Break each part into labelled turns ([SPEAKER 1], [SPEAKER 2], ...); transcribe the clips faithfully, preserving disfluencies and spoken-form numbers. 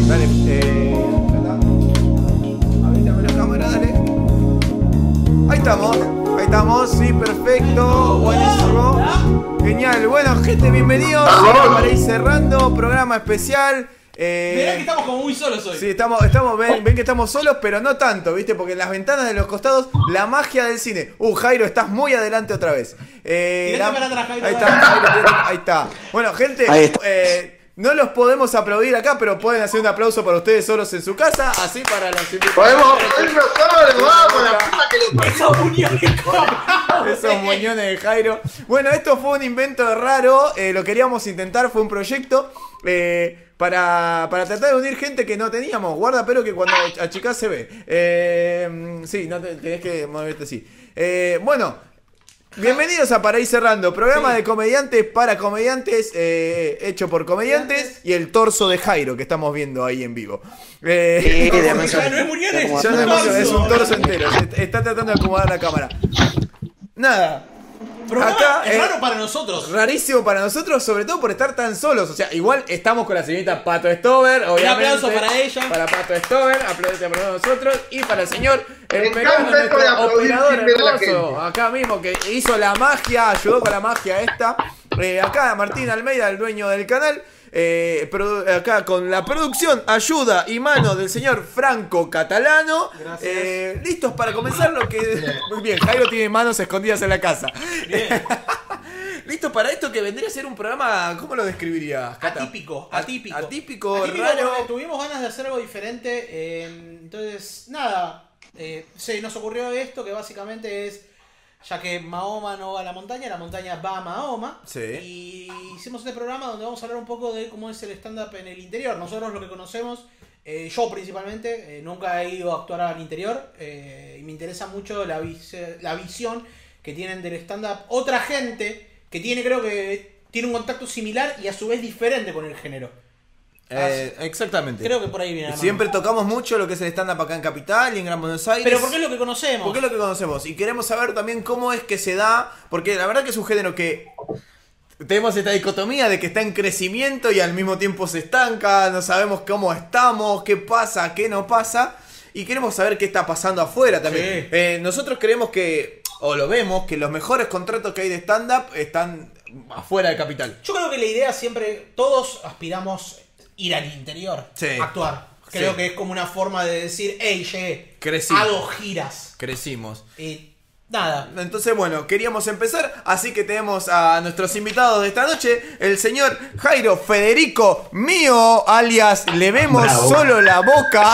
[SPEAKER 1] Dale, eh. Abrítame la cámara, dale. Ahí estamos, ahí estamos, sí, perfecto, buenísimo. Genial, bueno, gente, bienvenidos. Para ir cerrando, programa especial. Eh,
[SPEAKER 2] Verá que estamos como muy solos hoy.
[SPEAKER 1] Sí, estamos, estamos ven, ven que estamos solos, pero no tanto, ¿viste? Porque en las ventanas de los costados, la magia del cine. Uh, Jairo, estás muy adelante otra vez. Eh, la,
[SPEAKER 2] para atrás, Jairo,
[SPEAKER 1] ahí está, Jairo, ahí está. Bueno, gente, eh, no los podemos aplaudir acá, pero pueden hacer un aplauso para ustedes solos en su casa, así para los invitados.
[SPEAKER 3] Podemos aplaudirnos solos, vamos, la puta que lo parió.
[SPEAKER 2] Esos muñones.
[SPEAKER 1] Esos moñones de Jairo. Bueno, esto fue un invento raro, eh, lo queríamos intentar, fue un proyecto. Eh, Para, para tratar de unir gente que no teníamos. Guarda, pero que cuando achicás se ve. Eh, sí, no te, tenés que moverte así. Eh, bueno, bienvenidos a Para ir cerrando. Programa sí. de comediantes para comediantes, eh, hecho por comediantes. Y el torso de Jairo que estamos viendo ahí en vivo. Eh,
[SPEAKER 2] sí, no, ya no es Muñones,
[SPEAKER 1] ya no es, es un torso entero. Está tratando de acomodar la cámara. Nada.
[SPEAKER 2] Programa
[SPEAKER 1] acá
[SPEAKER 2] es
[SPEAKER 1] eh,
[SPEAKER 2] raro para nosotros.
[SPEAKER 1] Rarísimo para nosotros, sobre todo por estar tan solos. O sea, igual estamos con la señorita Pato Stover, obviamente.
[SPEAKER 2] Un aplauso para ella.
[SPEAKER 1] Para Pato Stover, aplauso para nosotros. Y para el señor, el
[SPEAKER 3] Me encanta esto de aplaudir
[SPEAKER 1] operador
[SPEAKER 3] sin ver a la
[SPEAKER 1] hermoso,
[SPEAKER 3] gente.
[SPEAKER 1] acá mismo, que hizo la magia, ayudó con la magia esta. Eh, acá Martín Almeida, el dueño del canal. Eh, acá con la producción, ayuda y mano del señor Franco Catalano. Eh, listos para comenzar lo que... Muy bien, Jairo tiene manos escondidas en la casa. Listo para esto que vendría a ser un programa, ¿cómo lo describirías, Cata?
[SPEAKER 2] Atípico, atípico.
[SPEAKER 1] Atípico,
[SPEAKER 2] Atípico,
[SPEAKER 1] raro.
[SPEAKER 2] porque tuvimos ganas de hacer algo diferente. Eh, entonces, nada. Eh, se nos ocurrió esto que básicamente es... Ya que Mahoma no va a la montaña, la montaña va a Mahoma.
[SPEAKER 1] Sí.
[SPEAKER 2] Y hicimos este programa donde vamos a hablar un poco de cómo es el stand-up en el interior. Nosotros lo que conocemos, eh, yo principalmente, eh, nunca he ido a actuar al interior. Eh, y me interesa mucho la, vis la visión que tienen del stand-up otra gente que tiene, creo que, tiene un contacto similar y a su vez diferente con el género.
[SPEAKER 1] Eh, exactamente.
[SPEAKER 2] Creo que por ahí viene la
[SPEAKER 1] Siempre
[SPEAKER 2] mano.
[SPEAKER 1] tocamos mucho lo que es el stand-up acá en Capital y en Gran Buenos Aires.
[SPEAKER 2] Pero porque es lo que conocemos.
[SPEAKER 1] Porque es lo que conocemos. Y queremos saber también cómo es que se da. Porque la verdad que es un género que tenemos esta dicotomía de que está en crecimiento y al mismo tiempo se estanca. No sabemos cómo estamos, qué pasa, qué no pasa. Y queremos saber qué está pasando afuera también.
[SPEAKER 2] Sí.
[SPEAKER 1] Eh, nosotros creemos que, o lo vemos, que los mejores contratos que hay de stand-up están afuera de Capital.
[SPEAKER 2] Yo creo que la idea siempre, todos aspiramos ir al interior,
[SPEAKER 1] Sí.
[SPEAKER 2] actuar. Creo
[SPEAKER 1] Sí.
[SPEAKER 2] que es como una forma de decir, hey, llegué,
[SPEAKER 1] Crecí.
[SPEAKER 2] hago giras.
[SPEAKER 1] Crecimos.
[SPEAKER 2] Y nada.
[SPEAKER 1] Entonces, bueno, queríamos empezar, así que tenemos a nuestros invitados de esta noche, el señor Jairo Federico Mío, alias Le Vemos
[SPEAKER 4] Bravo.
[SPEAKER 1] Solo la Boca.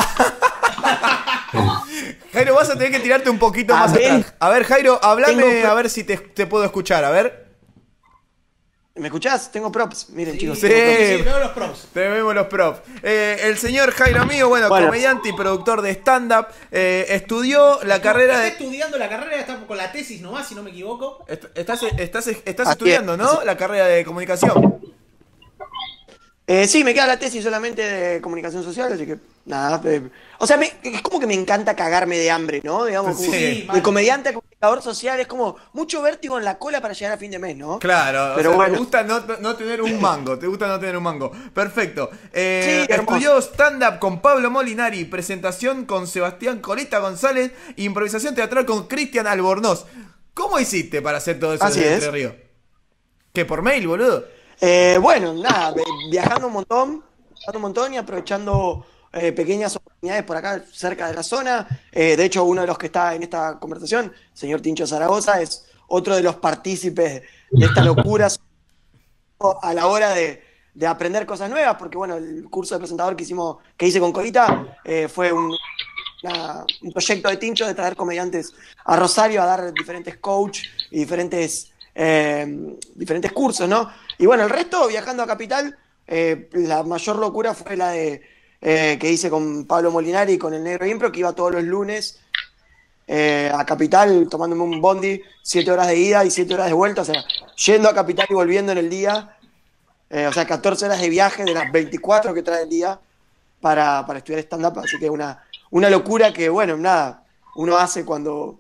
[SPEAKER 1] Jairo, vas a tener que tirarte un poquito
[SPEAKER 4] A
[SPEAKER 1] más
[SPEAKER 4] ver.
[SPEAKER 1] atrás. A ver, Jairo, hablame
[SPEAKER 4] Tengo-
[SPEAKER 1] a ver si te, te puedo escuchar, a ver.
[SPEAKER 4] ¿Me escuchás? Tengo props. Miren, chicos.
[SPEAKER 1] Sí.
[SPEAKER 4] tengo props.
[SPEAKER 2] Sí, veo los props.
[SPEAKER 1] Te vemos los props. Eh, el señor Jairo Mío, bueno,
[SPEAKER 4] Bueno.
[SPEAKER 1] comediante y productor de stand-up, eh, estudió la carrera
[SPEAKER 2] Está
[SPEAKER 1] de...
[SPEAKER 2] estudiando la carrera, está con la tesis nomás, si no me equivoco.
[SPEAKER 1] Est- Estás, estás, estás
[SPEAKER 4] Así
[SPEAKER 1] estudiando,
[SPEAKER 4] es,
[SPEAKER 1] ¿no?
[SPEAKER 4] así.
[SPEAKER 1] La carrera de comunicación.
[SPEAKER 4] Eh, sí, me queda la tesis solamente de comunicación social, así que nada. eh, o sea, me- es como que me encanta cagarme de hambre, ¿no? Digamos, como
[SPEAKER 1] Sí,
[SPEAKER 4] de comediante a comunicador social es como mucho vértigo en la cola para llegar a fin de mes, ¿no?
[SPEAKER 1] Claro,
[SPEAKER 4] Pero
[SPEAKER 1] o sea,
[SPEAKER 4] bueno.
[SPEAKER 1] te gusta no, no tener un mango, te gusta no tener un mango. Perfecto. Eh,
[SPEAKER 4] Sí, hermoso.
[SPEAKER 1] estudió stand-up con Pablo Molinari, presentación con Sebastián Colita González, improvisación teatral con Cristian Albornoz. ¿Cómo hiciste para hacer todo eso
[SPEAKER 4] Así
[SPEAKER 1] desde
[SPEAKER 4] es.
[SPEAKER 1] Entre Ríos? ¿Qué, por mail, boludo?
[SPEAKER 4] Eh, bueno, nada, vi- viajando un montón, viajando un montón y aprovechando eh, pequeñas oportunidades por acá cerca de la zona. Eh, de hecho, uno de los que está en esta conversación, el señor Tincho Zaragoza, es otro de los partícipes de esta locura a la hora de, de aprender cosas nuevas, porque bueno, el curso de presentador que hicimos, que hice con Colita, eh, fue un, una- un proyecto de Tincho de traer comediantes a Rosario a dar diferentes coach y diferentes, eh, diferentes cursos, ¿no? Y bueno, el resto, viajando a Capital, eh, la mayor locura fue la de eh, que hice con Pablo Molinari y con el Negro Impro, que iba todos los lunes eh, a Capital tomándome un bondi, siete horas de ida y siete horas de vuelta, o sea, yendo a Capital y volviendo en el día, eh, o sea, catorce horas de viaje de las veinticuatro que trae el día para, para estudiar stand-up, así que una, una locura que, bueno, nada, uno hace cuando,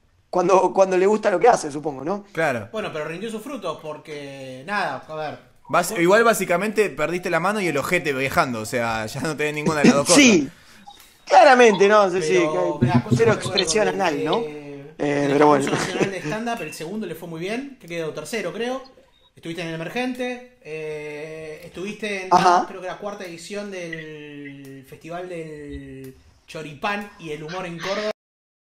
[SPEAKER 4] cuando, cuando le gusta lo que hace, supongo, ¿no?
[SPEAKER 1] Claro.
[SPEAKER 2] Bueno, pero rindió sus frutos porque, nada, a ver,
[SPEAKER 1] Vas, igual básicamente perdiste la mano y el ojete viajando, o sea, ya no tenés ninguna de las dos cosas.
[SPEAKER 4] Sí, claramente, no, sí,
[SPEAKER 2] Pero,
[SPEAKER 4] sí, que-
[SPEAKER 2] mirá, cosa
[SPEAKER 4] cero
[SPEAKER 2] que
[SPEAKER 4] expresión
[SPEAKER 2] recuerdo,
[SPEAKER 4] anal, ¿no?
[SPEAKER 2] eh,
[SPEAKER 4] Eh,
[SPEAKER 2] en el
[SPEAKER 4] pero bueno.
[SPEAKER 2] concurso nacional de stand-up, el segundo le fue muy bien, que quedó tercero, creo. Estuviste en el Emergente, eh, estuviste en
[SPEAKER 4] Ajá.
[SPEAKER 2] creo que la cuarta edición del Festival del Choripán y el Humor en Córdoba.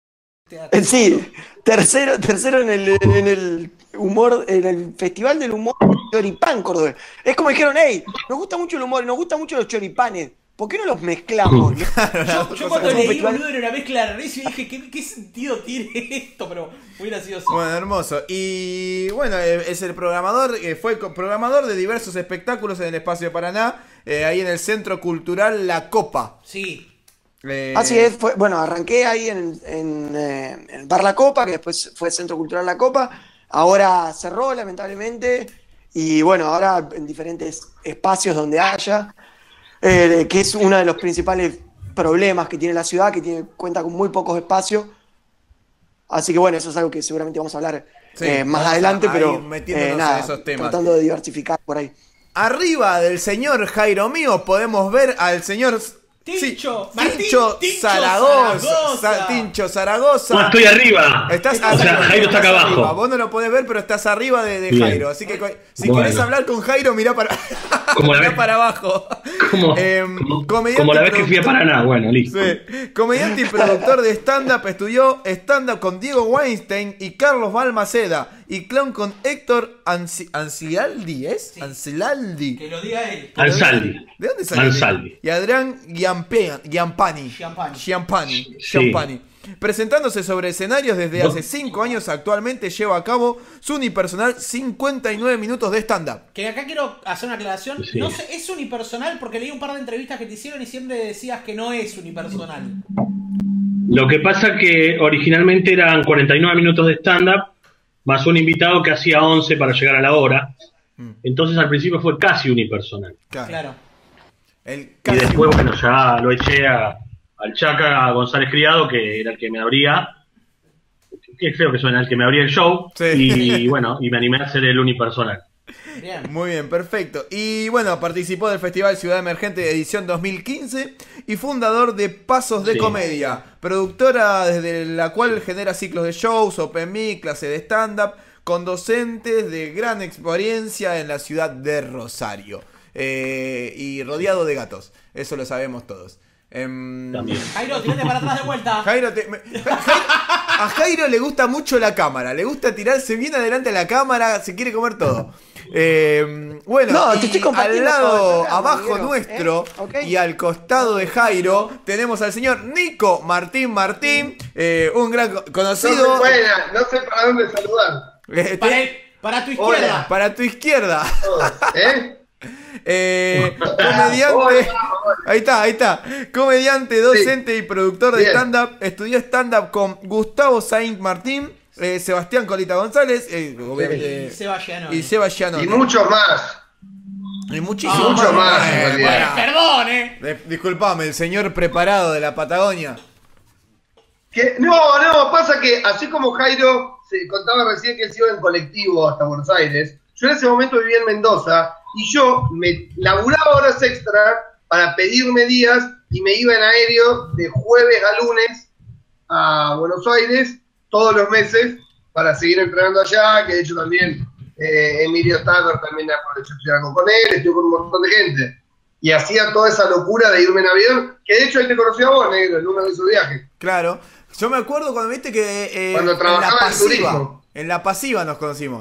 [SPEAKER 4] Eh, Sí, tercero, tercero en el, en el humor, en el Festival del Humor Choripán Córdoba. Es como dijeron, hey, nos gusta mucho el humor, nos gustan mucho los choripanes. ¿Por qué no los mezclamos?
[SPEAKER 2] Yo, yo cuando leí, boludo, era una mezcla rarísima y dije, ¿qué, ¿qué sentido tiene esto? Pero muy gracioso.
[SPEAKER 1] Bueno, hermoso. Y bueno, eh, es el programador, eh, fue co- programador de diversos espectáculos en el Espacio de Paraná, eh, ahí en el Centro Cultural La Copa.
[SPEAKER 2] Sí.
[SPEAKER 1] Eh,
[SPEAKER 4] Así es, fue, bueno, arranqué ahí en, en, eh, en el Bar La Copa, que después fue Centro Cultural La Copa. Ahora cerró, lamentablemente. Y bueno, ahora en diferentes espacios donde haya. Eh, que es uno de los principales problemas que tiene la ciudad, que tiene, cuenta con muy pocos espacios. Así que bueno, eso es algo que seguramente vamos a hablar
[SPEAKER 1] Sí,
[SPEAKER 4] eh, más
[SPEAKER 1] vamos a-
[SPEAKER 4] adelante,
[SPEAKER 1] a
[SPEAKER 4] pero
[SPEAKER 1] ir metiéndonos
[SPEAKER 4] eh,
[SPEAKER 1] en
[SPEAKER 4] nada,
[SPEAKER 1] esos temas.
[SPEAKER 4] tratando de diversificar por ahí.
[SPEAKER 1] Arriba del señor Jairo Mío podemos ver al señor
[SPEAKER 2] Tincho,
[SPEAKER 1] sí,
[SPEAKER 2] Martín
[SPEAKER 1] Tincho
[SPEAKER 2] Tincho
[SPEAKER 1] Zaragoza.
[SPEAKER 2] Zaragoza.
[SPEAKER 1] Sa- Tincho Zaragoza.
[SPEAKER 5] No, estoy arriba.
[SPEAKER 1] Estás
[SPEAKER 2] O sea,
[SPEAKER 1] arriba,
[SPEAKER 5] Jairo está acá
[SPEAKER 1] estás
[SPEAKER 5] abajo.
[SPEAKER 1] arriba. Vos no lo podés ver, pero estás arriba de, de
[SPEAKER 5] Bien.
[SPEAKER 1] Jairo. Así que co- si
[SPEAKER 5] Bueno.
[SPEAKER 1] querés hablar con Jairo, mirá para,
[SPEAKER 5] Como la
[SPEAKER 1] mirá
[SPEAKER 5] vez-
[SPEAKER 1] para abajo.
[SPEAKER 5] Como,
[SPEAKER 1] Em,
[SPEAKER 5] como,
[SPEAKER 1] comediante
[SPEAKER 5] como la
[SPEAKER 1] y
[SPEAKER 5] vez que fui a
[SPEAKER 1] productor-
[SPEAKER 5] Paraná. Bueno, listo.
[SPEAKER 1] Sí. Comediante y productor de stand-up, estudió stand-up con Diego Weinstein y Carlos Balmaceda. Y clown con Héctor Anci- Ancilaldi, ¿es?
[SPEAKER 2] Sí.
[SPEAKER 1] Ancilaldi.
[SPEAKER 2] Que lo diga él.
[SPEAKER 5] Ansaldi.
[SPEAKER 1] ¿De dónde sale?
[SPEAKER 5] Ansaldi.
[SPEAKER 1] Y Adrián Giampe- Giampani.
[SPEAKER 2] Giampani.
[SPEAKER 1] Giampani.
[SPEAKER 5] Sí.
[SPEAKER 1] Giampani. Presentándose sobre escenarios desde
[SPEAKER 5] ¿No?
[SPEAKER 1] hace cinco años, actualmente lleva a cabo su unipersonal cincuenta y nueve minutos de stand-up.
[SPEAKER 2] Que acá quiero hacer una aclaración.
[SPEAKER 5] Sí.
[SPEAKER 2] No sé, es unipersonal porque leí un par de entrevistas que te hicieron y siempre decías que no es unipersonal.
[SPEAKER 5] Lo que pasa que originalmente eran cuarenta y nueve minutos de stand-up, más un invitado que hacía once para llegar a la hora. Entonces al principio fue casi unipersonal.
[SPEAKER 1] Claro.
[SPEAKER 2] Claro.
[SPEAKER 1] El
[SPEAKER 5] Y
[SPEAKER 1] casi-
[SPEAKER 5] después, bueno, ya lo eché a- al Chaca a González Criado, que era el que me abría. Qué feo que suena, el que me abría el show.
[SPEAKER 1] Sí.
[SPEAKER 5] Y bueno, y me animé a hacer el unipersonal.
[SPEAKER 2] Bien.
[SPEAKER 1] Muy bien, perfecto. Y bueno, participó del Festival Ciudad Emergente edición dos mil quince y fundador de Pasos de
[SPEAKER 5] Sí.
[SPEAKER 1] Comedia, productora desde la cual genera ciclos de shows, open mic, clase de stand-up, con docentes de gran experiencia en la ciudad de Rosario. Eh, y rodeado de gatos, eso lo sabemos todos. Em,
[SPEAKER 5] También.
[SPEAKER 2] Jairo, tirate para atrás de vuelta.
[SPEAKER 1] Jairo, te- me- Ja- Jairo- a Jairo le gusta mucho la cámara, le gusta tirarse bien adelante a la cámara, se quiere comer todo. Eh, bueno,
[SPEAKER 4] No,
[SPEAKER 1] y
[SPEAKER 4] te estoy
[SPEAKER 1] al
[SPEAKER 4] compartiendo todo el
[SPEAKER 1] lado
[SPEAKER 4] programa,
[SPEAKER 1] abajo
[SPEAKER 4] Miguel,
[SPEAKER 1] nuestro
[SPEAKER 4] ¿eh? ¿Ok?
[SPEAKER 1] y al costado de Jairo tenemos al señor Nico Martín Martín, eh, un gran co-
[SPEAKER 3] No
[SPEAKER 1] conocido.
[SPEAKER 3] se puede, no sé para dónde saludar.
[SPEAKER 1] eh,
[SPEAKER 2] Para,
[SPEAKER 1] te-
[SPEAKER 2] el- para tu izquierda.
[SPEAKER 3] Hola.
[SPEAKER 1] para tu izquierda.
[SPEAKER 3] Todos, ¿eh?
[SPEAKER 1] Eh, comediante.
[SPEAKER 3] Hola.
[SPEAKER 1] Ahí está, ahí está. Comediante, docente y productor de
[SPEAKER 3] Bien.
[SPEAKER 1] stand-up. Estudió stand-up con Gustavo Saint Martín, eh, Sebastián Colita González, eh, obviamente,
[SPEAKER 2] Y Seba Gianoni.
[SPEAKER 1] y Seba Gianoni.
[SPEAKER 3] Y muchos más.
[SPEAKER 1] Y muchísimo
[SPEAKER 3] Y mucho más, en
[SPEAKER 1] Eh,
[SPEAKER 3] realidad.
[SPEAKER 1] pará.
[SPEAKER 2] Perdón, eh.
[SPEAKER 1] Eh, Disculpame, el señor preparado de la Patagonia.
[SPEAKER 3] Que, no, no, pasa que así como Jairo se contaba recién que él se iba en colectivo hasta Buenos Aires, yo en ese momento vivía en Mendoza y yo me laburaba horas extra para pedirme días y me iba en aéreo de jueves a lunes a Buenos Aires todos los meses para seguir entrenando allá, que de hecho también eh, Emilio Tanner también aprovechó de hacer algo con él, estuve con un montón de gente. Y hacía toda esa locura de irme en avión, que de hecho ahí te conocí a vos, negro, en uno de esos viajes.
[SPEAKER 1] Claro. Yo me acuerdo cuando viste que eh,
[SPEAKER 3] Cuando
[SPEAKER 1] en la
[SPEAKER 3] trabajaba en
[SPEAKER 1] pasiva.
[SPEAKER 3] turismo.
[SPEAKER 1] En la pasiva nos conocimos.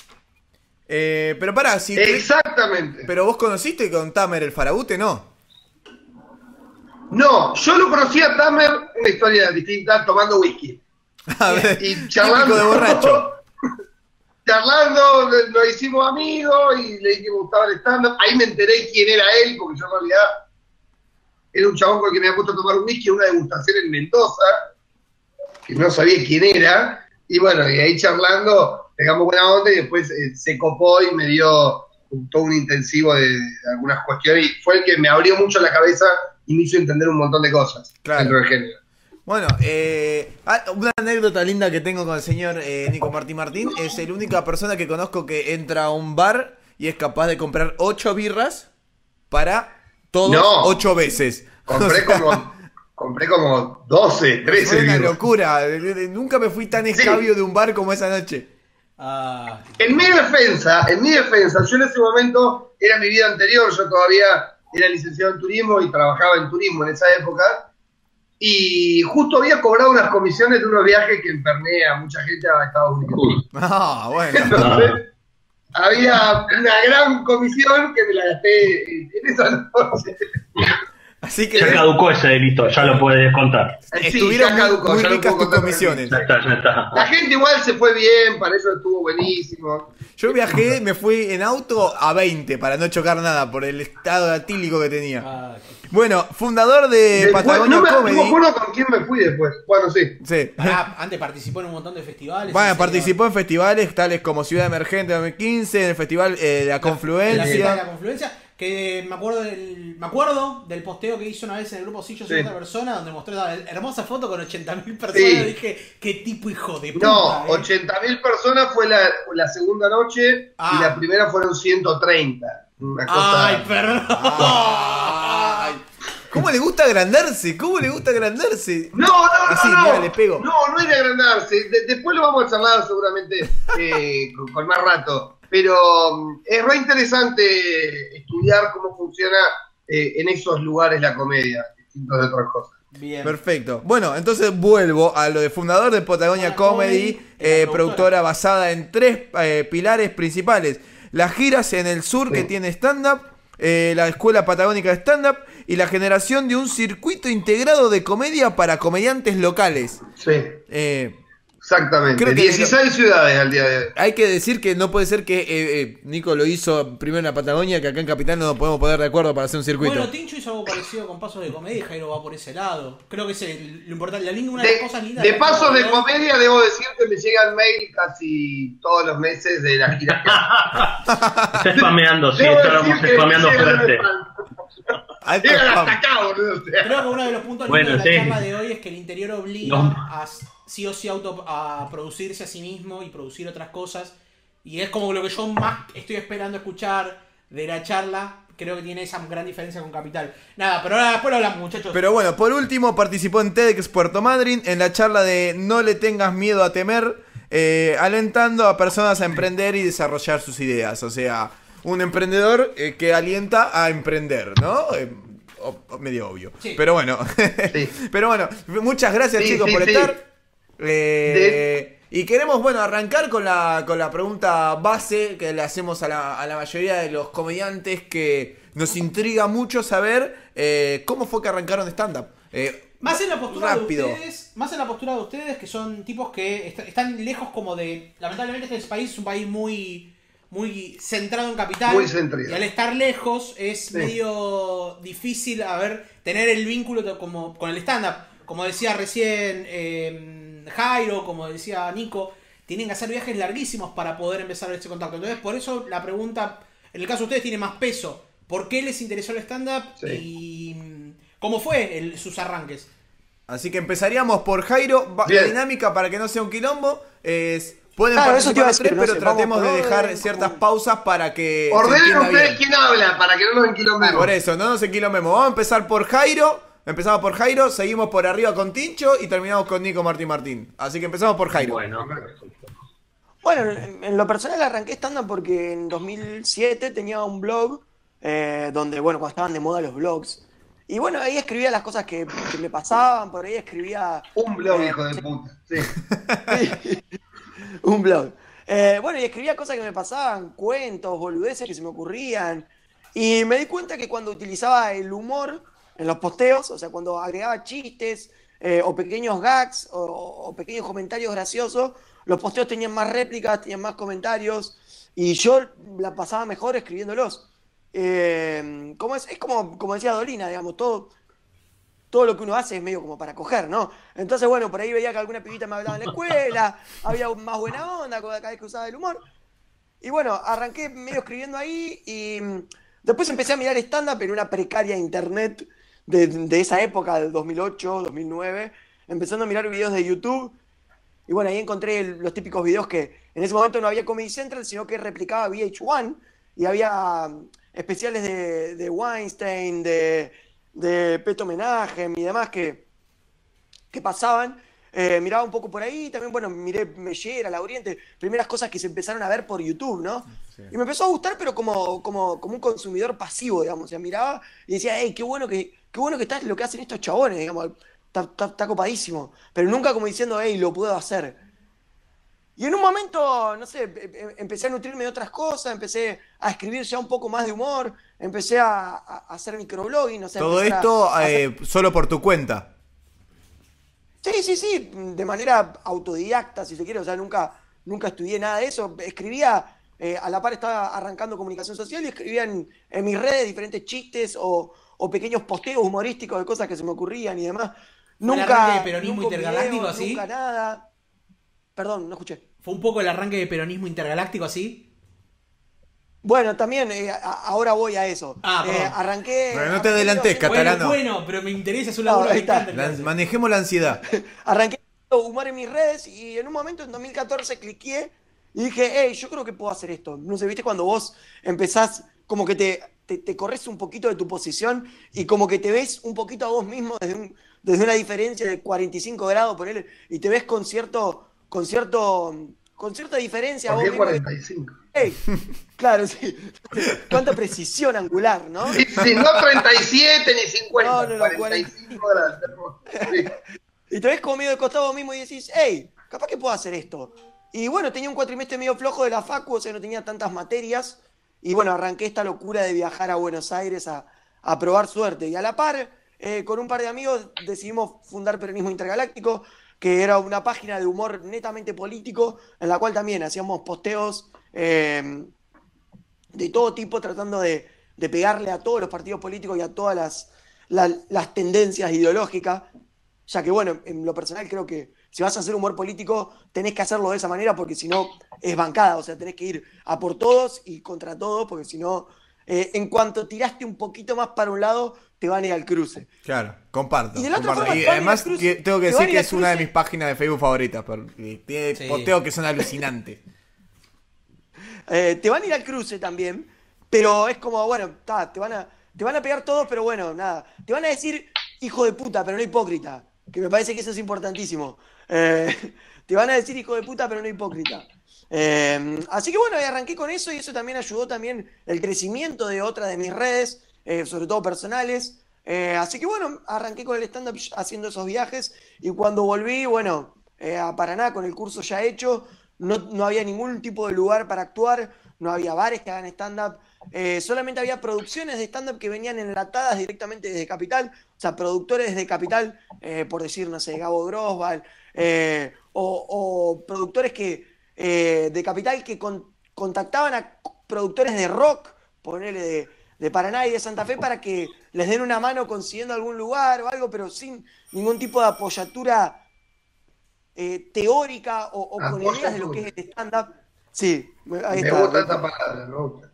[SPEAKER 1] Eh, pero pará, si
[SPEAKER 3] Exactamente.
[SPEAKER 1] pero vos conociste con Tamer el Farabute, ¿no?
[SPEAKER 3] No, yo lo conocí a Tamer, una historia distinta, tomando whisky.
[SPEAKER 1] A ver,
[SPEAKER 3] Y charlando.
[SPEAKER 1] típico de borracho.
[SPEAKER 3] Charlando, lo- nos hicimos amigos y le dije que me gustaba el stand-up. Ahí me enteré quién era él, porque yo en realidad era un chabón con el que me había puesto a tomar un whisky en una degustación en Mendoza, que no sabía quién era. Y bueno, y ahí charlando, pegamos buena onda y después eh, se copó y me dio un- todo un intensivo de, de algunas cuestiones. Y fue el que me abrió mucho la cabeza y me hizo entender un montón de cosas
[SPEAKER 1] Claro.
[SPEAKER 3] dentro del género.
[SPEAKER 1] Bueno, eh, ah, una anécdota linda que tengo con el señor eh, Nico Martín Martín es la única persona que conozco que entra a un bar y y es capaz de comprar ocho birras para todos
[SPEAKER 3] No.
[SPEAKER 1] ocho veces.
[SPEAKER 3] Compré
[SPEAKER 1] O sea,
[SPEAKER 3] como, compré como doce, trece
[SPEAKER 1] fue una
[SPEAKER 3] birras.
[SPEAKER 1] locura. De- de- Nunca me fui tan escabio de un bar como esa noche.
[SPEAKER 2] Ah,
[SPEAKER 3] En mi defensa, en mi defensa, yo en ese momento era mi vida anterior, yo todavía era licenciado en turismo y trabajaba en turismo en esa época, y justo había cobrado unas comisiones de unos viajes que emperné a mucha gente a Estados Unidos.
[SPEAKER 1] Ah, bueno.
[SPEAKER 3] Entonces, había una gran comisión que me la gasté en esa noche.
[SPEAKER 1] Así que
[SPEAKER 5] Ya caducó ese delito, ya lo puedes contar.
[SPEAKER 3] Sí,
[SPEAKER 1] estuvieron
[SPEAKER 3] ya
[SPEAKER 1] muy,
[SPEAKER 3] caducó,
[SPEAKER 1] muy
[SPEAKER 3] ya no
[SPEAKER 1] ricas
[SPEAKER 3] puedo
[SPEAKER 1] tus
[SPEAKER 3] contar
[SPEAKER 1] comisiones.
[SPEAKER 5] Ya está, ya está.
[SPEAKER 3] La gente igual se fue bien, para eso estuvo buenísimo.
[SPEAKER 1] Yo viajé, me fui en auto a veinte para no chocar nada por el estado atílico que tenía.
[SPEAKER 2] ah,
[SPEAKER 1] Bueno, fundador de
[SPEAKER 3] Después,
[SPEAKER 1] Patagonia
[SPEAKER 3] no, me, no
[SPEAKER 1] Comedy.
[SPEAKER 3] me acuerdo con quién me fui después. Bueno, sí.
[SPEAKER 1] Sí.
[SPEAKER 2] pará, antes participó en un montón de festivales.
[SPEAKER 1] Bueno,
[SPEAKER 2] en serio.
[SPEAKER 1] participó en festivales tales como Ciudad Emergente dos mil quince, en el Festival eh, de la
[SPEAKER 2] En la fiesta de
[SPEAKER 1] Confluencia.
[SPEAKER 2] la confluencia, que me acuerdo del, me acuerdo del posteo que hizo una vez en el grupo Sillos
[SPEAKER 3] Sí.
[SPEAKER 2] y otra persona, donde mostró la hermosa foto con ochenta mil personas.
[SPEAKER 3] Sí.
[SPEAKER 2] Y dije, qué tipo hijo de puta.
[SPEAKER 3] No,
[SPEAKER 2] eh.
[SPEAKER 3] ochenta mil personas fue la, la segunda noche
[SPEAKER 2] Ah.
[SPEAKER 3] y la primera fueron ciento treinta. Una cosa.
[SPEAKER 2] Ay, perdón.
[SPEAKER 1] Ay, ¿cómo le gusta agrandarse? ¿Cómo le gusta agrandarse?
[SPEAKER 3] No, no, no,
[SPEAKER 1] Así,
[SPEAKER 3] no.
[SPEAKER 1] mira, le pego.
[SPEAKER 3] No, no es de agrandarse. De- después lo vamos a charlar seguramente eh, con, con más rato. Pero mm, es re interesante estudiar cómo funciona eh, en esos lugares la comedia, distintos de otras cosas.
[SPEAKER 2] Bien.
[SPEAKER 1] Perfecto. Bueno, entonces vuelvo a lo de fundador de Patagonia
[SPEAKER 2] Ah,
[SPEAKER 1] Comedy,
[SPEAKER 2] Comedy,
[SPEAKER 1] eh,
[SPEAKER 2] la
[SPEAKER 1] productora.
[SPEAKER 2] productora
[SPEAKER 1] basada en tres eh, pilares principales. Las giras en el sur
[SPEAKER 3] Sí.
[SPEAKER 1] que tiene stand-up, eh, la escuela patagónica de stand-up y la generación de un circuito integrado de comedia para comediantes locales.
[SPEAKER 3] Sí,
[SPEAKER 1] Eh,
[SPEAKER 3] exactamente.
[SPEAKER 1] Creo que-
[SPEAKER 3] dieciséis ciudades al día de hoy.
[SPEAKER 1] hay que decir que no puede ser que eh, eh, Nico lo hizo primero en la Patagonia, que acá en Capital no nos podemos poner de acuerdo para hacer un circuito.
[SPEAKER 2] Bueno, Tincho hizo algo parecido con Pasos de Comedia y Jairo va por ese lado. Creo que es el- lo importante. La linda, una de, las
[SPEAKER 3] De,
[SPEAKER 2] cosas lindas.
[SPEAKER 3] de
[SPEAKER 2] la
[SPEAKER 3] pasos
[SPEAKER 2] Patagonia
[SPEAKER 3] de comedia, debo decir que me llegan mail casi todos los meses de la gira.
[SPEAKER 5] Está spameando, sí,
[SPEAKER 3] Debo
[SPEAKER 5] estamos
[SPEAKER 3] decir que
[SPEAKER 5] spameando
[SPEAKER 3] me llegan
[SPEAKER 5] fuerte.
[SPEAKER 1] Alto
[SPEAKER 3] Llegan
[SPEAKER 1] spam.
[SPEAKER 3] hasta acá, boludo. o sea.
[SPEAKER 2] Creo que uno de los puntos
[SPEAKER 5] Bueno,
[SPEAKER 2] lindos de la
[SPEAKER 5] sí.
[SPEAKER 2] charla de hoy es que el interior obliga
[SPEAKER 5] No.
[SPEAKER 2] a sí o sí auto a producirse a sí mismo y producir otras cosas. Y es como lo que yo más estoy esperando escuchar de la charla. Creo que tiene esa gran diferencia con Capital. Nada, pero ahora después lo hablamos, muchachos.
[SPEAKER 1] Pero bueno, por último participó en TEDx Puerto Madryn en la charla de No le tengas miedo a temer, eh, alentando a personas a emprender y desarrollar sus ideas. O sea, un emprendedor eh, que alienta a emprender, ¿no? Eh, o- o- medio obvio.
[SPEAKER 2] Sí.
[SPEAKER 1] Pero bueno,
[SPEAKER 3] Sí.
[SPEAKER 1] pero bueno, muchas gracias
[SPEAKER 3] Sí,
[SPEAKER 1] chicos
[SPEAKER 3] sí,
[SPEAKER 1] por
[SPEAKER 3] sí.
[SPEAKER 1] estar. Eh, Y queremos, bueno, arrancar con la, con la pregunta base que le hacemos a la, a la mayoría de los comediantes, que nos intriga mucho saber eh, cómo fue que arrancaron stand-up. Eh,
[SPEAKER 2] Más en la postura
[SPEAKER 1] rápido.
[SPEAKER 2] de ustedes, más en la postura de ustedes que son tipos que est- están lejos como de, lamentablemente este país es un país muy muy centrado en capital
[SPEAKER 3] Muy centrado.
[SPEAKER 2] y al estar lejos es
[SPEAKER 3] Sí.
[SPEAKER 2] medio difícil a ver tener el vínculo de- como con el stand up, como decía recién eh, Jairo, como decía Nico, tienen que hacer viajes larguísimos para poder empezar ese contacto. Entonces, por eso la pregunta, en el caso de ustedes tiene más peso. ¿Por qué les interesó el stand up
[SPEAKER 3] Sí.
[SPEAKER 2] y mm, cómo fue el- sus arranques?
[SPEAKER 1] Así que empezaríamos por Jairo. Va- La
[SPEAKER 3] Bien.
[SPEAKER 1] dinámica, para que no sea un quilombo, es... Pueden
[SPEAKER 4] Claro, eso te iba
[SPEAKER 1] participar
[SPEAKER 4] a
[SPEAKER 1] los tres,
[SPEAKER 4] decir, no
[SPEAKER 1] pero
[SPEAKER 4] sé,
[SPEAKER 1] tratemos
[SPEAKER 4] vamos
[SPEAKER 1] de
[SPEAKER 4] por
[SPEAKER 1] dejar
[SPEAKER 4] orden,
[SPEAKER 1] ciertas
[SPEAKER 4] como-
[SPEAKER 1] pausas para que se
[SPEAKER 3] Ordenen
[SPEAKER 1] entienda
[SPEAKER 3] ustedes
[SPEAKER 1] bien.
[SPEAKER 3] quién habla, para que no nos enquilombemos.
[SPEAKER 1] Por eso, no nos enquilombemos. Vamos a empezar por Jairo. Empezamos por Jairo, seguimos por arriba con Tincho y terminamos con Nico Martín Martín. Así que empezamos por Jairo.
[SPEAKER 5] Bueno,
[SPEAKER 4] Bueno, en, en lo personal arranqué stand-up porque en dos mil siete tenía un blog eh, donde, bueno, cuando estaban de moda los blogs. Y bueno, ahí escribía las cosas que, que me pasaban, por ahí escribía
[SPEAKER 3] Un blog,
[SPEAKER 4] Eh,
[SPEAKER 3] hijo de puta. Sí.
[SPEAKER 4] un blog. Eh, bueno, y escribía cosas que me pasaban, cuentos, boludeces que se me ocurrían. Y me di cuenta que cuando utilizaba el humor en los posteos, o sea, cuando agregaba chistes eh, o pequeños gags o, o pequeños comentarios graciosos, los posteos tenían más réplicas, tenían más comentarios y yo la pasaba mejor escribiéndolos. Eh, como es, es como, como decía Dolina, digamos, todo, todo lo que uno hace es medio como para coger, ¿no? Entonces, bueno, por ahí veía que alguna pibita me hablaba en la escuela, había más buena onda cada vez que usaba el humor. Y bueno, arranqué medio escribiendo ahí y mm, después empecé a mirar stand-up en una precaria internet de, de esa época, del dos mil ocho, dos mil nueve, empezando a mirar videos de YouTube. Y bueno, ahí encontré el- los típicos videos que en ese momento no había Comedy Central, sino que replicaba V H uno. y había especiales de, de Weinstein, de, de Peto Menahem y demás que, que pasaban. Eh, miraba un poco por ahí, también, bueno, miré Mellera, La Oriente, primeras cosas que se empezaron a ver por YouTube, ¿no? Sí. Y me empezó a gustar, pero como, como, como un consumidor pasivo, digamos. O sea, miraba y decía, hey, qué bueno que, qué bueno que está lo que hacen estos chabones, digamos. Está, está, está copadísimo. Pero nunca como diciendo, hey, lo puedo hacer. Y en un momento, no sé, empecé a nutrirme de otras cosas, empecé a escribir ya un poco más de humor, empecé a, a hacer microblogging, no sé.
[SPEAKER 1] Todo esto
[SPEAKER 4] a, a hacer...
[SPEAKER 1] eh, solo por tu cuenta.
[SPEAKER 4] Sí, sí, sí, de manera autodidacta, si se quiere, o sea, nunca, nunca estudié nada de eso. Escribía, eh, a la par estaba arrancando comunicación social y escribía en, en mis redes diferentes chistes o, o pequeños posteos humorísticos de cosas que se me ocurrían y demás.
[SPEAKER 2] Nunca. ¿Fue el arranque de peronismo nunca intergaláctico video, así?
[SPEAKER 4] Nunca nada. Perdón, no escuché.
[SPEAKER 2] ¿Fue un poco el arranque de peronismo intergaláctico así?
[SPEAKER 4] Bueno, también, eh, a, ahora voy a eso.
[SPEAKER 2] Ah,
[SPEAKER 4] eh, arranqué...
[SPEAKER 1] Pero no te adelantes, Catalano.
[SPEAKER 2] Bueno, bueno, pero me interesa su laburo. No,
[SPEAKER 1] está. La, manejemos la ansiedad.
[SPEAKER 4] Arranqué humor en mis redes y en un momento, en dos mil catorce, cliqué y dije, hey, yo creo que puedo hacer esto. No sé, ¿viste? Cuando vos empezás, como que te, te, te corres un poquito de tu posición y como que te ves un poquito a vos mismo desde, un, desde una diferencia de cuarenta y cinco grados, por él, y te ves con cierto... con cierto con cierta diferencia.
[SPEAKER 3] ¿Por qué cuarenta y cinco?
[SPEAKER 4] Hey, claro, sí. Cuánta precisión angular, ¿no?
[SPEAKER 3] Sí, sí, no treinta y siete ni cincuenta,
[SPEAKER 4] no, no, no,
[SPEAKER 3] cuarenta y cinco grados. Sí.
[SPEAKER 4] Y te ves como medio de costado vos mismo y decís, hey, capaz que puedo hacer esto. Y bueno, tenía un cuatrimestre medio flojo de la facu, o sea, no tenía tantas materias. Y bueno, arranqué esta locura de viajar a Buenos Aires a, a probar suerte. Y a la par, eh, con un par de amigos, decidimos fundar Peronismo Intergaláctico, que era una página de humor netamente político, en la cual también hacíamos posteos eh, de todo tipo, tratando de, de pegarle a todos los partidos políticos y a todas las, la, las tendencias ideológicas, ya que, bueno, en lo personal creo que si vas a hacer humor político tenés que hacerlo de esa manera, porque si no es bancada, o sea, tenés que ir a por todos y contra todos, porque si no, eh, en cuanto tiraste un poquito más para un lado, te van a ir al cruce.
[SPEAKER 1] Claro, comparto.
[SPEAKER 4] Y, de la otra
[SPEAKER 1] comparto.
[SPEAKER 4] forma,
[SPEAKER 1] y además
[SPEAKER 4] cruce,
[SPEAKER 1] que, tengo que decir que es
[SPEAKER 4] cruce.
[SPEAKER 1] una de mis páginas de Facebook favoritas, porque tiene sí. posteos que son alucinantes.
[SPEAKER 4] Eh, te van a ir al cruce también, pero es como, bueno, ta, te, van a, te van a pegar todos, pero bueno, nada. Te van a decir hijo de puta, pero no hipócrita, que me parece que eso es importantísimo. Eh, te van a decir hijo de puta, pero no hipócrita. Eh, así que bueno, arranqué con eso y eso también ayudó también el crecimiento de otras de mis redes, eh, sobre todo personales. Eh, así que bueno, arranqué con el stand-up haciendo esos viajes y cuando volví, bueno, eh, a Paraná con el curso ya hecho, no, no había ningún tipo de lugar para actuar, no había bares que hagan stand-up, eh, solamente había producciones de stand-up que venían enlatadas directamente desde Capital, o sea, productores desde Capital, eh, por decir, no sé, Gabo Grosval, eh, o, o productores que eh, de Capital que con, contactaban a productores de rock, ponele de, de Paraná y de Santa Fe, para que les den una mano consiguiendo algún lugar o algo, pero sin ningún tipo de apoyatura eh, teórica o, o con ideas de lo que es el stand-up. Sí, ahí
[SPEAKER 3] me
[SPEAKER 4] está.
[SPEAKER 3] gusta esta palabra, me gusta.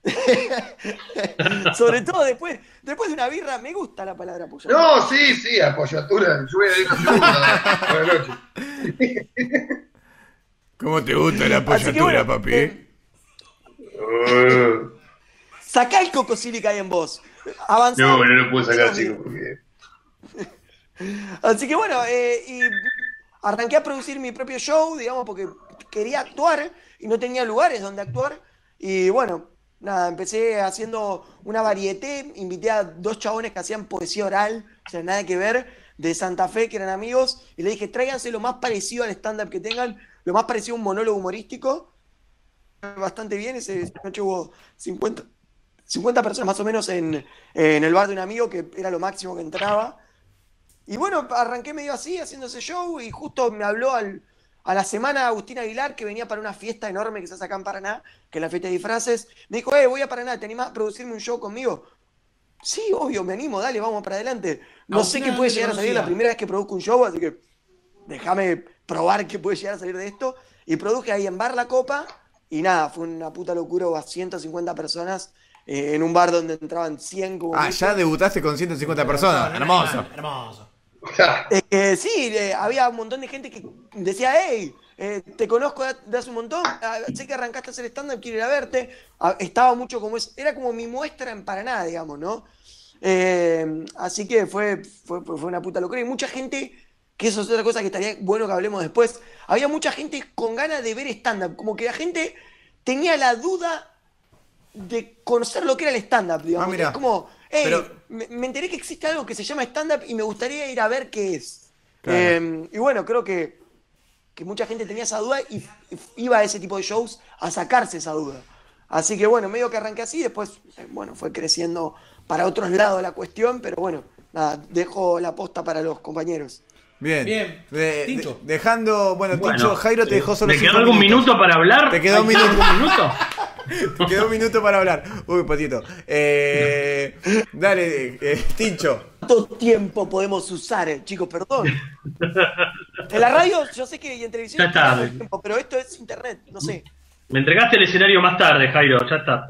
[SPEAKER 4] Sobre todo después, después de una birra, me gusta la palabra apoyatura.
[SPEAKER 3] No, sí, sí, apoyatura. Yo voy a ir a segunda. Buenas noches.
[SPEAKER 1] ¿Cómo te gusta la apoyatura, bueno, papi? Eh,
[SPEAKER 3] uh.
[SPEAKER 4] Sacá el cocosili que hay en vos. Avanzá.
[SPEAKER 3] No, no lo puedo sacar, chico, porque...
[SPEAKER 4] Así que bueno, eh, y arranqué a producir mi propio show, digamos, porque quería actuar y no tenía lugares donde actuar. Y bueno, nada, empecé haciendo una varieté, invité a dos chabones que hacían poesía oral, o sea, nada que ver, de Santa Fe, que eran amigos, y le dije, tráiganse lo más parecido al stand-up que tengan, lo más parecido a un monólogo humorístico. Bastante bien, ese noche hubo cincuenta, cincuenta personas más o menos en, en el bar de un amigo, que era lo máximo que entraba. Y bueno, arranqué medio así, haciendo ese show, y justo me habló al, a la semana Agustín Aguilar, que venía para una fiesta enorme que se hace acá en Paraná, que es la fiesta de disfraces. Me dijo, eh, voy a Paraná, ¿te animás a producirme un show conmigo? Sí, obvio, me animo, dale, vamos para adelante. No Agustín sé qué puede llegar a salir la primera vez que produzco un show, así que déjame probar qué puede llegar a salir de esto. Y produje ahí en Bar La Copa, y nada, fue una puta locura, hubo a ciento cincuenta personas eh, en un bar donde entraban cien como
[SPEAKER 1] Ah,
[SPEAKER 4] mucho.
[SPEAKER 1] ya debutaste con ciento cincuenta personas, hermoso.
[SPEAKER 2] Hermoso.
[SPEAKER 4] Eh, eh, sí, eh, había un montón de gente que decía, hey, eh, te conozco de, de hace un montón, ah, sé que arrancaste a hacer stand-up, quiero ir a verte. Ah, estaba mucho como es, era como mi muestra en Paraná, digamos, ¿no? Eh, así que fue, fue, fue una puta locura. Y mucha gente, que eso es otra cosa que estaría bueno que hablemos después, había mucha gente con ganas de ver stand-up, como que la gente tenía la duda de conocer lo que era el stand-up, digamos.
[SPEAKER 1] Ah, mirá.
[SPEAKER 4] Es como, hey,
[SPEAKER 1] Pero-
[SPEAKER 4] me, me enteré que existe algo que se llama stand-up y me gustaría ir a ver qué es.
[SPEAKER 1] Claro.
[SPEAKER 4] Eh, y bueno, creo que, que mucha gente tenía esa duda y, y iba a ese tipo de shows a sacarse esa duda. Así que bueno, medio que arranqué así, después, eh, bueno, fue creciendo para otros lados la cuestión, pero bueno, nada, dejo la posta para los compañeros.
[SPEAKER 1] Bien.
[SPEAKER 2] Bien.
[SPEAKER 1] De-
[SPEAKER 2] Tincho.
[SPEAKER 1] de- dejando, bueno,
[SPEAKER 5] Bueno,
[SPEAKER 1] Tincho, Jairo te
[SPEAKER 5] eh,
[SPEAKER 1] dejó solo
[SPEAKER 5] ¿Me
[SPEAKER 1] cinco
[SPEAKER 5] quedó algún
[SPEAKER 1] minutos.
[SPEAKER 5] minuto para hablar?
[SPEAKER 1] Te quedó un
[SPEAKER 5] ¿Hay
[SPEAKER 1] minuto.
[SPEAKER 5] algún minuto?
[SPEAKER 1] Te quedó un minuto para hablar. Uy, patito. Eh, dale, eh, Tincho.
[SPEAKER 4] ¿Cuánto tiempo podemos usar, eh, chicos? Perdón. En la radio, yo sé que y en televisión
[SPEAKER 5] Ya está.
[SPEAKER 4] tenemos tiempo, pero esto es internet, no sé.
[SPEAKER 5] Me entregaste el escenario más tarde, Jairo, ya está.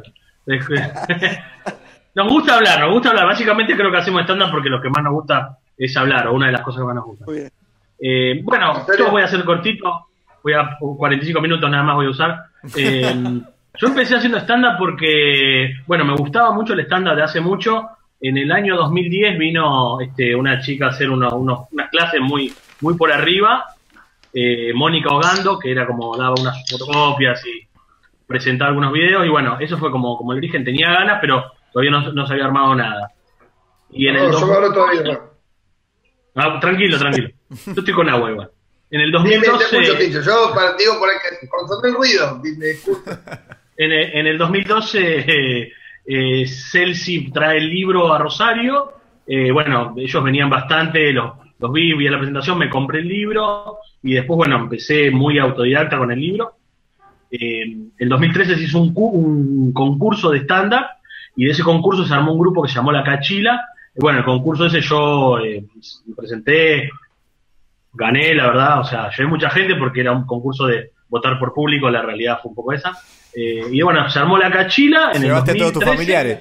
[SPEAKER 5] Nos gusta hablar, nos gusta hablar. Básicamente creo que hacemos stand-up porque lo que más nos gusta es hablar, o una de las cosas que más nos gusta.
[SPEAKER 4] Muy bien.
[SPEAKER 5] Eh, bueno, yo voy a hacer cortito, voy a cuarenta y cinco minutos nada más voy a usar. Eh, yo empecé haciendo stand-up porque, bueno, me gustaba mucho el stand-up de hace mucho. En el año dos mil diez vino este, una chica a hacer uno- unos- unas clases muy, muy por arriba, eh, Mónica Ogando, que era como daba unas fotocopias y presentaba algunos videos, y bueno, eso fue como, como el origen. Tenía ganas, pero todavía no, no se había armado nada. Y en el
[SPEAKER 3] No, yo
[SPEAKER 5] dos-
[SPEAKER 3] me hablo todavía. No.
[SPEAKER 5] Ah, tranquilo, tranquilo. Yo estoy con agua igual. En el
[SPEAKER 3] Dime, te escucho,
[SPEAKER 5] dos mil doce,
[SPEAKER 3] Tincho. Yo para, digo por aquí, concentré el ruido. Dime, escucho.
[SPEAKER 5] en el, en el dos mil doce eh, eh, Celsi trae el libro a Rosario. Eh, bueno, ellos venían bastante, los, los vi, vi a la presentación, me compré el libro y después, bueno, empecé muy autodidacta con el libro. Eh, en el dos mil trece se hizo un, cu- un concurso de stand-up y de ese concurso se armó un grupo que se llamó La Cachila. Bueno, el concurso ese yo eh, me presenté, gané, la verdad, o sea, llevé mucha gente porque era un concurso de votar por público, la realidad fue un poco esa. Eh, y bueno, se armó La Cachila en
[SPEAKER 1] Llevaste a
[SPEAKER 5] el
[SPEAKER 1] todos tus
[SPEAKER 5] dos mil trece,
[SPEAKER 1] familiares.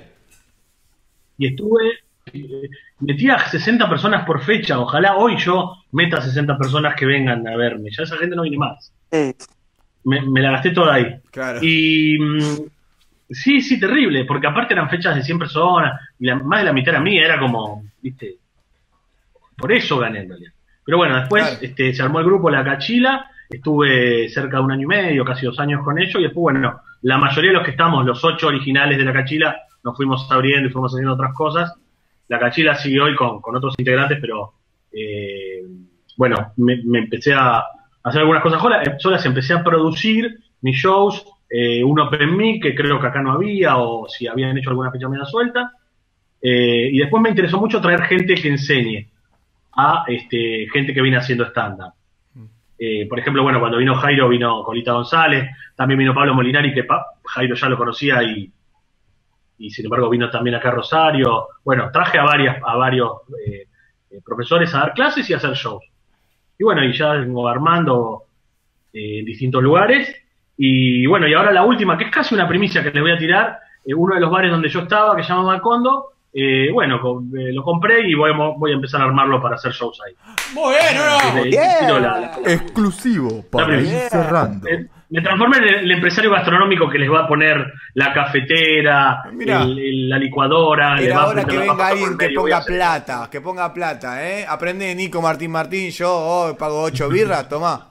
[SPEAKER 5] y estuve, eh, metía sesenta personas por fecha, ojalá hoy yo meta sesenta personas que vengan a verme, ya esa gente no viene más.
[SPEAKER 4] Eh,
[SPEAKER 5] Me, me la gasté toda ahí.
[SPEAKER 1] Claro.
[SPEAKER 5] Y mm, sí, sí, terrible, porque aparte eran fechas de cien personas, y la- más de la mitad era mía, era como, viste, por eso gané en realidad. Pero bueno, después
[SPEAKER 1] Claro.
[SPEAKER 5] este, se armó el grupo La Cachila, estuve cerca de un año y medio, casi dos años con ellos, y después, bueno, la mayoría de los que estamos, los ocho originales de La Cachila, nos fuimos abriendo y fuimos haciendo otras cosas. La Cachila sigue hoy con, con otros integrantes, pero eh, bueno, me, me empecé a hacer algunas cosas solas, eh, solas, empecé a producir mis shows, eh, un Open Mic que creo que acá no había, o si habían hecho alguna fecha media suelta, eh, y después me interesó mucho traer gente que enseñe a este, gente que viene haciendo stand-up. Eh, por ejemplo, bueno, cuando vino Jairo, vino Colita González, también vino Pablo Molinari, que pa Jairo ya lo conocía y, y sin embargo vino también acá a Rosario. Bueno, traje a, varias, a varios eh, eh, profesores a dar clases y a hacer shows. Y bueno, y ya vengo armando eh, en distintos lugares. Y bueno, y ahora la última, que es casi una primicia que les voy a tirar, eh, uno de los bares donde yo estaba, que se llama Macondo, eh, bueno, co eh, lo compré y voy, voy a empezar a armarlo para hacer shows ahí.
[SPEAKER 2] Muy bien, no, no.
[SPEAKER 5] Eh,
[SPEAKER 4] bien.
[SPEAKER 5] tiro la- la-
[SPEAKER 1] Exclusivo
[SPEAKER 5] para
[SPEAKER 1] para
[SPEAKER 5] ir
[SPEAKER 1] ir
[SPEAKER 4] Yeah.
[SPEAKER 1] cerrando.
[SPEAKER 5] eh, me transformé en el, el empresario gastronómico que les va a poner la cafetera,
[SPEAKER 1] Mirá.
[SPEAKER 5] el- el- la licuadora. les
[SPEAKER 1] Era
[SPEAKER 5] va a
[SPEAKER 1] hora
[SPEAKER 5] meter
[SPEAKER 1] que
[SPEAKER 5] la
[SPEAKER 1] venga
[SPEAKER 5] papa por
[SPEAKER 1] alguien que
[SPEAKER 5] medio, voy a
[SPEAKER 1] ponga
[SPEAKER 5] hacer-
[SPEAKER 1] plata, que ponga plata, ¿eh? Aprende de Nico Martín Martín, yo oh, pago ocho birras, tomá.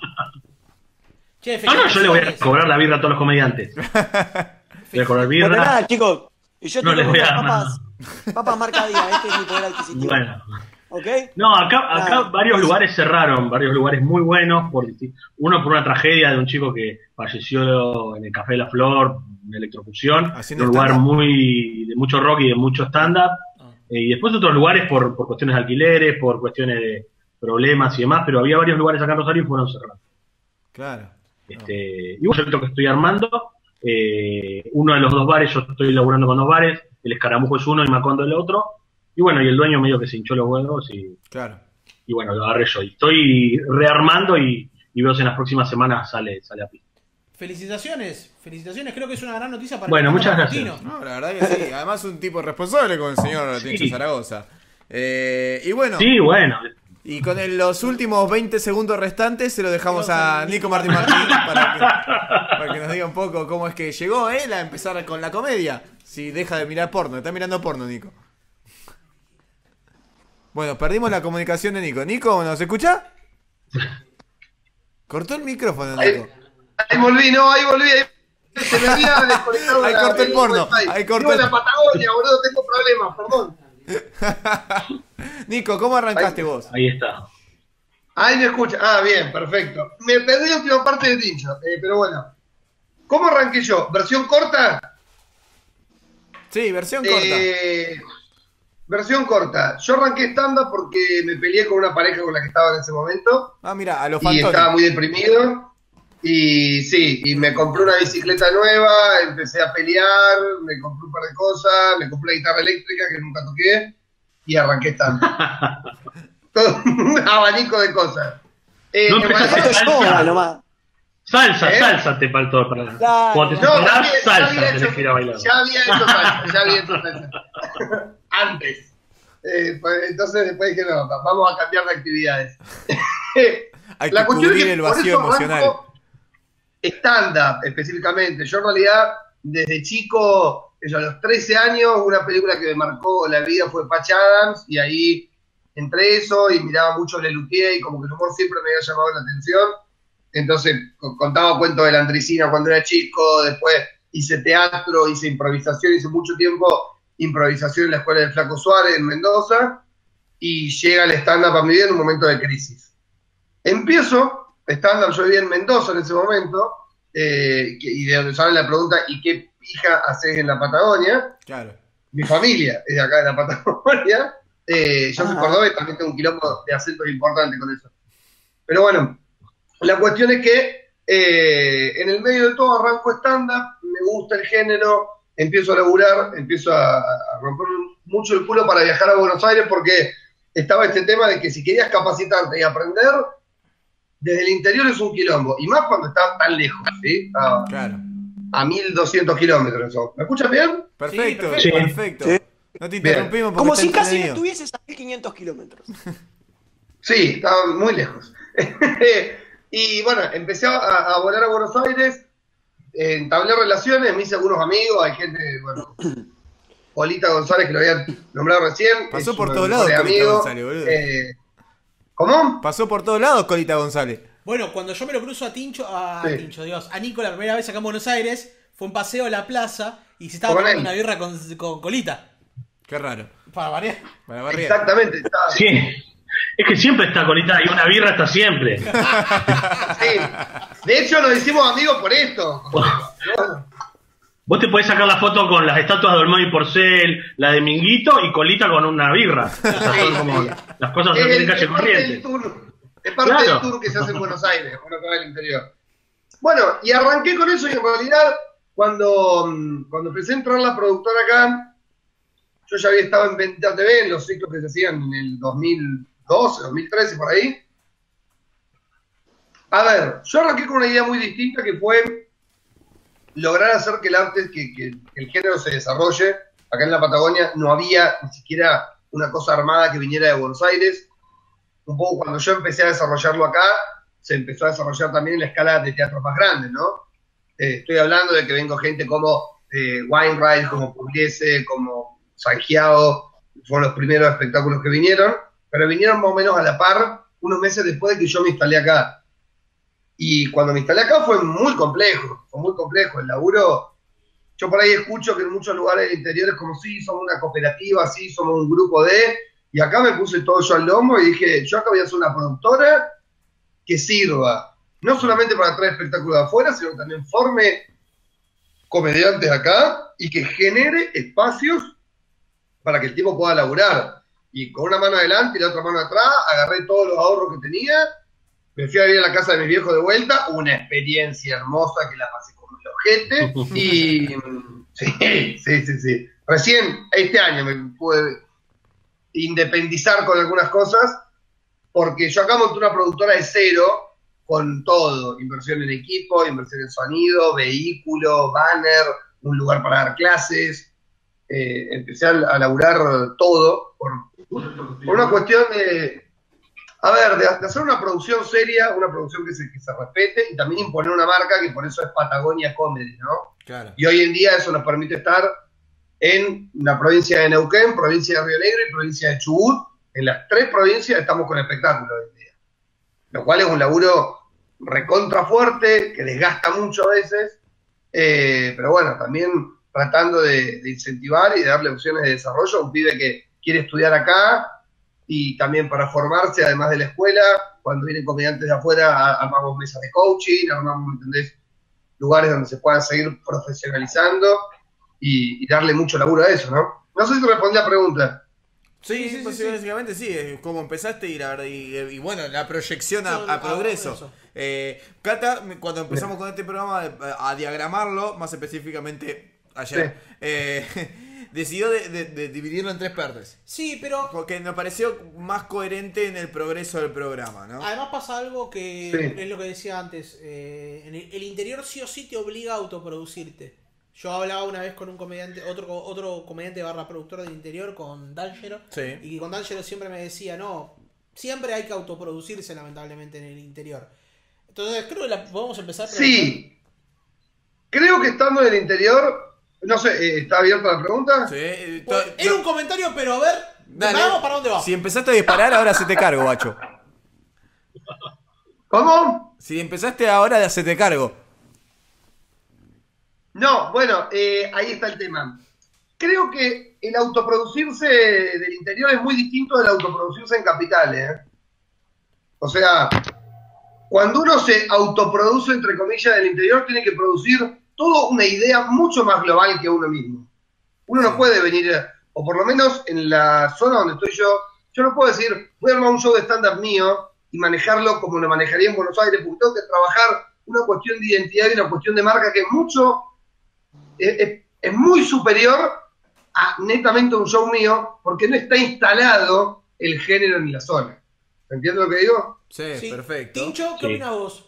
[SPEAKER 2] Che,
[SPEAKER 5] No, no, yo le voy a
[SPEAKER 2] felicitaciones.
[SPEAKER 5] cobrar la birra a todos los comediantes. Le voy a cobrar
[SPEAKER 4] bueno,
[SPEAKER 5] birra.
[SPEAKER 4] nada, chicos. Y yo
[SPEAKER 5] No
[SPEAKER 4] tengo
[SPEAKER 5] les voy a
[SPEAKER 4] unas
[SPEAKER 5] dar
[SPEAKER 4] papas, papas marca día, este es mi poder adquisitivo.
[SPEAKER 5] Bueno.
[SPEAKER 4] ¿Ok?
[SPEAKER 5] No, acá, acá
[SPEAKER 4] Nada.
[SPEAKER 5] varios lugares cerraron, varios lugares muy buenos. Por, disti- uno por una tragedia de un chico que falleció en el Café de la Flor, en electrocución.
[SPEAKER 1] Haciendo
[SPEAKER 5] Un lugar
[SPEAKER 1] stand-up.
[SPEAKER 5] muy de mucho rock y de mucho stand-up.
[SPEAKER 2] Ah.
[SPEAKER 5] Eh, y después otros lugares por, por cuestiones de alquileres, por cuestiones de problemas y demás. Pero había varios lugares acá en Rosario y fueron cerrados.
[SPEAKER 1] Claro.
[SPEAKER 5] Este, y un proyecto que estoy armando. Eh, uno de los dos bares, yo estoy laburando con dos bares. El Escaramujo es uno y Macondo el otro. Y bueno, y el dueño medio que se hinchó los huevos y,
[SPEAKER 1] Claro.
[SPEAKER 5] y bueno, lo agarré yo. Y estoy rearmando y, y veo si en las próximas semanas sale, sale a pista.
[SPEAKER 2] Felicitaciones, felicitaciones, creo que es una gran noticia para
[SPEAKER 5] Bueno,
[SPEAKER 2] el
[SPEAKER 5] muchas
[SPEAKER 2] argentino.
[SPEAKER 5] gracias.
[SPEAKER 1] No, la verdad que sí. Además un tipo responsable con el señor
[SPEAKER 5] Sí.
[SPEAKER 1] Tincho Zaragoza. Eh, y bueno,
[SPEAKER 5] Sí, bueno,
[SPEAKER 1] Y con el- los últimos veinte segundos restantes se lo dejamos a Nico Martín Martín para que, para que nos diga un poco cómo es que llegó él a empezar con la comedia. Si deja de mirar porno, está mirando porno, Nico. Bueno, perdimos la comunicación de Nico. Nico, ¿nos escucha? Cortó el micrófono, Nico.
[SPEAKER 3] Ahí, ahí volví, no, ahí volví. Ahí, se me había desconectado.
[SPEAKER 1] Ahí
[SPEAKER 3] la-
[SPEAKER 1] cortó el porno,
[SPEAKER 3] wifi.
[SPEAKER 1] ahí cortó
[SPEAKER 3] Vivo en
[SPEAKER 1] el-
[SPEAKER 3] la Patagonia, boludo, tengo problemas, perdón.
[SPEAKER 1] Nico, ¿cómo arrancaste vos?
[SPEAKER 5] Ahí está.
[SPEAKER 3] Ahí me escucha. Ah, bien, perfecto. Me perdí la última parte de Tincho, eh, pero bueno. ¿Cómo arranqué yo? ¿Versión corta?
[SPEAKER 1] Sí, versión corta.
[SPEAKER 3] Eh, versión corta. Yo arranqué stand-up porque me peleé con una pareja con la que estaba en ese momento.
[SPEAKER 1] Ah, mira, a los
[SPEAKER 3] Y estaba
[SPEAKER 1] Fantoni.
[SPEAKER 3] muy deprimido. Y sí, y me compré una bicicleta nueva, empecé a pelear, me compré un par de cosas, me compré una guitarra eléctrica que nunca toqué y arranqué stand-up. Todo un abanico de cosas. Eh,
[SPEAKER 5] No
[SPEAKER 3] en
[SPEAKER 5] empezaste
[SPEAKER 3] realidad-
[SPEAKER 4] Esto es yoga nomás.
[SPEAKER 5] Salsa,
[SPEAKER 3] ¿Eh?
[SPEAKER 5] salsa te faltó para.
[SPEAKER 4] Claro.
[SPEAKER 5] Cuando te
[SPEAKER 3] No,
[SPEAKER 5] separás,
[SPEAKER 3] ya había- ya
[SPEAKER 5] salsa
[SPEAKER 3] había
[SPEAKER 5] tenés
[SPEAKER 3] hecho-
[SPEAKER 5] que ir a bailar.
[SPEAKER 3] ya había hecho salsa, ya había hecho salsa. Antes. Eh, pues, entonces después dije, no, vamos a cambiar de actividades.
[SPEAKER 1] Hay
[SPEAKER 3] La
[SPEAKER 1] que
[SPEAKER 3] cuestión es
[SPEAKER 1] cubrir
[SPEAKER 3] que
[SPEAKER 1] el
[SPEAKER 3] por
[SPEAKER 1] vacío
[SPEAKER 3] eso
[SPEAKER 1] emocional.
[SPEAKER 3] arranco stand-up específicamente. Yo en realidad, desde chico, yo a los trece años, una película que me marcó la vida fue Patch Adams, y ahí entre eso y miraba mucho Lelutier y como que el humor siempre me había llamado la atención. Entonces co- contaba cuentos de la Andricina cuando era chico, después hice teatro, hice improvisación, hice mucho tiempo improvisación en la Escuela del Flaco Suárez en Mendoza, y llega el stand-up a mi vida en un momento de crisis. Empiezo stand-up, yo vivía en Mendoza en ese momento, eh, que- y de donde sale la pregunta, ¿y qué pija haces en la Patagonia?
[SPEAKER 1] Claro.
[SPEAKER 3] Mi familia es de acá de la Patagonia. Eh, yo soy
[SPEAKER 4] Ajá.
[SPEAKER 3] cordobés, también tengo un quilombo de acentos importante con eso. Pero bueno, la cuestión es que eh, en el medio de todo arranco stand-up, me gusta el género, empiezo a laburar, empiezo a, a romper mucho el culo para viajar a Buenos Aires porque estaba este tema de que si querías capacitarte y aprender, desde el interior es un quilombo, y más cuando estás tan lejos, ¿sí? A,
[SPEAKER 1] Claro.
[SPEAKER 3] a mil doscientos kilómetros. Eso. ¿Me escuchan bien?
[SPEAKER 1] Perfecto,
[SPEAKER 2] Sí,
[SPEAKER 5] perfecto.
[SPEAKER 1] perfecto.
[SPEAKER 4] Sí.
[SPEAKER 1] No te
[SPEAKER 3] Bien.
[SPEAKER 1] interrumpimos porque
[SPEAKER 4] Como
[SPEAKER 1] está
[SPEAKER 4] si casi
[SPEAKER 1] entretenido.
[SPEAKER 4] estuvieses a mil quinientos kilómetros.
[SPEAKER 3] Sí, estaba muy lejos. Y bueno, empecé a, a volar a Buenos Aires, eh, entablé relaciones, me hice algunos amigos, hay gente, bueno, Colita González, que lo habían nombrado recién.
[SPEAKER 1] Pasó
[SPEAKER 3] es
[SPEAKER 1] por
[SPEAKER 3] un
[SPEAKER 1] todos
[SPEAKER 3] mejor
[SPEAKER 1] lados, Colita
[SPEAKER 3] amigo.
[SPEAKER 1] González, boludo.
[SPEAKER 3] Eh, ¿Cómo?
[SPEAKER 1] Pasó por todos lados, Colita González.
[SPEAKER 2] Bueno, cuando yo me lo cruzo a Tincho, a
[SPEAKER 3] Sí.
[SPEAKER 2] Tincho, Dios, a Nico la primera vez acá en Buenos Aires, fue un paseo a la plaza y se estaba
[SPEAKER 3] Con
[SPEAKER 2] tomando
[SPEAKER 3] él.
[SPEAKER 2] una birra con, con Colita.
[SPEAKER 1] Qué raro.
[SPEAKER 2] Para variar.
[SPEAKER 1] Para barrer.
[SPEAKER 3] Exactamente. Estaba,
[SPEAKER 5] Sí. Es que siempre está Colita y una birra está siempre.
[SPEAKER 3] sí. De hecho, nos hicimos amigos por esto. Bueno,
[SPEAKER 5] Vos te podés sacar la foto con las estatuas de Olmedo y Porcel, la de Minguito y Colita con una birra. O sea, son como
[SPEAKER 3] Sí.
[SPEAKER 5] las cosas
[SPEAKER 3] es,
[SPEAKER 5] así en
[SPEAKER 3] el-
[SPEAKER 5] calle
[SPEAKER 3] es parte del
[SPEAKER 5] corriente.
[SPEAKER 3] tour, es parte
[SPEAKER 5] Claro.
[SPEAKER 3] del tour que se hace en Buenos Aires, bueno, acá en el interior. Bueno, y arranqué con eso, y en realidad, cuando, mm, cuando empecé a entrar la productora acá, yo ya había estado en Venta T V, en los ciclos que se hacían en el dos mil doce, dos mil trece, por ahí. A ver, yo arranqué con una idea muy distinta, que fue lograr hacer que el arte, que, que- que el género se desarrolle. Acá en la Patagonia no había ni siquiera una cosa armada que viniera de Buenos Aires. Un poco cuando yo empecé a desarrollarlo acá, se empezó a desarrollar también en la escala de teatros más grandes, ¿no? Eh, estoy hablando de que vengo gente como eh, Wainwright, como Pugliese, como Sangiao, fueron los primeros espectáculos que vinieron, pero vinieron más o menos a la par unos meses después de que yo me instalé acá. Y cuando me instalé acá fue muy complejo, fue muy complejo. El laburo, yo por ahí escucho que en muchos lugares del interior es como, sí, somos una cooperativa, sí, somos un grupo de... Y acá me puse todo yo al lomo y dije, yo acá voy a ser una productora que sirva, no solamente para traer espectáculos de afuera, sino que también forme comediantes acá y que genere espacios para que el tipo pueda laburar. Y con una mano adelante y la otra mano atrás, agarré todos los ahorros que tenía, me fui a ir a la casa de mis viejos de vuelta, una experiencia hermosa que la pasé como el ojete, y sí, sí, sí, sí. Recién este año me pude independizar con algunas cosas, porque yo acá monté una productora de cero, con todo, inversión en equipo, inversión en sonido, vehículo, banner, un lugar para dar clases, eh, empecé a, a laburar todo, por, por una cuestión de, A ver, de, de hacer una producción seria, una producción que se, que se respete y también imponer una marca que por eso es Patagonia Comedy, ¿no?
[SPEAKER 1] Claro.
[SPEAKER 3] Y hoy en día eso nos permite estar en la provincia de Neuquén, provincia de Río Negro y provincia de Chubut. En las tres provincias estamos con espectáculos hoy en día. Lo cual es un laburo recontra fuerte, que desgasta mucho a veces, eh, pero bueno, también tratando de, de incentivar y de darle opciones de desarrollo a un pibe que quiere estudiar acá y también para formarse, además de la escuela, cuando vienen comediantes de afuera, armamos mesas de coaching, armamos, ¿me entendés?, lugares donde se puedan seguir profesionalizando y, y darle mucho laburo a eso, ¿no? No sé si respondí la pregunta.
[SPEAKER 1] Sí,
[SPEAKER 2] Sí, sí,
[SPEAKER 1] pues
[SPEAKER 2] sí,
[SPEAKER 1] básicamente sí, es como empezaste y, la verdad, y, y bueno, la proyección a,
[SPEAKER 2] Son-
[SPEAKER 1] a
[SPEAKER 2] ah,
[SPEAKER 1] progreso.
[SPEAKER 2] eso.
[SPEAKER 1] Eh, Cata, cuando empezamos con este programa a, a diagramarlo, más específicamente ayer,
[SPEAKER 3] Sí.
[SPEAKER 1] eh, decidió de, de- de dividirlo en tres partes.
[SPEAKER 2] Sí, pero
[SPEAKER 1] Porque nos pareció más coherente en el progreso del programa, ¿no?
[SPEAKER 2] además pasa algo que
[SPEAKER 3] Sí.
[SPEAKER 2] es lo que decía antes. eh, en el, el interior sí o sí te obliga a autoproducirte. Yo hablaba una vez con un comediante, otro otro comediante barra productor del interior, con D'Angelo.
[SPEAKER 1] Sí.
[SPEAKER 2] Y con D'Angelo siempre me decía, no, siempre hay que autoproducirse lamentablemente en el interior. Entonces creo que la, podemos empezar a preguntar.
[SPEAKER 3] Sí, creo que estando en el interior, no sé, eh, ¿está abierta la pregunta?
[SPEAKER 1] Sí, eh,
[SPEAKER 2] Pues,
[SPEAKER 1] to-
[SPEAKER 2] era
[SPEAKER 1] no-
[SPEAKER 2] un comentario, pero a ver,
[SPEAKER 1] Dale.
[SPEAKER 2] vamos para dónde va.
[SPEAKER 1] Si empezaste a disparar, ahora se te cargo, bacho.
[SPEAKER 3] ¿Cómo?
[SPEAKER 1] Si empezaste ahora, se te cargo.
[SPEAKER 3] No, bueno, eh, ahí está el tema. Creo que el autoproducirse del interior es muy distinto del autoproducirse en capitales, ¿eh? O sea, cuando uno se autoproduce, entre comillas, del interior, tiene que producir toda una idea mucho más global que uno mismo. Uno no puede venir, o por lo menos en la zona donde estoy yo, yo no puedo decir, voy a armar un show de stand-up mío y manejarlo como lo manejaría en Buenos Aires, porque tengo que trabajar una cuestión de identidad y una cuestión de marca que es mucho, es, es- es muy superior a netamente un show mío, porque no está instalado el género ni la zona. ¿Entiendes lo que digo?
[SPEAKER 1] Sí,
[SPEAKER 2] Sí.
[SPEAKER 1] perfecto.
[SPEAKER 2] Tincho, ¿qué
[SPEAKER 5] Sí.
[SPEAKER 2] opinas vos?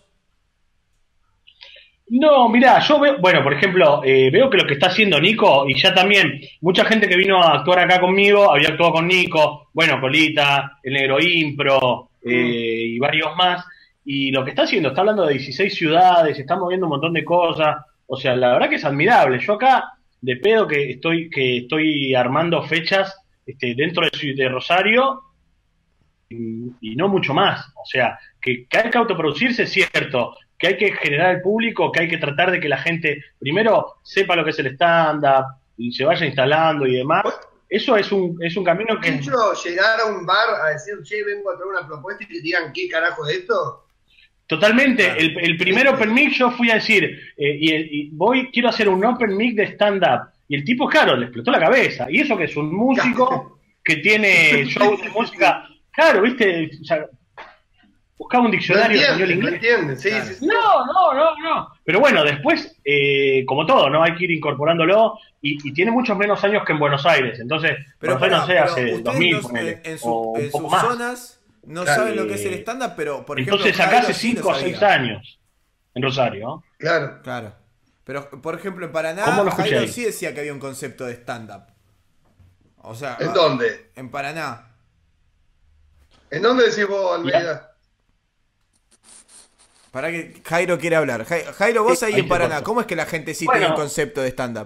[SPEAKER 5] No, mirá, yo veo, bueno, por ejemplo, eh, veo que lo que está haciendo Nico, y ya también, mucha gente que vino a actuar acá conmigo, había actuado con Nico, bueno, Colita, el Negro Impro, eh, y varios más, y lo que está haciendo, está hablando de dieciséis ciudades, está moviendo un montón de cosas, o sea, la verdad que es admirable. Yo acá, de pedo que estoy, que estoy armando fechas este, dentro de, Ciu- de Rosario, y, y no mucho más. O sea, que, que hay que autoproducirse, es cierto, que hay que generar el público, que hay que tratar de que la gente primero sepa lo que es el stand-up y se vaya instalando y demás. Eso es un, es un camino que...
[SPEAKER 3] Mucho llegar a un bar a decir, che, vengo a traer una propuesta y que digan, ¿qué carajo es esto?
[SPEAKER 5] Totalmente.
[SPEAKER 1] Claro.
[SPEAKER 5] El, el primer open mic yo fui a decir, eh, y, y voy, quiero hacer un open mic de stand-up. Y el tipo, claro, le explotó la cabeza. Y eso que es un músico que tiene shows de música. Claro, viste, o sea, buscaba un
[SPEAKER 3] No
[SPEAKER 5] diccionario de español
[SPEAKER 3] entienden, no
[SPEAKER 5] inglés.
[SPEAKER 3] entienden, sí,
[SPEAKER 1] Claro.
[SPEAKER 3] sí, sí.
[SPEAKER 5] No, no, no, no. Pero bueno, después, eh, como todo, ¿no? Hay que ir incorporándolo y, y tiene muchos menos años que en Buenos Aires. Entonces,
[SPEAKER 1] Pero,
[SPEAKER 5] Buenos Aires, no sé,
[SPEAKER 1] pará,
[SPEAKER 5] hace
[SPEAKER 1] pero
[SPEAKER 5] dos
[SPEAKER 1] ustedes
[SPEAKER 5] mil,
[SPEAKER 1] no-
[SPEAKER 5] ponele,
[SPEAKER 1] en, en su-
[SPEAKER 5] o un
[SPEAKER 1] en
[SPEAKER 5] poco
[SPEAKER 1] sus
[SPEAKER 5] más.
[SPEAKER 1] zonas no
[SPEAKER 3] Claro.
[SPEAKER 1] saben lo que es el stand-up, pero por ejemplo.
[SPEAKER 5] Entonces, acá
[SPEAKER 1] Jairo
[SPEAKER 5] hace
[SPEAKER 1] sí lo
[SPEAKER 5] cinco o
[SPEAKER 1] sabía.
[SPEAKER 5] seis años en Rosario, ¿no?
[SPEAKER 3] Claro.
[SPEAKER 1] Claro. Pero, por ejemplo, en Paraná,
[SPEAKER 5] ¿Cómo lo escuché
[SPEAKER 1] Jairo
[SPEAKER 5] ahí?
[SPEAKER 1] sí decía que había un concepto de stand-up. O sea,
[SPEAKER 3] ¿En
[SPEAKER 1] ah,
[SPEAKER 3] dónde?
[SPEAKER 1] en Paraná.
[SPEAKER 3] ¿En dónde decís vos, Almeida?
[SPEAKER 1] Para que Jairo quiere hablar. Jai- Jairo, vos ahí
[SPEAKER 5] Ahí
[SPEAKER 1] en
[SPEAKER 5] te
[SPEAKER 1] Paraná,
[SPEAKER 5] corto.
[SPEAKER 1] ¿cómo es que la gente sí
[SPEAKER 5] Bueno.
[SPEAKER 1] tiene un concepto de stand-up?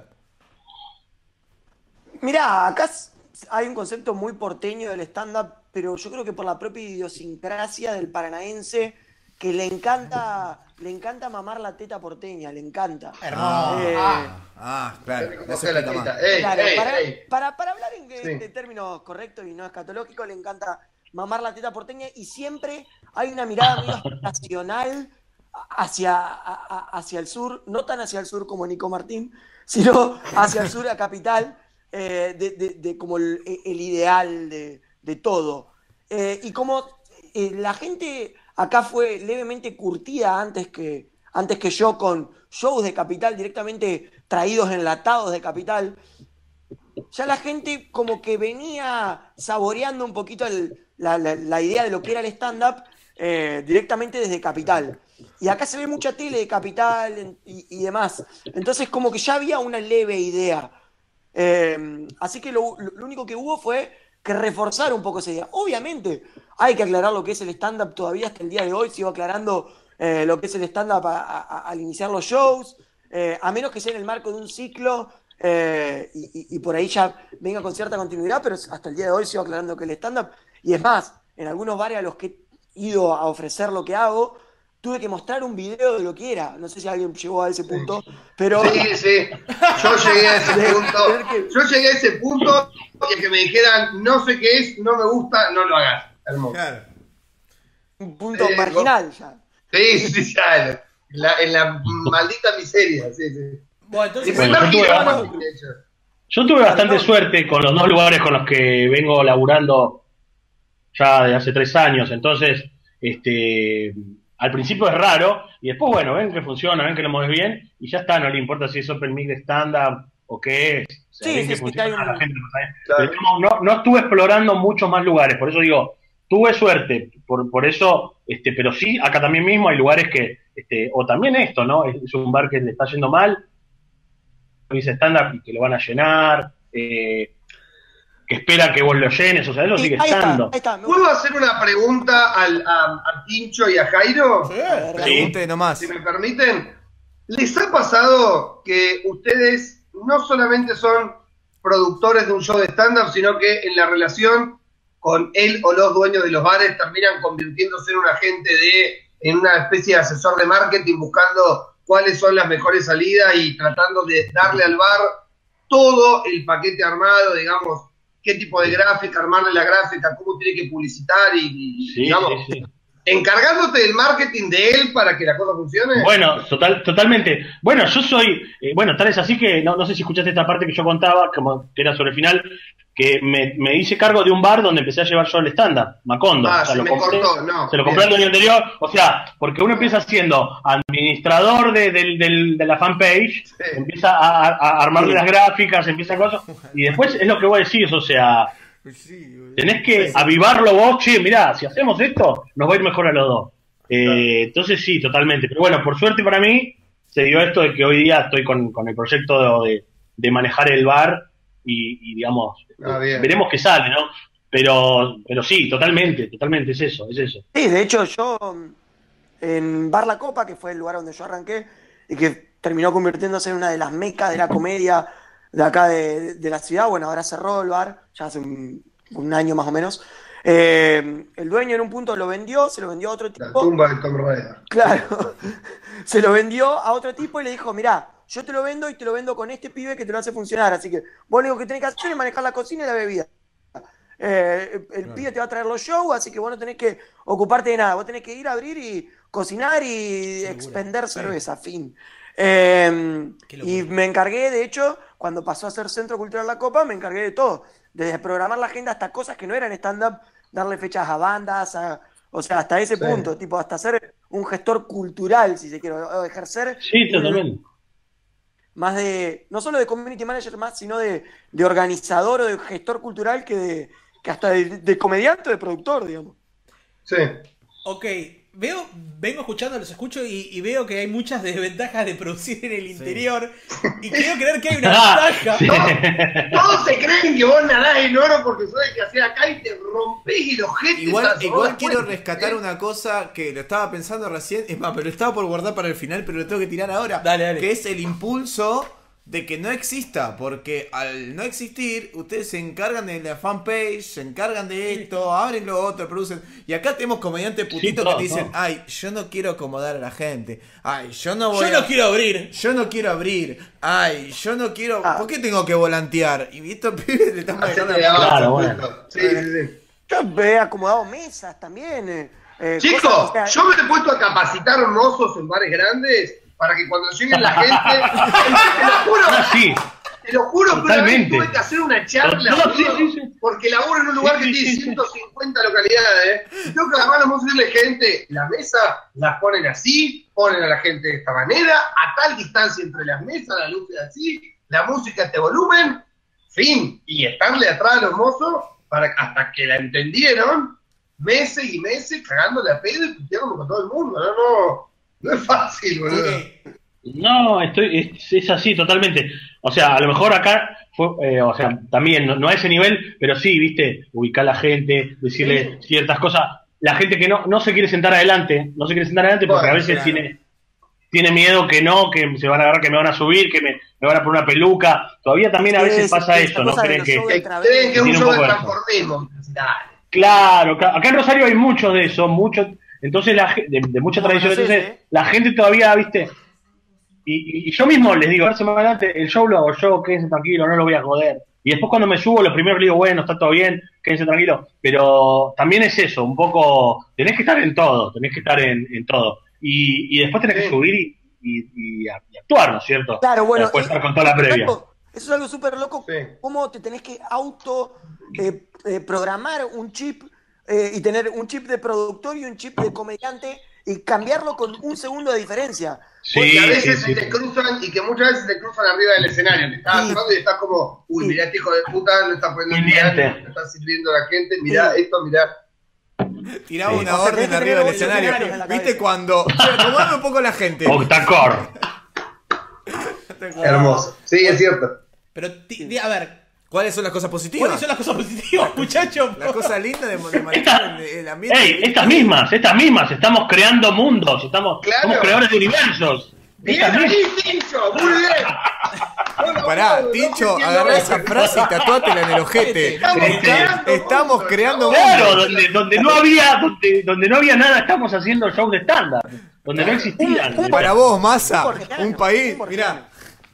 [SPEAKER 4] Mirá, acá s- hay un concepto muy porteño del stand-up, pero yo creo que por la propia idiosincrasia del paranaense, que le encanta, le encanta mamar la teta porteña, le encanta.
[SPEAKER 2] Hermoso.
[SPEAKER 4] Eh,
[SPEAKER 1] Ah, ah, claro.
[SPEAKER 3] Tenés que
[SPEAKER 1] Eso
[SPEAKER 3] coger la
[SPEAKER 1] explica
[SPEAKER 3] teta.
[SPEAKER 1] más.
[SPEAKER 3] Ey,
[SPEAKER 4] Claro,
[SPEAKER 3] ey,
[SPEAKER 4] para,
[SPEAKER 3] ey.
[SPEAKER 4] para- para hablar en,
[SPEAKER 3] Sí.
[SPEAKER 4] de términos correctos y no escatológicos, le encanta mamar la teta porteña y siempre hay una mirada muy aspiracional hacia, a- a- hacia el sur, no tan hacia el sur como Nico Martín, sino hacia el sur, a Capital, eh, de, de- de como el, el ideal de, de todo. Eh, y como eh, la gente acá fue levemente curtida antes que, antes que yo con shows de Capital directamente traídos enlatados de Capital, ya la gente como que venía saboreando un poquito el- la, la- la idea de lo que era el stand-up eh, directamente desde Capital. Y acá se ve mucha tele de Capital en- y, y demás. Entonces como que ya había una leve idea. Eh, así que lo, lo- lo único que hubo fue que reforzar un poco esa idea. Obviamente, Hay que aclarar lo que es el stand-up todavía hasta el día de hoy. Sigo aclarando eh, lo que es el stand-up a- a- a- al iniciar los shows. Eh, a menos que sea en el marco de un ciclo eh, y, y- y por ahí ya venga con cierta continuidad, pero hasta el día de hoy sigo aclarando que el stand-up, y es más, en algunos bares a los que he ido a ofrecer lo que hago, tuve que mostrar un video de lo que era. No sé si alguien llegó a ese punto, pero...
[SPEAKER 3] Sí, sí. Yo llegué a ese punto. Yo llegué a ese punto y el que me dijeran, no sé qué es, no me gusta, no lo hagas. Hermoso.
[SPEAKER 1] Claro.
[SPEAKER 4] Un punto
[SPEAKER 3] Eh,
[SPEAKER 4] marginal ya.
[SPEAKER 3] Sí, sí, ya. En la, en la maldita miseria, sí, sí.
[SPEAKER 2] Bueno,
[SPEAKER 3] El
[SPEAKER 2] entonces,
[SPEAKER 5] Bueno,
[SPEAKER 3] primer
[SPEAKER 5] yo tuve-
[SPEAKER 3] video, de hecho.
[SPEAKER 5] Yo tuve bastante
[SPEAKER 4] no.
[SPEAKER 5] suerte con los dos lugares con los que vengo laburando ya de hace tres años, entonces, este, al principio es raro, y después, bueno, ven que funciona, ven que lo mueves bien, y ya está, no le importa si es open mic de stand-up o qué es, o sea,
[SPEAKER 4] Sí,
[SPEAKER 5] ven
[SPEAKER 4] sí,
[SPEAKER 5] que
[SPEAKER 4] sí,
[SPEAKER 5] funciona,
[SPEAKER 4] que hay un-
[SPEAKER 5] la gente lo sabe.
[SPEAKER 3] Claro.
[SPEAKER 5] Pero digamos, no, no estuve explorando muchos más lugares, por eso digo, tuve suerte, por, por eso, este, pero sí, acá también mismo hay lugares que, este, o también esto, ¿no? Es, es un bar que le está yendo mal, dice stand-up y que lo van a llenar, eh, que esperan que vos lo llenes, o sea, eso
[SPEAKER 4] Sí,
[SPEAKER 5] sigue
[SPEAKER 4] ahí está,
[SPEAKER 5] estando.
[SPEAKER 4] ahí está. Me
[SPEAKER 3] ¿Puedo hacer una pregunta al, a, a Tincho y a Jairo?
[SPEAKER 2] sí,
[SPEAKER 4] gusta.
[SPEAKER 1] Pregunte nomás.
[SPEAKER 3] Si me permiten. ¿Les ha pasado que ustedes no solamente son productores de un show de stand-up, sino que en la relación con él o los dueños de los bares terminan convirtiéndose en un agente de, en una especie de asesor de marketing, buscando cuáles son las mejores salidas y tratando de darle al bar todo el paquete armado, digamos, qué tipo de gráfica, armarle la gráfica, cómo tiene que publicitar y, y,
[SPEAKER 5] Sí,
[SPEAKER 3] digamos,
[SPEAKER 5] sí, sí.
[SPEAKER 3] encargándote del marketing de él para que la cosa funcione?
[SPEAKER 5] Bueno, total, totalmente. Bueno, yo soy, eh, bueno, tal es así que, no, no sé si escuchaste esta parte que yo contaba, como que era sobre el final, que me, me hice cargo de un bar donde empecé a llevar yo el estándar, Macondo.
[SPEAKER 3] Ah,
[SPEAKER 5] O sea,
[SPEAKER 3] se
[SPEAKER 5] lo
[SPEAKER 3] me
[SPEAKER 5] compré,
[SPEAKER 3] cortó, no.
[SPEAKER 5] se lo compré al
[SPEAKER 3] Bien.
[SPEAKER 5] dueño anterior, o sea, porque uno empieza siendo administrador de, del- del- de la fanpage,
[SPEAKER 3] Sí.
[SPEAKER 5] empieza a, a- a armarle las gráficas, empieza a cosas, y después es lo que vos decís, o sea,
[SPEAKER 1] Sí, boludo.
[SPEAKER 5] tenés que avivarlo vos, che, mirá, si hacemos esto, nos va a ir mejor a los dos. Eh, entonces sí, totalmente. Pero bueno, por suerte para mí, se dio esto de que hoy día estoy con, con el proyecto de, de manejar el bar y, y digamos,
[SPEAKER 3] Ah, bien.
[SPEAKER 5] veremos qué sale, ¿no? Pero, pero sí, totalmente, totalmente, es eso, es eso.
[SPEAKER 4] Sí, de hecho yo en Bar La Copa, que fue el lugar donde yo arranqué y que terminó convirtiéndose en una de las mecas de la comedia de acá de, de la ciudad, bueno, ahora cerró el bar, ya hace un, un año más o menos. Eh, el dueño en un punto lo vendió, se lo vendió a otro
[SPEAKER 3] La
[SPEAKER 4] tipo.
[SPEAKER 3] tumba de Tom Raider.
[SPEAKER 4] Claro, se lo vendió a otro tipo y le dijo, mirá, yo te lo vendo y te lo vendo con este pibe que te lo hace funcionar, así que vos lo único que tenés que hacer es manejar la cocina y la bebida. Eh, el pibe te va a traer los shows, así que vos no tenés que ocuparte de nada, vos tenés que ir a abrir y cocinar y
[SPEAKER 2] Seguro.
[SPEAKER 4] expender
[SPEAKER 2] Sí.
[SPEAKER 4] cerveza, fin. Eh,
[SPEAKER 2] Qué locura.
[SPEAKER 4] y me encargué, de hecho, cuando pasó a ser Centro Cultural La Copa, me encargué de todo, desde programar la agenda hasta cosas que no eran stand-up, darle fechas a bandas, a- o sea, hasta ese
[SPEAKER 3] Sí.
[SPEAKER 4] punto, tipo, hasta ser un gestor cultural, si se quiere, o ejercer
[SPEAKER 5] Sí, totalmente.
[SPEAKER 4] más de, no solo de community manager más, sino de, de organizador o de gestor cultural que, de, que hasta de, de comediante o de productor, digamos.
[SPEAKER 3] Sí.
[SPEAKER 2] Ok, veo, vengo escuchando, los escucho y, y veo que hay muchas desventajas de producir en el interior. Y quiero creer que hay una
[SPEAKER 5] Ah,
[SPEAKER 2] ventaja.
[SPEAKER 5] sí.
[SPEAKER 3] Todos se creen que vos nadás en oro porque sos el que hacía acá y te rompés y los jetes.
[SPEAKER 1] Igual,
[SPEAKER 3] asomás
[SPEAKER 1] igual
[SPEAKER 3] las
[SPEAKER 1] quiero
[SPEAKER 3] puertas.
[SPEAKER 1] rescatar una cosa que lo estaba pensando recién, es más, pero lo estaba por guardar para el final, pero lo tengo que tirar ahora.
[SPEAKER 2] Dale, dale.
[SPEAKER 1] Que es el impulso de que no exista, porque al no existir, ustedes se encargan de la fanpage, se encargan de esto, abren lo otro, producen. Y acá tenemos comediantes putitos
[SPEAKER 5] todo,
[SPEAKER 1] que te dicen,
[SPEAKER 5] todo.
[SPEAKER 1] ay, yo no quiero acomodar a la gente, ay, yo no voy
[SPEAKER 2] Yo
[SPEAKER 1] a...
[SPEAKER 2] no quiero abrir.
[SPEAKER 1] Yo no quiero abrir, ay, yo no quiero...
[SPEAKER 4] Ah.
[SPEAKER 1] ¿Por qué tengo que volantear? Y estos pibes le están manejando
[SPEAKER 3] Hacete
[SPEAKER 1] la...
[SPEAKER 3] de abajo,
[SPEAKER 5] Claro, bueno.
[SPEAKER 3] puto. Sí, sí, sí.
[SPEAKER 4] Yo he acomodado mesas también. eh, eh,
[SPEAKER 3] Chicos,
[SPEAKER 4] cosas, o sea,
[SPEAKER 3] yo me he puesto a capacitar mozos en bares grandes para que cuando lleguen la gente, te lo juro,
[SPEAKER 5] Ah, sí,
[SPEAKER 3] te lo juro, pero una vez
[SPEAKER 5] Totalmente.
[SPEAKER 3] tuve que hacer una charla,
[SPEAKER 5] No, sí,
[SPEAKER 3] boludo,
[SPEAKER 5] sí, sí.
[SPEAKER 3] porque laburo en un lugar
[SPEAKER 5] Sí,
[SPEAKER 3] que
[SPEAKER 5] sí,
[SPEAKER 3] tiene
[SPEAKER 5] sí, sí.
[SPEAKER 3] ciento cincuenta localidades, y tengo que agarrar a los mozos y decirle, gente, la mesa las ponen así, ponen a la gente de esta manera, a tal distancia entre las mesas, la luz es así, la música a este volumen, fin, y estarle atrás a los mozos para, hasta que la entendieron, meses y meses cagándole a pedo y puteándome con todo el mundo, no, no, no es fácil, boludo.
[SPEAKER 2] Ok.
[SPEAKER 5] no, estoy, es, es así totalmente. O sea, a lo mejor acá fue, eh, o sea, también no, no a ese nivel, pero sí, viste, ubicar a la gente, decirle ciertas cosas. La gente que no, no se quiere sentar adelante, no se quiere sentar adelante porque
[SPEAKER 3] Bueno,
[SPEAKER 5] a veces
[SPEAKER 1] claro.
[SPEAKER 5] tiene, tiene miedo que no, que se van a agarrar, que me van a subir, que me, me van a poner una peluca. Todavía también a veces
[SPEAKER 4] Sí,
[SPEAKER 5] pasa
[SPEAKER 4] sí,
[SPEAKER 5] eso,
[SPEAKER 4] esa
[SPEAKER 5] ¿no?
[SPEAKER 4] cosa de
[SPEAKER 5] Creen
[SPEAKER 4] los
[SPEAKER 5] que...
[SPEAKER 4] shows
[SPEAKER 3] Que
[SPEAKER 4] de través.
[SPEAKER 3] creen que es un
[SPEAKER 5] Tiene un
[SPEAKER 3] show de
[SPEAKER 5] poco de eso.
[SPEAKER 3] transformismo. Dale.
[SPEAKER 5] Claro, claro, acá en Rosario hay muchos de eso, muchos, entonces la, ge- de, de mucha
[SPEAKER 4] No,
[SPEAKER 5] tradición,
[SPEAKER 4] no sé,
[SPEAKER 5] entonces
[SPEAKER 4] ¿eh?
[SPEAKER 5] la gente todavía, viste, y, y- y yo mismo les digo, a ver, semana adelante, el show lo hago yo, quédense tranquilos, no lo voy a joder. Y después cuando me subo, lo primero le digo, bueno, está todo bien, quédense tranquilos. Pero también es eso, un poco, tenés que estar en todo, tenés que estar en, en todo. Y, y después tenés que
[SPEAKER 3] Sí.
[SPEAKER 5] subir y, y, y a- y actuar, ¿no es cierto?
[SPEAKER 4] Claro, bueno,
[SPEAKER 5] Después
[SPEAKER 4] eh,
[SPEAKER 5] estar con toda la
[SPEAKER 4] eso es
[SPEAKER 5] previa.
[SPEAKER 4] algo- eso es algo súper loco,
[SPEAKER 3] Sí.
[SPEAKER 4] cómo te tenés que auto eh, eh, programar un chip eh, y tener un chip de productor y un chip de comediante y cambiarlo con un segundo de diferencia.
[SPEAKER 5] Sí,
[SPEAKER 3] Porque a
[SPEAKER 5] sí,
[SPEAKER 3] veces
[SPEAKER 5] sí.
[SPEAKER 3] se te cruzan y que muchas veces se te cruzan arriba del escenario. Te estás
[SPEAKER 4] Sí.
[SPEAKER 3] actuando y estás como, uy,
[SPEAKER 4] Sí.
[SPEAKER 3] mirá este hijo de puta, no está poniendo el
[SPEAKER 5] Pendiente.
[SPEAKER 3] piano, no está sirviendo a la gente, mirá
[SPEAKER 4] Sí.
[SPEAKER 3] esto, mirá.
[SPEAKER 1] Tiraba
[SPEAKER 5] Sí.
[SPEAKER 1] una
[SPEAKER 4] O sea,
[SPEAKER 1] orden
[SPEAKER 4] tenés que
[SPEAKER 1] arriba
[SPEAKER 4] tener
[SPEAKER 1] del
[SPEAKER 4] un
[SPEAKER 1] escenario.
[SPEAKER 4] escenario en la
[SPEAKER 1] ¿Viste
[SPEAKER 4] cabeza.
[SPEAKER 1] cuando? Che, acomodame un poco la gente.
[SPEAKER 5] Octacore.
[SPEAKER 3] Hermoso. Sí, es cierto.
[SPEAKER 2] Pero, ti- di- a ver,
[SPEAKER 1] ¿Cuáles son las cosas positivas?
[SPEAKER 2] ¿cuáles son las cosas positivas, muchachos?
[SPEAKER 1] La cosa linda de, de manejar el, el ambiente.
[SPEAKER 5] Ey, estas mismas, estas mismas, estamos creando mundos, estamos,
[SPEAKER 3] Claro.
[SPEAKER 5] somos creadores de universos.
[SPEAKER 3] Bien
[SPEAKER 5] Estas
[SPEAKER 3] ahí,
[SPEAKER 5] mismas.
[SPEAKER 3] Tincho, muy bien. Bueno,
[SPEAKER 1] Pará,
[SPEAKER 3] bueno,
[SPEAKER 1] Tincho,
[SPEAKER 3] no entiendo
[SPEAKER 1] agarrá
[SPEAKER 3] eso.
[SPEAKER 1] esa frase y tatuátela en el ojete.
[SPEAKER 3] Estamos
[SPEAKER 1] Este,
[SPEAKER 3] creando
[SPEAKER 1] estamos
[SPEAKER 3] mundos,
[SPEAKER 1] creando
[SPEAKER 3] ¿no?
[SPEAKER 5] Claro,
[SPEAKER 1] mundos.
[SPEAKER 5] donde, donde no había, donde, donde no había nada, estamos haciendo shows de estándar, donde no existían.
[SPEAKER 4] Un- un-
[SPEAKER 1] Para vos, Massa,
[SPEAKER 4] Un por
[SPEAKER 1] un país,
[SPEAKER 4] un por
[SPEAKER 1] mirá.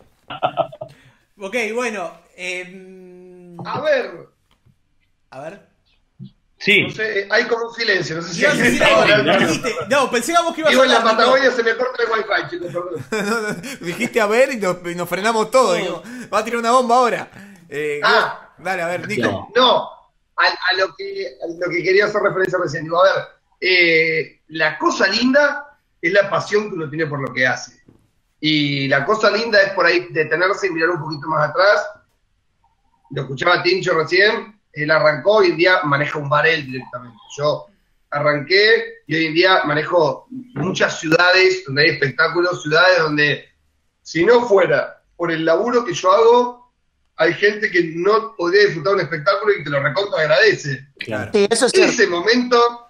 [SPEAKER 2] Ok, bueno. eh,
[SPEAKER 3] A ver,
[SPEAKER 2] a ver.
[SPEAKER 5] Sí,
[SPEAKER 3] no sé, hay como un silencio, no sé si
[SPEAKER 2] Ibas a
[SPEAKER 3] alguien
[SPEAKER 2] decir
[SPEAKER 3] está
[SPEAKER 2] algo,
[SPEAKER 3] hablando.
[SPEAKER 2] dijiste- No, pensábamos que ibas
[SPEAKER 3] Digo,
[SPEAKER 2] a
[SPEAKER 3] en la
[SPEAKER 2] hablar, Nico.
[SPEAKER 3] Patagonia se me corta el wifi, chicos, perdón.
[SPEAKER 1] Dijiste a ver y nos, y nos frenamos todo. Dijimos, va a tirar una bomba ahora. Eh,
[SPEAKER 3] Ah.
[SPEAKER 1] Dale, a ver, Nico.
[SPEAKER 3] No, a, a lo que, a lo que quería hacer referencia recién. Digo, a ver, eh, la cosa linda es la pasión que uno tiene por lo que hace. Y la cosa linda es por ahí detenerse y mirar un poquito más atrás. Lo escuchaba a Tincho recién, él arrancó, hoy en día maneja un bar él directamente. Yo arranqué y hoy en día manejo muchas ciudades donde hay espectáculos, ciudades donde si no fuera por el laburo que yo hago, hay gente que no podría disfrutar un espectáculo y te lo recontra agradece.
[SPEAKER 5] claro.
[SPEAKER 4] Sí, eso es cierto.
[SPEAKER 3] Ese momento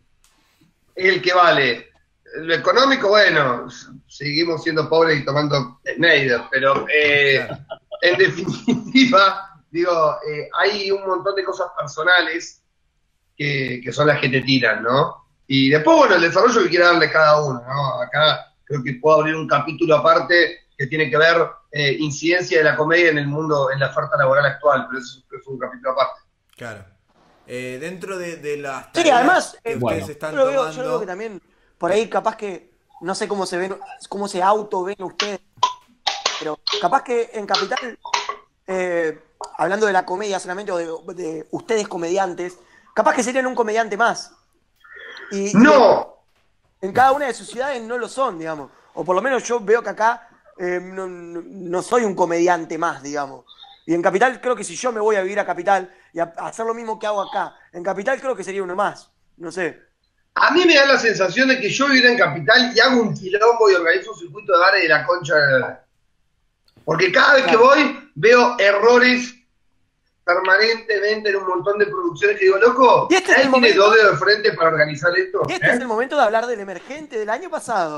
[SPEAKER 3] es el que vale. Lo económico, bueno, seguimos siendo pobres y tomando Schneider, pero eh, en definitiva, digo, eh, hay un montón de cosas personales que, que son las que te tiran, ¿no? Y después, bueno, el desarrollo que quiere darle cada uno, ¿no? Acá creo que puedo abrir un capítulo aparte que tiene que ver eh, incidencia de la comedia en el mundo, en la oferta laboral actual, pero eso es un capítulo aparte.
[SPEAKER 1] Claro. Eh, dentro de, de las
[SPEAKER 4] Sí,
[SPEAKER 1] tareas
[SPEAKER 4] además,
[SPEAKER 1] que
[SPEAKER 4] eh,
[SPEAKER 1] ustedes
[SPEAKER 5] bueno.
[SPEAKER 1] están
[SPEAKER 4] Yo lo veo,
[SPEAKER 1] tomando.
[SPEAKER 4] yo lo veo que también, por ahí capaz que, no sé cómo se ven, cómo se auto ven ustedes, pero capaz que en Capital, eh, hablando de la comedia solamente, o de, de ustedes comediantes, capaz que serían un comediante más. Y, y
[SPEAKER 3] ¡No!
[SPEAKER 4] en cada una de sus ciudades no lo son, digamos. O por lo menos yo veo que acá eh, no, no- no soy un comediante más, digamos. Y en Capital creo que si yo me voy a vivir a Capital y a, a hacer lo mismo que hago acá, en Capital creo que sería uno más. No sé.
[SPEAKER 3] A mí me da la sensación de que yo viviera en Capital y hago un quilombo y organizo un circuito de bares de la concha de la... Porque cada vez que
[SPEAKER 4] Claro.
[SPEAKER 3] voy veo errores permanentemente en un montón de producciones que digo, loco,
[SPEAKER 4] Y este es
[SPEAKER 3] ¿nadie
[SPEAKER 4] el
[SPEAKER 3] tiene
[SPEAKER 4] momento-
[SPEAKER 3] dos dedos de frente para organizar esto?
[SPEAKER 4] Y este
[SPEAKER 3] ¿Eh?
[SPEAKER 4] es el momento de hablar del emergente del año pasado.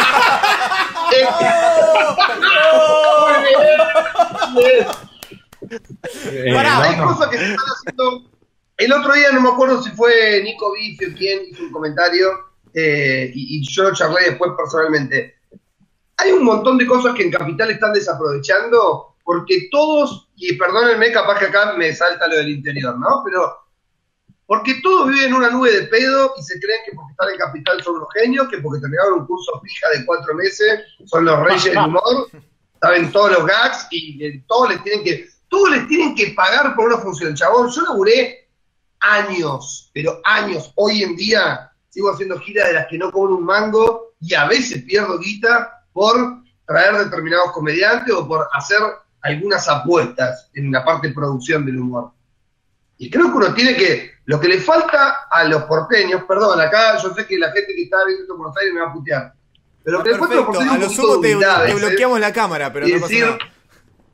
[SPEAKER 3] Eh, muy bien, muy bien.
[SPEAKER 5] Eh,
[SPEAKER 2] Pará,
[SPEAKER 3] Hay
[SPEAKER 5] no, no.
[SPEAKER 3] cosas que se están haciendo. El otro día no me acuerdo si fue Nico Bifi o quién hizo un comentario eh, y, y yo lo charlé después personalmente. Hay un montón de cosas que en Capital están desaprovechando porque todos, y perdónenme, capaz que acá me salta lo del interior, ¿no? Pero porque todos viven en una nube de pedo y se creen que porque están en Capital son unos genios, que porque terminaron un curso fija de cuatro meses son los reyes del humor, saben todos los gags y eh, todos les tienen que todos les tienen que pagar por una función. Chabón, yo laburé años, pero años. Hoy en día sigo haciendo giras de las que no cobro un mango y a veces pierdo guita por traer determinados comediantes o por hacer algunas apuestas en la parte de producción del humor. Y creo que uno tiene que, lo que le falta a los porteños, perdón, acá yo sé que la gente que está viendo esto en Buenos Aires me va a putear, pero lo que le falta a los
[SPEAKER 1] Perfecto,
[SPEAKER 3] porteños
[SPEAKER 1] a
[SPEAKER 3] es
[SPEAKER 1] lo
[SPEAKER 3] un
[SPEAKER 1] sumo
[SPEAKER 3] poquito de
[SPEAKER 1] te,
[SPEAKER 3] humildad a
[SPEAKER 1] te
[SPEAKER 3] veces.
[SPEAKER 1] bloqueamos la cámara, pero
[SPEAKER 3] y
[SPEAKER 1] no pasa
[SPEAKER 3] decir,
[SPEAKER 1] nada.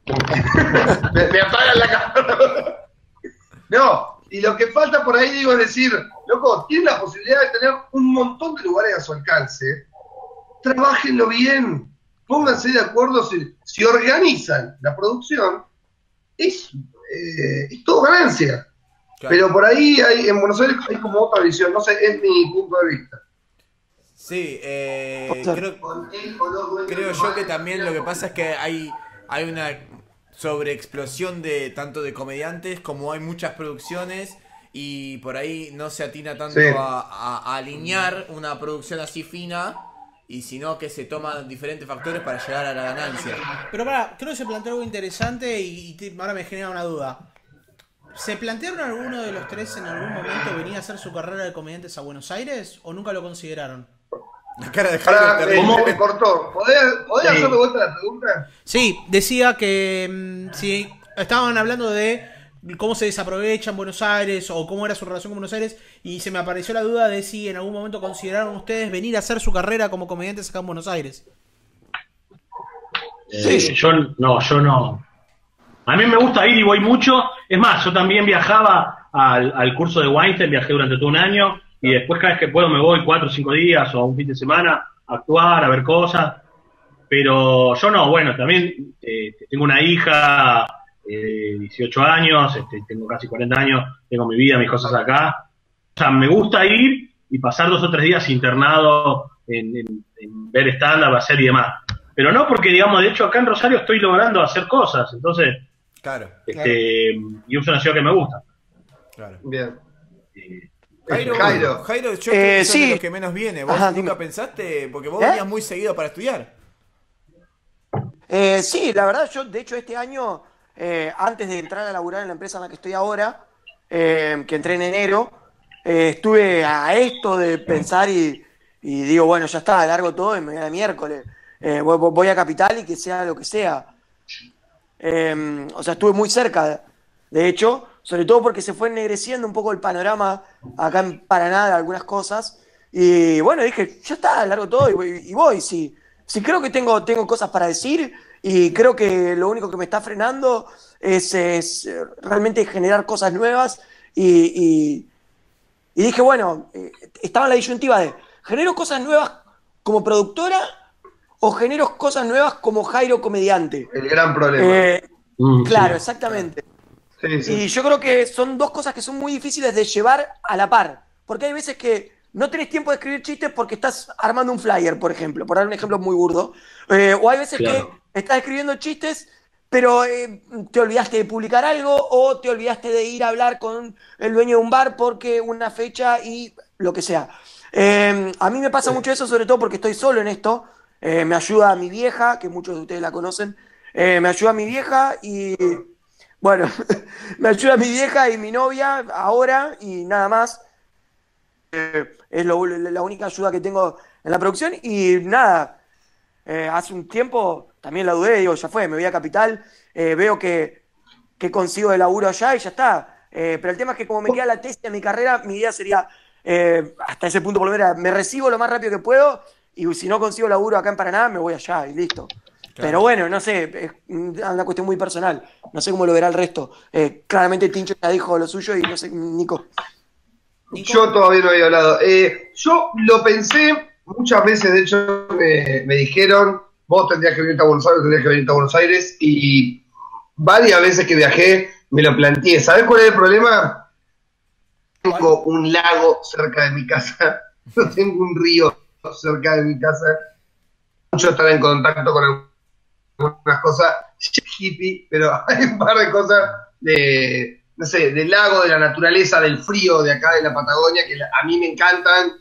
[SPEAKER 3] me, me apagan la cámara. No, y lo que falta por ahí, digo, es decir, loco, tienen la posibilidad de tener un montón de lugares a su alcance. Trabájenlo bien. Pónganse de acuerdo, si, si organizan la producción, es, eh, es todo ganancia. Claro. Pero por ahí hay, en Buenos Aires hay como otra visión, no sé, es mi punto de vista.
[SPEAKER 1] Sí, eh, creo, creo yo que también lo que pasa es que hay, hay una sobreexplosión de tanto de comediantes como hay muchas producciones y por ahí no se atina tanto sí. a, a, a alinear una producción así fina. Y sino que se toman diferentes factores para llegar a la ganancia.
[SPEAKER 2] Pero para, creo que se planteó algo interesante y, y ahora me genera una duda. ¿Se plantearon alguno de los tres en algún momento venir a hacer su carrera de comediantes a Buenos Aires o nunca lo consideraron?
[SPEAKER 1] La cara de Jairo
[SPEAKER 3] ¿Cómo me cortó? ¿Podés, podés sí. hacer de vuelta la pregunta?
[SPEAKER 2] Sí, decía que mmm, si estaban hablando de cómo se desaprovecha en Buenos Aires o cómo era su relación con Buenos Aires y se me apareció la duda de si en algún momento consideraron ustedes venir a hacer su carrera como comediantes acá en Buenos Aires.
[SPEAKER 5] Eh, sí. Yo no, yo no. A mí me gusta ir y voy mucho. Es más, yo también viajaba al, al curso de Weinstein, viajé durante todo un año y después cada vez que puedo me voy cuatro o cinco días o un fin de semana a actuar, a ver cosas. Pero yo no, bueno, también eh, tengo una hija... Eh, dieciocho años, este, tengo casi cuarenta años, tengo mi vida, mis cosas acá. O sea, me gusta ir y pasar dos o tres días internado en, en, en ver stand-up, hacer y demás. Pero no porque, digamos, de hecho acá en Rosario estoy logrando hacer cosas, entonces...
[SPEAKER 1] Claro.
[SPEAKER 5] Este, claro. Y es una ciudad que me gusta.
[SPEAKER 1] Claro.
[SPEAKER 3] Bien.
[SPEAKER 1] Eh, Jairo, Jairo, Jairo, yo creo
[SPEAKER 4] eh,
[SPEAKER 1] que
[SPEAKER 4] sí.
[SPEAKER 1] de los que menos viene. ¿Vos Ajá, nunca dime. pensaste? Porque vos ¿Eh? venías muy seguido para estudiar.
[SPEAKER 4] Eh, sí, la verdad, yo de hecho este año... Eh, antes de entrar a laburar en la empresa en la que estoy ahora, eh, que entré en enero, eh, estuve a esto de pensar y, y digo, bueno, ya está, largo todo y me voy a miércoles. Eh, voy, voy a Capital y que sea lo que sea. Eh, o sea, estuve muy cerca, de hecho, sobre todo porque se fue ennegreciendo un poco el panorama acá en Paraná de algunas cosas. Y bueno, dije, ya está, largo todo y voy. Y voy sí, sí creo que tengo, tengo cosas para decir. Y creo que lo único que me está frenando es, es realmente generar cosas nuevas. Y, y, y dije, bueno, eh, estaba en la disyuntiva de, ¿genero cosas nuevas como productora o genero cosas nuevas como Jairo comediante?
[SPEAKER 3] El gran problema.
[SPEAKER 4] Eh, mm, claro, sí. exactamente.
[SPEAKER 3] Sí, sí.
[SPEAKER 4] Y yo creo que son dos cosas que son muy difíciles de llevar a la par. Porque hay veces que no tenés tiempo de escribir chistes porque estás armando un flyer, por ejemplo, por dar un ejemplo muy burdo. Eh, o hay veces claro. que estás escribiendo chistes, pero eh, te olvidaste de publicar algo o te olvidaste de ir a hablar con el dueño de un bar porque una fecha y lo que sea. Eh, a mí me pasa sí. mucho eso, sobre todo porque estoy solo en esto. Eh, me ayuda mi vieja, que muchos de ustedes la conocen. Eh, me ayuda mi vieja y... Bueno, me ayuda mi vieja y mi novia ahora y nada más. Eh, es lo, la única ayuda que tengo en la producción y nada. Eh, hace un tiempo también la dudé, digo, ya fue, me voy a Capital, eh, veo que, que consigo el laburo allá y ya está. Eh, pero el tema es que como me queda la tesis de mi carrera, mi idea sería, eh, hasta ese punto por lo menos, me recibo lo más rápido que puedo y si no consigo laburo acá en Paraná, me voy allá y listo. Claro. Pero bueno, no sé, es una cuestión muy personal, no sé cómo lo verá el resto. Eh, claramente Tincho ya dijo lo suyo y no sé, Nico.
[SPEAKER 3] ¿Nico? Yo todavía no había hablado. Eh, yo lo pensé... Muchas veces, de hecho, me, me dijeron, vos tendrías que venirte a Buenos Aires, tendrías que venirte a Buenos Aires, y varias veces que viajé me lo planteé. ¿Sabés cuál es el problema? Tengo un lago cerca de mi casa, no tengo un río cerca de mi casa. Mucho estar en contacto con algunas cosas hippie, pero hay un par de cosas de, no sé, del lago, de la naturaleza, del frío de acá de la Patagonia, que a mí me encantan.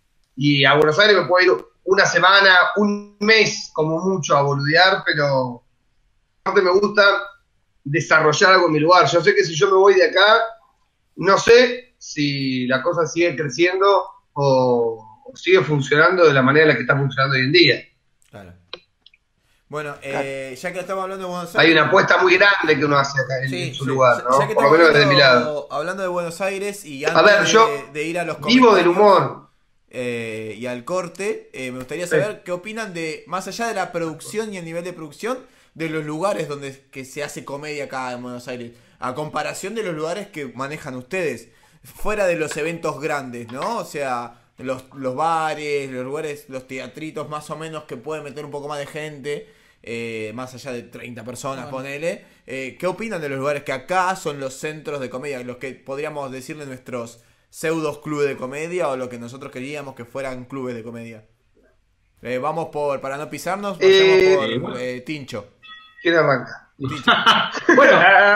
[SPEAKER 3] Y a Buenos Aires me puedo ir una semana, un mes como mucho a boludear, pero aparte me gusta desarrollar algo en mi lugar. Yo sé que si yo me voy de acá, no sé si la cosa sigue creciendo o, o sigue funcionando de la manera en la que está funcionando hoy en día. Claro.
[SPEAKER 1] Bueno, eh, ya que estamos hablando de Buenos Aires...
[SPEAKER 3] Hay una apuesta muy grande que uno hace acá en, sí, en su sí. lugar, ¿no?
[SPEAKER 1] Ya que
[SPEAKER 3] por lo menos
[SPEAKER 1] hablando,
[SPEAKER 3] desde mi lado.
[SPEAKER 1] Hablando de Buenos Aires y antes
[SPEAKER 3] a ver, yo
[SPEAKER 1] de, de ir a los
[SPEAKER 3] vivo del humor.
[SPEAKER 1] Eh, y al corte, eh, me gustaría saber sí. qué opinan de, más allá de la producción y el nivel de producción, de los lugares donde que se hace comedia acá en Buenos Aires, a comparación de los lugares que manejan ustedes, fuera de los eventos grandes, ¿no? O sea, los, los bares, los lugares, los teatritos más o menos que pueden meter un poco más de gente, eh, más allá de treinta personas, bueno. ponele. Eh, ¿Qué opinan de los lugares que acá son los centros de comedia, los que podríamos decirle nuestros pseudos clubes de comedia o lo que nosotros queríamos que fueran clubes de comedia? Eh, vamos por, para no pisarnos,
[SPEAKER 3] Eh,
[SPEAKER 1] pasemos por
[SPEAKER 3] bueno.
[SPEAKER 1] eh, Tincho.
[SPEAKER 3] ¿Quién arranca?
[SPEAKER 1] Tincho.
[SPEAKER 5] Bueno,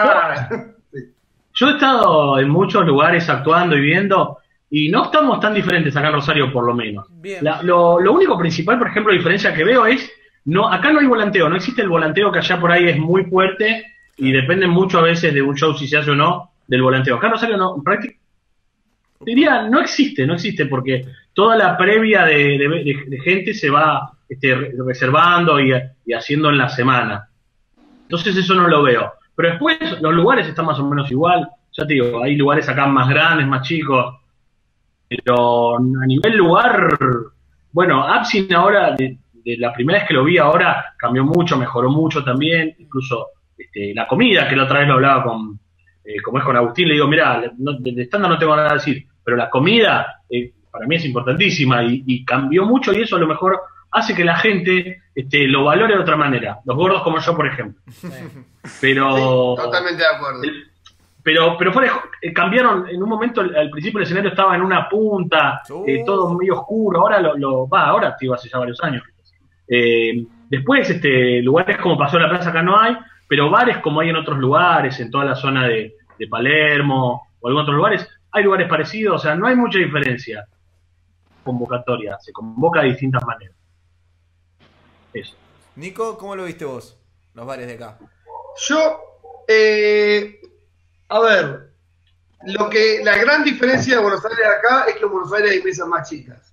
[SPEAKER 5] yo he estado en muchos lugares actuando y viendo, y no estamos tan diferentes acá en Rosario, por lo menos.
[SPEAKER 2] Bien.
[SPEAKER 5] La- lo, lo único principal, por ejemplo, diferencia que veo es, no, acá no hay volanteo, no existe el volanteo que allá por ahí es muy fuerte y depende mucho a veces de un show si se hace o no del volanteo. Acá en Rosario no, prácticamente, diría, no existe, no existe, porque toda la previa de, de- de- de gente se va este, re- reservando y, y haciendo en la semana. Entonces eso no lo veo. Pero después los lugares están más o menos igual. Ya te digo, hay lugares acá más grandes, más chicos. Pero a nivel lugar, bueno, Absin ahora, de, de la primera vez que lo vi ahora, cambió mucho, mejoró mucho también. Incluso este, la comida, que la otra vez lo hablaba con, eh, como es con Agustín, le digo, mira, no, de estándar no tengo nada que decir, pero la comida eh, para mí es importantísima y, y cambió mucho y eso a lo mejor hace que la gente este, lo valore de otra manera. Los gordos como yo, por ejemplo. Pero...
[SPEAKER 3] Sí, totalmente de acuerdo.
[SPEAKER 5] el- pero, pero fuera, de jo- eh, cambiaron, en un momento al al principio el escenario estaba en una punta, eh, todo medio oscuro, ahora lo, lo va, ahora tío, hace ya varios años. Eh, después, este, lugares como Paseo de la Plaza acá no hay, pero bares como hay en otros lugares, en toda la zona de, de Palermo o algunos otros lugares, hay lugares parecidos, o sea, no hay mucha diferencia. Convocatoria, se convoca de distintas maneras. Eso.
[SPEAKER 1] Nico, ¿cómo lo viste vos? Los bares de acá.
[SPEAKER 3] Yo, eh, a ver, lo que la gran diferencia de Buenos Aires acá es que en Buenos Aires hay mesas más chicas.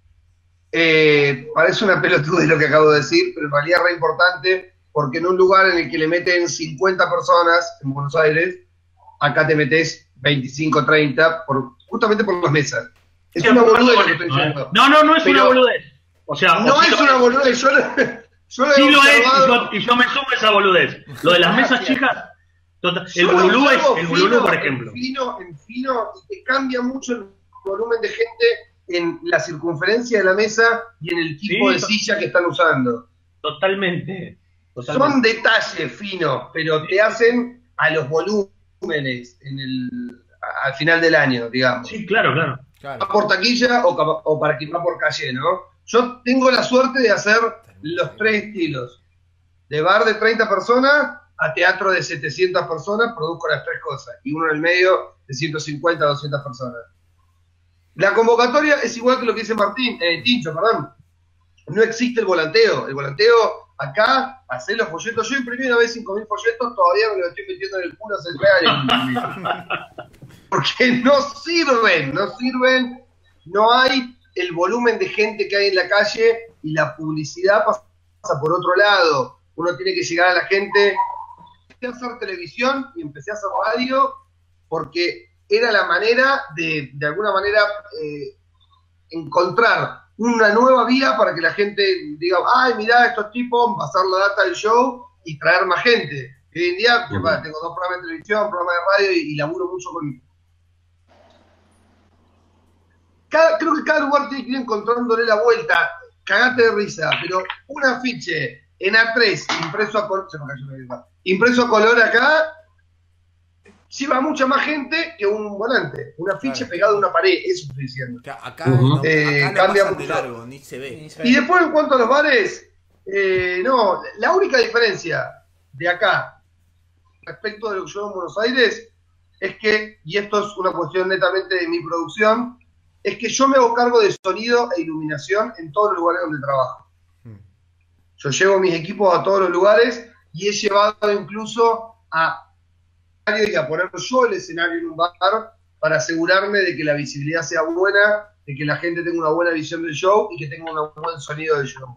[SPEAKER 3] Eh, parece una pelotudez lo que acabo de decir, pero en realidad es re importante porque en un lugar en el que le meten cincuenta personas en Buenos Aires, acá te metes veinticinco, treinta, por, justamente por las mesas. Es una boludez lo que estoy diciendo.
[SPEAKER 5] No, no, no es
[SPEAKER 3] Pero
[SPEAKER 5] una boludez. O sea,
[SPEAKER 3] No
[SPEAKER 5] o sí
[SPEAKER 3] es
[SPEAKER 5] lo
[SPEAKER 3] una boludez, yo lo, yo lo he
[SPEAKER 5] Sí lo es, y
[SPEAKER 3] observado.
[SPEAKER 5] yo, y yo me sumo a esa boludez. Lo de las mesas chicas, tota- el
[SPEAKER 3] Yo lo
[SPEAKER 5] bululú es,
[SPEAKER 3] observo
[SPEAKER 5] el
[SPEAKER 3] fino,
[SPEAKER 5] bululú, por
[SPEAKER 3] en
[SPEAKER 5] ejemplo.
[SPEAKER 3] Fino, en fino, y te cambia mucho el volumen de gente en la circunferencia de la mesa y en el tipo
[SPEAKER 5] Sí,
[SPEAKER 3] de
[SPEAKER 5] to-
[SPEAKER 3] silla que están usando.
[SPEAKER 5] Totalmente.
[SPEAKER 3] Son
[SPEAKER 5] totalmente.
[SPEAKER 3] detalles finos, pero te hacen a los volúmenes en el, a- al final del año, digamos.
[SPEAKER 5] Sí, claro, claro.
[SPEAKER 1] Claro.
[SPEAKER 3] Va por taquilla o, capa- o para quien va por calle, ¿no? Yo tengo la suerte de hacer los tres estilos. De bar de treinta personas a teatro de setecientas personas, produzco las tres cosas. Y uno en el medio de ciento cincuenta a doscientas personas. La convocatoria es igual que lo que dice Martín, eh, Tincho, perdón. No existe el volanteo. El volanteo acá, hacer los folletos. Yo imprimí una vez cinco mil folletos, todavía me lo estoy metiendo en el culo hace tres años. Porque no sirven, no sirven, no hay el volumen de gente que hay en la calle y la publicidad pasa por otro lado. Uno tiene que llegar a la gente. Empecé a hacer televisión y empecé a hacer radio porque era la manera de, de alguna manera, eh, encontrar una nueva vía para que la gente diga, ay, mirá, estos tipos, pasar la data del show y traer más gente. Y hoy en día, uh-huh. pues, tengo dos programas de televisión, un programa de radio y, y laburo mucho con... Cada, creo que cada lugar tiene que ir encontrándole la vuelta. Cagate de risa, pero un afiche en A tres, impreso a color, se me cayó la vida, impreso a color acá, lleva mucha más gente que un volante. Un afiche claro. pegado a una pared, eso estoy diciendo.
[SPEAKER 1] Acá, uh-huh. no,
[SPEAKER 3] eh,
[SPEAKER 1] acá
[SPEAKER 3] cambia
[SPEAKER 1] no
[SPEAKER 3] mucho.
[SPEAKER 1] De largo, ni se ve. Ni se ve.
[SPEAKER 3] Y después, en cuanto a los bares, eh, no, la única diferencia de acá respecto de lo que yo veo en Buenos Aires es que, y esto es una cuestión netamente de mi producción, es que yo me hago cargo de sonido e iluminación en todos los lugares donde trabajo. Hmm. Yo llevo mis equipos a todos los lugares y he llevado incluso a, a poner yo el escenario en un bar para asegurarme de que la visibilidad sea buena, de que la gente tenga una buena visión del show y que tenga un buen sonido del show.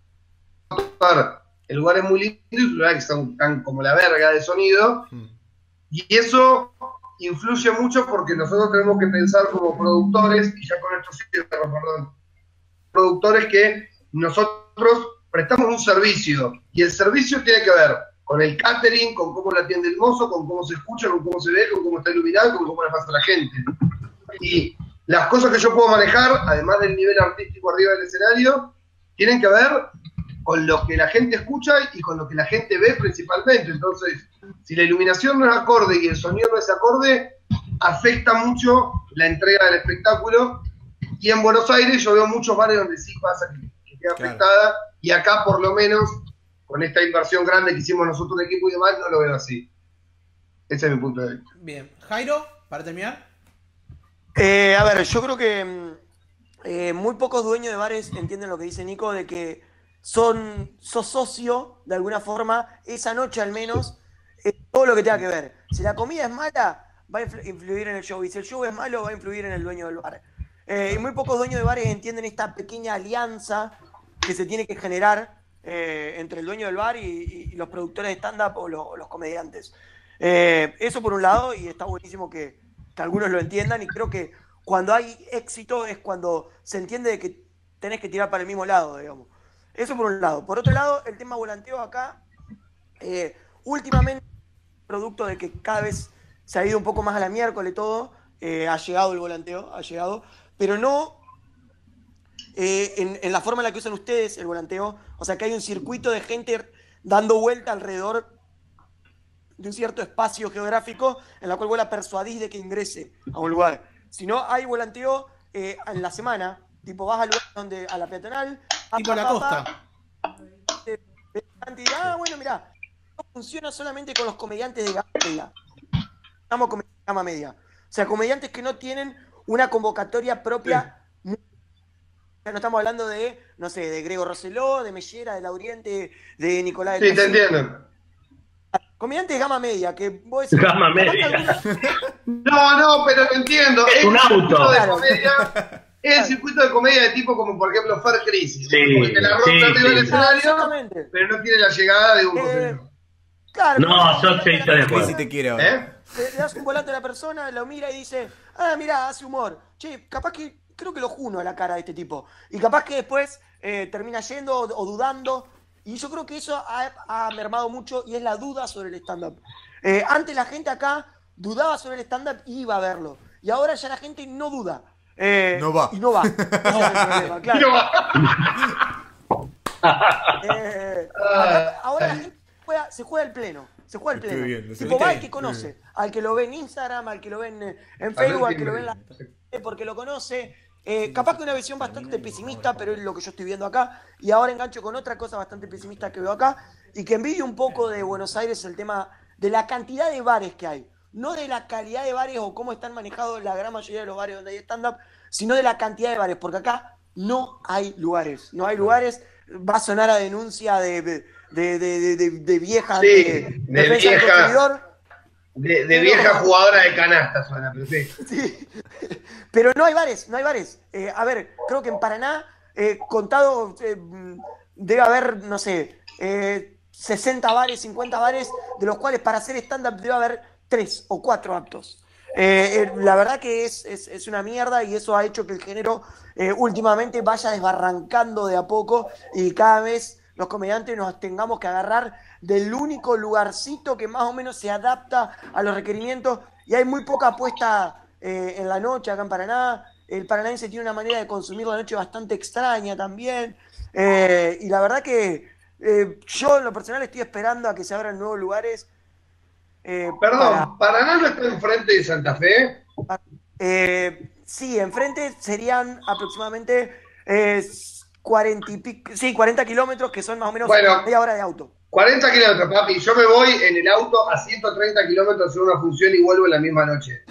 [SPEAKER 3] El lugar es muy lindo y los lugares están, están como la verga de sonido hmm. y eso influye mucho porque nosotros tenemos que pensar como productores, y ya con esto sí, perdón, productores que nosotros prestamos un servicio, y el servicio tiene que ver con el catering, con cómo la atiende el mozo, con cómo se escucha, con cómo se ve, con cómo está iluminado, con cómo la pasa la gente. Y las cosas que yo puedo manejar, además del nivel artístico arriba del escenario, tienen que ver con lo que la gente escucha y con lo que la gente ve principalmente. Entonces, si la iluminación no es acorde y el sonido no es acorde, afecta mucho la entrega del espectáculo. Y en Buenos Aires yo veo muchos bares donde sí pasa que, que queda
[SPEAKER 1] Claro.
[SPEAKER 3] afectada, y acá por lo menos, con esta inversión grande que hicimos nosotros de equipo y demás, no lo veo así. Ese es mi punto de vista.
[SPEAKER 2] Bien. Jairo, para terminar.
[SPEAKER 4] Eh, a ver, yo creo que mm, eh, muy pocos dueños de bares entienden lo que dice Nico, de que son, sos socio, de alguna forma, esa noche al menos, eh, todo lo que tenga que ver. Si la comida es mala, va a influ- influir en el show, y si el show es malo, va a influir en el dueño del bar. Eh, y muy pocos dueños de bares entienden esta pequeña alianza que se tiene que generar eh, entre el dueño del bar y, y- y los productores de stand-up o, lo- o los comediantes. Eh, eso por un lado, y está buenísimo que, que algunos lo entiendan, y creo que cuando hay éxito es cuando se entiende de que tenés que tirar para el mismo lado, digamos. Eso por un lado. Por otro lado, el tema volanteo acá, eh, últimamente, producto de que cada vez se ha ido un poco más a la miércoles todo, eh, ha llegado el volanteo, ha llegado, pero no eh, en, en la forma en la que usan ustedes el volanteo. O sea, que hay un circuito de gente dando vuelta alrededor de un cierto espacio geográfico en la cual vos la persuadís de que ingrese a un lugar. Si no, hay volanteo eh, en la semana, tipo vas al lugar donde, a la peatonal,
[SPEAKER 2] Tipo la costa.
[SPEAKER 4] te- te- te dirá, ah, bueno, mirá, no funciona solamente con los comediantes de gama media. Estamos comediantes de gama media. O sea, comediantes que no tienen una convocatoria propia. muy- O sea, no estamos hablando de, no sé, de Grego Rosselló, de Mellera, de Lauriente, de Nicolás de
[SPEAKER 3] Sí, te
[SPEAKER 4] Tosí.
[SPEAKER 3] entiendo.
[SPEAKER 4] Comediantes de gama media, que vos decís,
[SPEAKER 5] Gama
[SPEAKER 4] capaz que
[SPEAKER 5] media.
[SPEAKER 4] algunos-
[SPEAKER 3] No, no, pero lo entiendo.
[SPEAKER 5] Es
[SPEAKER 3] Es
[SPEAKER 5] un
[SPEAKER 3] el
[SPEAKER 5] auto.
[SPEAKER 3] circuito de
[SPEAKER 4] Claro.
[SPEAKER 3] comedia. Es el circuito de comedia de tipo como, por ejemplo, Fer Crisis.
[SPEAKER 5] Sí,
[SPEAKER 3] Porque te la rompe
[SPEAKER 5] sí,
[SPEAKER 3] arriba del
[SPEAKER 5] sí.
[SPEAKER 3] escenario,
[SPEAKER 4] Exactamente.
[SPEAKER 3] pero no tiene la llegada de un
[SPEAKER 4] Eh,
[SPEAKER 3] cocinero.
[SPEAKER 4] Claro,
[SPEAKER 5] No,
[SPEAKER 4] como-
[SPEAKER 5] yo sí estoy de acuerdo.
[SPEAKER 1] Crisis te quiere ahora.
[SPEAKER 3] ¿Eh?
[SPEAKER 4] Le, le das un volante a la persona, lo mira y dice, ah, mira, hace humor. Che, capaz que, creo que lo juno a la cara de este tipo. Y capaz que después eh, termina yendo o, o dudando. Y yo creo que eso ha, ha mermado mucho y es la duda sobre el stand-up. Eh, antes la gente acá dudaba sobre el stand-up y iba a verlo. Y ahora ya la gente no duda. Eh,
[SPEAKER 1] No va.
[SPEAKER 4] Y no va. Ese es el problema, claro.
[SPEAKER 3] No.
[SPEAKER 4] Eh, acá- ahora la gente juega- se juega el pleno. Se juega el
[SPEAKER 1] Estoy
[SPEAKER 4] pleno.
[SPEAKER 1] bien, lo
[SPEAKER 4] Tipo,
[SPEAKER 1] sé.
[SPEAKER 4] va al que conoce. Al que lo ve en Instagram, al que lo ve en, eh, en Facebook, al que lo ve en la porque lo conoce. Eh, capaz que una visión bastante pesimista, pero es lo que yo estoy viendo acá. Y ahora engancho con otra cosa bastante pesimista que veo acá. Y que envidio un poco de Buenos Aires el tema de la cantidad de bares que hay. No de la calidad de bares o cómo están manejados la gran mayoría de los bares donde hay stand-up, sino de la cantidad de bares. Porque acá no hay lugares. No hay lugares. Va a sonar a denuncia de, de, de, de, de, de vieja
[SPEAKER 3] Sí,
[SPEAKER 4] de,
[SPEAKER 3] de
[SPEAKER 4] defensa del
[SPEAKER 3] vieja.
[SPEAKER 4] consumidor.
[SPEAKER 3] De, de vieja jugadora de canasta suena, pero sí.
[SPEAKER 4] Sí. Pero no hay bares, no hay bares. Eh, a ver, creo que en Paraná, eh, contado, eh, debe haber, no sé, eh, sesenta bares, cincuenta bares, de los cuales para hacer stand-up debe haber tres o cuatro aptos. Eh, eh, la verdad que es, es, es una mierda y eso ha hecho que el género eh, últimamente vaya desbarrancando de a poco y cada vez los comediantes nos tengamos que agarrar del único lugarcito que más o menos se adapta a los requerimientos y hay muy poca apuesta eh, en la noche acá en Paraná. El paranaense tiene una manera de consumir la noche bastante extraña también. Eh, y la verdad que eh, yo en lo personal estoy esperando a que se abran nuevos lugares. Eh,
[SPEAKER 3] Perdón, ¿Paraná no está enfrente de Santa Fe?
[SPEAKER 4] para- eh, sí, enfrente serían aproximadamente eh, cuarenta y pico, sí, cuarenta kilómetros, que son más o menos
[SPEAKER 3] Bueno.
[SPEAKER 4] media hora de auto.
[SPEAKER 3] cuarenta kilómetros, papi. Yo me voy en el auto a ciento treinta kilómetros a hacer una función y vuelvo en la misma noche.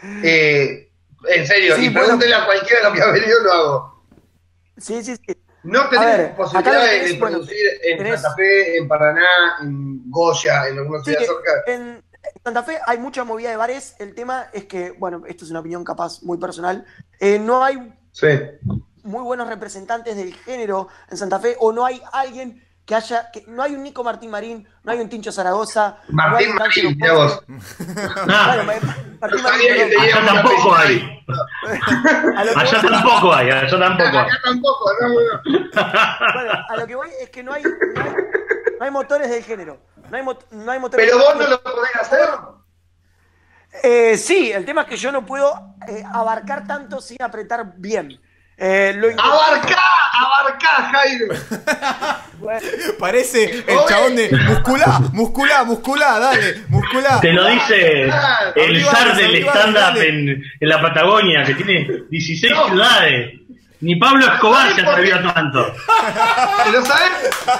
[SPEAKER 3] Eh, en serio,
[SPEAKER 4] Sí,
[SPEAKER 3] y
[SPEAKER 4] bueno.
[SPEAKER 3] pregúntele a cualquiera de lo que ha venido, lo hago.
[SPEAKER 4] Sí, sí, sí.
[SPEAKER 3] No
[SPEAKER 4] A
[SPEAKER 3] tenés
[SPEAKER 4] ver,
[SPEAKER 3] posibilidad
[SPEAKER 4] acá lo
[SPEAKER 3] de,
[SPEAKER 4] tenés,
[SPEAKER 3] de
[SPEAKER 4] bueno,
[SPEAKER 3] producir en
[SPEAKER 4] tenés-
[SPEAKER 3] Santa Fe, en Paraná, en Goya, en alguna
[SPEAKER 4] Sí,
[SPEAKER 3] ciudad cerca.
[SPEAKER 4] en, en Santa Fe hay mucha movida de bares. El tema es que, bueno, esto es una opinión capaz muy personal. eh, no hay
[SPEAKER 3] Sí.
[SPEAKER 4] muy buenos representantes del género en Santa Fe o no hay alguien que haya, que no hay un Nico Martín Marín, no hay un Tincho Zaragoza,
[SPEAKER 3] Martín
[SPEAKER 4] no hay un
[SPEAKER 3] Marín, mirá vos.
[SPEAKER 4] Claro, Martín
[SPEAKER 3] No
[SPEAKER 4] Marín,
[SPEAKER 3] sabía que tenía
[SPEAKER 5] Allá
[SPEAKER 3] una
[SPEAKER 5] tampoco
[SPEAKER 3] apellido.
[SPEAKER 5] hay.
[SPEAKER 4] a lo que
[SPEAKER 5] Allá
[SPEAKER 4] voy-
[SPEAKER 5] tampoco hay, allá tampoco hay.
[SPEAKER 3] Acá tampoco, no, no.
[SPEAKER 4] bueno, a lo que voy es que no hay, no hay, no hay motores del género. No hay, mot- no hay motores
[SPEAKER 3] Pero
[SPEAKER 4] del
[SPEAKER 3] vos no
[SPEAKER 4] género.
[SPEAKER 3] lo podés hacer.
[SPEAKER 4] Eh, sí, el tema es que yo no puedo eh, abarcar tanto sin apretar bien. Eh, lo intenté-
[SPEAKER 3] Abarcá, abarcá, Jairo.
[SPEAKER 4] Bueno,
[SPEAKER 1] Parece el
[SPEAKER 3] Oye.
[SPEAKER 1] chabón de musculá, musculá, musculá, dale, musculá.
[SPEAKER 5] Te lo dice el
[SPEAKER 1] Avivales,
[SPEAKER 5] zar del
[SPEAKER 1] avivales,
[SPEAKER 5] stand-up
[SPEAKER 1] dale.
[SPEAKER 5] en, en la Patagonia, que tiene dieciséis
[SPEAKER 3] No.
[SPEAKER 5] ciudades. Ni Pablo Escobar se
[SPEAKER 3] ¿Sabés por qué?
[SPEAKER 5] atrevió a tanto.
[SPEAKER 3] ¿Pero sabés?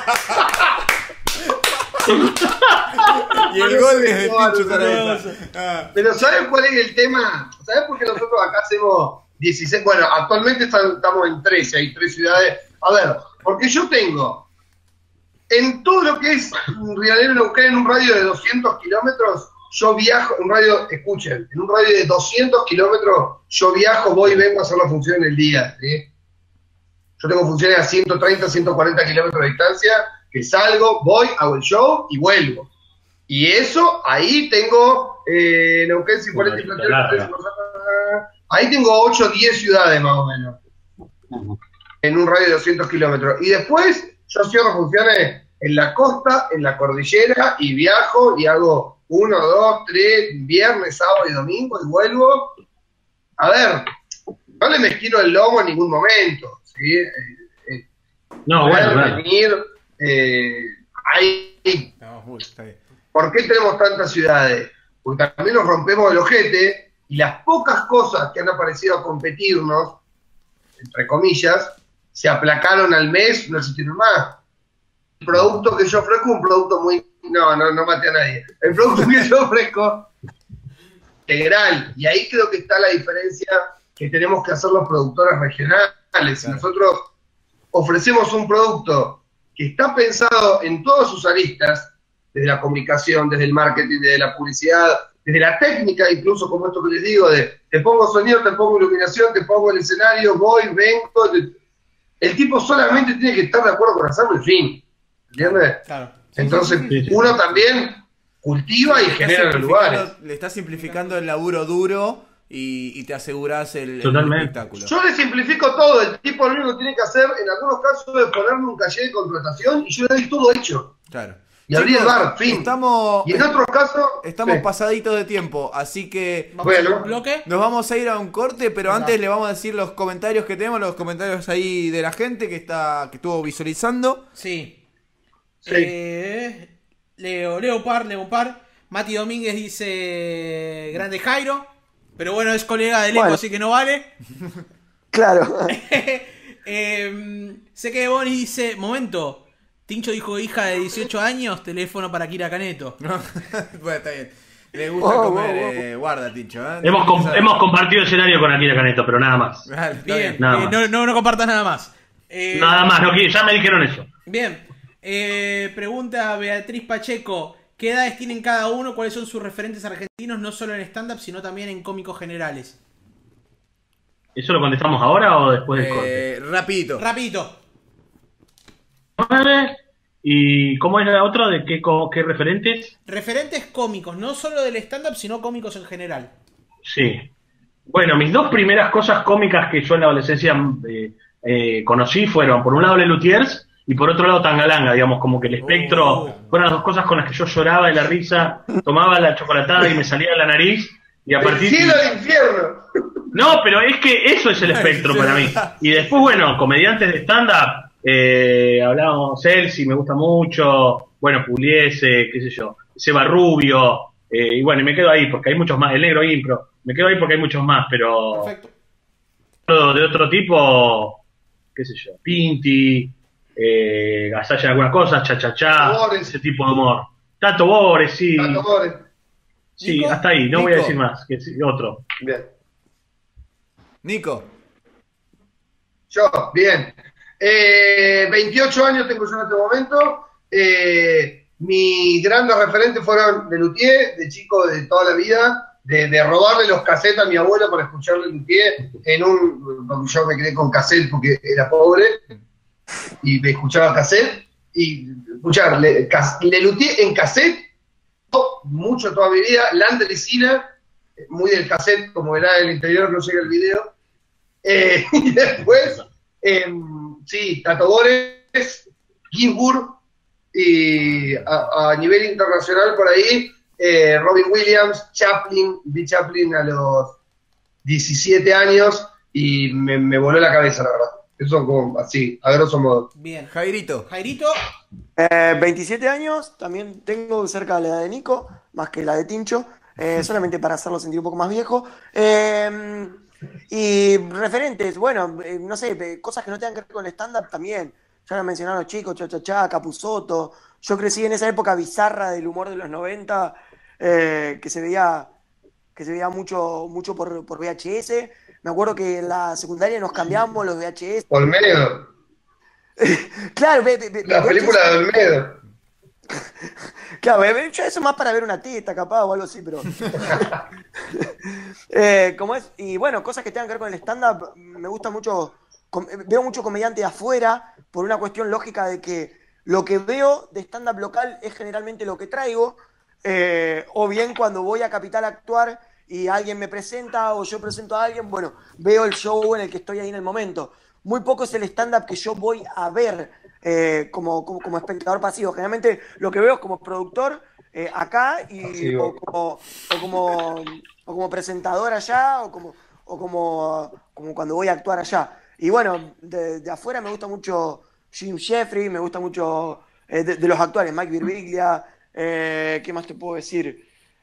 [SPEAKER 1] Y el gol es de
[SPEAKER 3] No,
[SPEAKER 1] Tincho
[SPEAKER 3] no,
[SPEAKER 1] Zaragoza. Ah.
[SPEAKER 3] Pero ¿sabes cuál es el tema? ¿Sabes por qué nosotros acá hacemos dieciséis? Bueno, actualmente estamos en trece, hay tres ciudades. A ver, porque yo tengo en todo lo que es Riadero Neuquén, en un radio de doscientos kilómetros, yo viajo, en un radio, escuchen, en un radio de doscientos kilómetros, yo viajo, voy y vengo a hacer la función en el día. ¿Sí? Yo tengo funciones a ciento treinta, ciento cuarenta kilómetros de distancia, que salgo, voy, hago el show y vuelvo. Y eso, ahí tengo eh, Neuquén, Cipolletti,
[SPEAKER 5] Una
[SPEAKER 3] Platense,
[SPEAKER 5] larga.
[SPEAKER 3] ahí tengo ocho o diez ciudades más o menos, en un radio de doscientos kilómetros. Y después yo cierro funciones en la costa, en la cordillera, y viajo y hago uno, dos, tres, viernes, sábado y domingo, y vuelvo. A ver, no le mezquino el lomo en ningún momento, ¿sí? Eh, eh,
[SPEAKER 5] No,
[SPEAKER 3] poder
[SPEAKER 5] bueno, claro.
[SPEAKER 3] venir, eh, ahí.
[SPEAKER 1] No, uy, está bien.
[SPEAKER 3] ¿Por qué tenemos tantas ciudades? Porque también nos rompemos el ojete y las pocas cosas que han aparecido a competirnos, entre comillas, se aplacaron al mes, no existieron más. El producto que yo ofrezco es un producto muy... No, no, no maté a nadie. El producto que yo ofrezco integral. Y ahí creo que está la diferencia que tenemos que hacer los productores regionales. Si
[SPEAKER 1] Claro.
[SPEAKER 3] nosotros ofrecemos un producto que está pensado en todas sus aristas, desde la comunicación, desde el marketing, desde la publicidad, desde la técnica, incluso como esto que les digo, de te pongo sonido, te pongo iluminación, te pongo el escenario, voy, vengo. te- El tipo solamente tiene que estar de acuerdo con hacerlo y fin. ¿Entiendes?
[SPEAKER 2] Claro.
[SPEAKER 3] Entonces,
[SPEAKER 5] sí, sí.
[SPEAKER 3] uno también cultiva y
[SPEAKER 1] Le estás
[SPEAKER 3] genera los
[SPEAKER 1] simplificando-
[SPEAKER 3] lugares.
[SPEAKER 1] Le estás simplificando el laburo duro y, y te asegurás el, el
[SPEAKER 5] Totalmente.
[SPEAKER 1] espectáculo.
[SPEAKER 3] Yo le simplifico todo. El tipo lo único que tiene que hacer, en algunos casos, es ponerme un calle de contratación y yo le doy todo hecho.
[SPEAKER 1] Claro.
[SPEAKER 3] Y abrí el
[SPEAKER 1] Chicos,
[SPEAKER 3] bar, fin.
[SPEAKER 1] Estamos,
[SPEAKER 3] Y en otros casos...
[SPEAKER 1] estamos
[SPEAKER 3] sí.
[SPEAKER 1] pasaditos de tiempo, así que
[SPEAKER 2] Vamos
[SPEAKER 3] Bueno.
[SPEAKER 2] a un bloque.
[SPEAKER 1] nos vamos a ir a un corte, pero
[SPEAKER 2] Venga.
[SPEAKER 1] antes le vamos a decir los comentarios que tenemos, los comentarios ahí de la gente que está que estuvo visualizando.
[SPEAKER 2] Sí.
[SPEAKER 3] Sí.
[SPEAKER 2] Eh, Leo, Leopard, Leopard. Mati Domínguez dice grande Jairo. Pero bueno, es colega de Leco,
[SPEAKER 4] Bueno.
[SPEAKER 2] así que no vale.
[SPEAKER 4] claro.
[SPEAKER 2] eh, sé que Bonnie dice, momento. Tincho dijo hija de dieciocho años, teléfono para Kira Caneto.
[SPEAKER 1] Bueno, está bien. Le gusta
[SPEAKER 4] Oh,
[SPEAKER 1] comer,
[SPEAKER 4] oh, oh.
[SPEAKER 1] eh, guarda, Tincho. ¿eh?
[SPEAKER 5] Hemos, com-
[SPEAKER 1] Esa-
[SPEAKER 5] hemos compartido escenario con Akira Caneto, pero nada más.
[SPEAKER 1] Dale, está
[SPEAKER 2] Bien,
[SPEAKER 1] bien.
[SPEAKER 5] Nada
[SPEAKER 2] eh,
[SPEAKER 5] más.
[SPEAKER 2] no, no, no compartas nada más. Eh,
[SPEAKER 5] Nada más, no, quiero- ya me dijeron eso.
[SPEAKER 2] Bien. Eh, pregunta Beatriz Pacheco. ¿Qué edades tienen cada uno? ¿Cuáles son sus referentes argentinos? No solo en stand-up, sino también en cómicos generales.
[SPEAKER 5] ¿Eso lo contestamos ahora o después del corte?
[SPEAKER 1] Eh, rapidito.
[SPEAKER 2] Rapidito.
[SPEAKER 5] nueve. ¿Y cómo es la otra? ¿De qué, co- qué referentes?
[SPEAKER 2] Referentes cómicos, no solo del stand-up, sino cómicos en general.
[SPEAKER 5] Sí. Bueno, mis dos primeras cosas cómicas que yo en la adolescencia eh, eh, conocí fueron, por un lado, Lelutiers y por otro lado, Tangalanga, digamos, como que el espectro
[SPEAKER 1] Oh.
[SPEAKER 5] fueron las dos cosas con las que yo lloraba de la risa, tomaba la chocolatada y me salía de la nariz, y a
[SPEAKER 3] El
[SPEAKER 5] partir
[SPEAKER 3] cielo al infierno.
[SPEAKER 5] No, pero es que eso es el espectro para mí. Y después, bueno, comediantes de stand-up, eh, hablábamos Celsi, me gusta mucho, bueno, Pugliese, qué sé yo, Seba Rubio, eh, y bueno, y me quedo ahí porque hay muchos más, el negro impro, me quedo ahí porque hay muchos más, pero
[SPEAKER 2] Perfecto.
[SPEAKER 5] de otro tipo, qué sé yo, Pinti, eh, Gasalla en algunas cosas, cha cha cha,
[SPEAKER 3] Bores.
[SPEAKER 5] ese tipo de humor. Tato Bores, sí,
[SPEAKER 3] Tato Bores.
[SPEAKER 5] sí,
[SPEAKER 1] Nico,
[SPEAKER 5] hasta ahí, no voy a
[SPEAKER 1] Nico.
[SPEAKER 5] decir más, que sí, otro.
[SPEAKER 3] Bien.
[SPEAKER 1] Nico.
[SPEAKER 3] Yo, bien. Eh, veintiocho años tengo yo en este momento. Eh, mis grandes referentes fueron Lelutier, de chico de toda la vida, de, de robarle los cassettes a mi abuelo para escuchar Lelutier en un... Yo me quedé con cassette porque era pobre y me escuchaba cassette. y escuchar, le, cas, le luteé en cassette mucho toda mi vida, Lander y Sina, muy del cassette, como verá el interior, no llega el video. Eh, y después, eh, sí, Tato Bores, Ginsburg, y a, a nivel internacional por ahí, eh, Robin Williams, Chaplin, vi Chaplin a los diecisiete años y me, me voló la cabeza, la verdad. Eso como así, a grosso modo.
[SPEAKER 2] Bien.
[SPEAKER 1] Jairito.
[SPEAKER 2] Jairito.
[SPEAKER 4] Eh, veintisiete años, también tengo cerca de la edad de Nico, más que la de Tincho, eh, solamente para hacerlo sentir un poco más viejo. Eh, y referentes, bueno, eh, no sé, cosas que no tengan que ver con el stand-up también. Ya lo mencionaron los chicos, Cha Cha Cha, Capusotto. Yo crecí en esa época bizarra del humor de los noventa, eh, que se veía, que se veía mucho, mucho por, por V H S. Me acuerdo que en la secundaria nos cambiamos los V H S.
[SPEAKER 3] Olmedo.
[SPEAKER 4] Claro, ve, ve, ve,
[SPEAKER 3] La
[SPEAKER 4] ve,
[SPEAKER 3] película
[SPEAKER 4] ve,
[SPEAKER 3] de Olmedo.
[SPEAKER 4] Claro, ve, yo eso más para ver una teta, capaz, o algo así, pero... eh, ¿cómo es? Y bueno, cosas que tengan que ver con el stand-up, me gusta mucho... Com veo mucho comediante de afuera, por una cuestión lógica de que lo que veo de stand-up local es generalmente lo que traigo, eh, o bien cuando voy a Capital a actuar y alguien me presenta o yo presento a alguien, bueno, veo el show en el que estoy ahí en el momento. Muy poco es el stand-up que yo voy a ver eh, como, como, como espectador pasivo. Generalmente lo que veo es como productor eh, acá y, o, como, o, como, o como presentador allá o como, o como, como cuando voy a actuar allá. Y bueno, de, de afuera me gusta mucho Jim Jeffrey, me gusta mucho eh, de, de los actuales, Mike Birbiglia, eh, ¿qué más te puedo decir?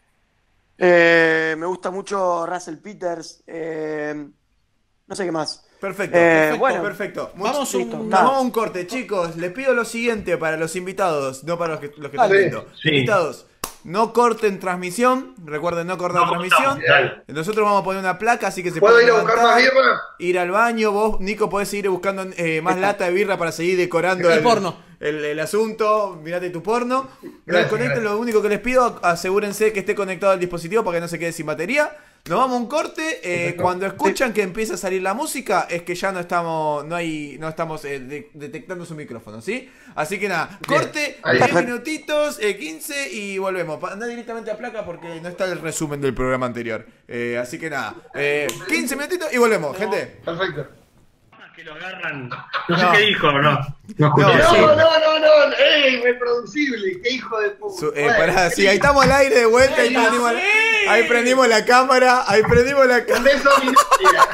[SPEAKER 4] Eh, me gusta mucho Russell Peters, eh, no sé qué más.
[SPEAKER 1] Perfecto,
[SPEAKER 4] Eh,
[SPEAKER 1] perfecto,
[SPEAKER 4] bueno,
[SPEAKER 1] perfecto.
[SPEAKER 2] vamos
[SPEAKER 1] Much-
[SPEAKER 2] un-
[SPEAKER 1] nos
[SPEAKER 4] nada.
[SPEAKER 1] vamos a un corte, chicos. Les pido lo siguiente para los invitados, no para los que, los que están
[SPEAKER 3] Dale.
[SPEAKER 1] viendo.
[SPEAKER 5] Sí.
[SPEAKER 1] Invitados, no corten transmisión. Recuerden no cortar
[SPEAKER 5] No,
[SPEAKER 1] transmisión.
[SPEAKER 5] no, dale.
[SPEAKER 1] Nosotros vamos a poner una placa, así que se
[SPEAKER 3] ¿Puedo
[SPEAKER 1] pueden
[SPEAKER 3] ir a buscar
[SPEAKER 1] levantar,
[SPEAKER 3] más birra?
[SPEAKER 1] ir al baño. Vos, Nico, podés seguir buscando eh, más
[SPEAKER 4] Está.
[SPEAKER 1] lata de birra para seguir decorando
[SPEAKER 2] El
[SPEAKER 1] el,
[SPEAKER 2] porno.
[SPEAKER 1] el, el asunto. Mirate tu porno.
[SPEAKER 3] Gracias,
[SPEAKER 1] Conecten,
[SPEAKER 3] gracias.
[SPEAKER 1] lo único que les pido, asegúrense que esté conectado al dispositivo para que no se quede sin batería. Nos vamos a un corte. eh,
[SPEAKER 3] Perfecto.
[SPEAKER 1] cuando escuchan que empieza a salir la música, es que ya no estamos, no hay, no estamos eh, de- detectando su micrófono, ¿sí? Así que nada,
[SPEAKER 3] Bien.
[SPEAKER 1] corte,
[SPEAKER 3] Ahí.
[SPEAKER 1] diez minutitos, eh, quince y volvemos. Pa- Anda directamente a placa porque no está el resumen del programa anterior. Eh, así que nada, eh, quince minutitos y volvemos, gente.
[SPEAKER 3] Perfecto.
[SPEAKER 5] Que lo agarran. No sé
[SPEAKER 1] No.
[SPEAKER 5] qué dijo, no. No escuché.
[SPEAKER 1] No,
[SPEAKER 3] No,
[SPEAKER 1] sí.
[SPEAKER 3] no, no, no, ey, reproducible, qué hijo de puta.
[SPEAKER 1] Su- eh,
[SPEAKER 3] Bueno,
[SPEAKER 1] pará, sí, ahí estamos al aire de vuelta, ahí
[SPEAKER 2] ¡Ay,
[SPEAKER 1] prendimos, la,
[SPEAKER 2] sí!
[SPEAKER 1] ahí prendimos la cámara, ahí prendimos la
[SPEAKER 3] un
[SPEAKER 1] cámara.
[SPEAKER 3] beso a mi novia.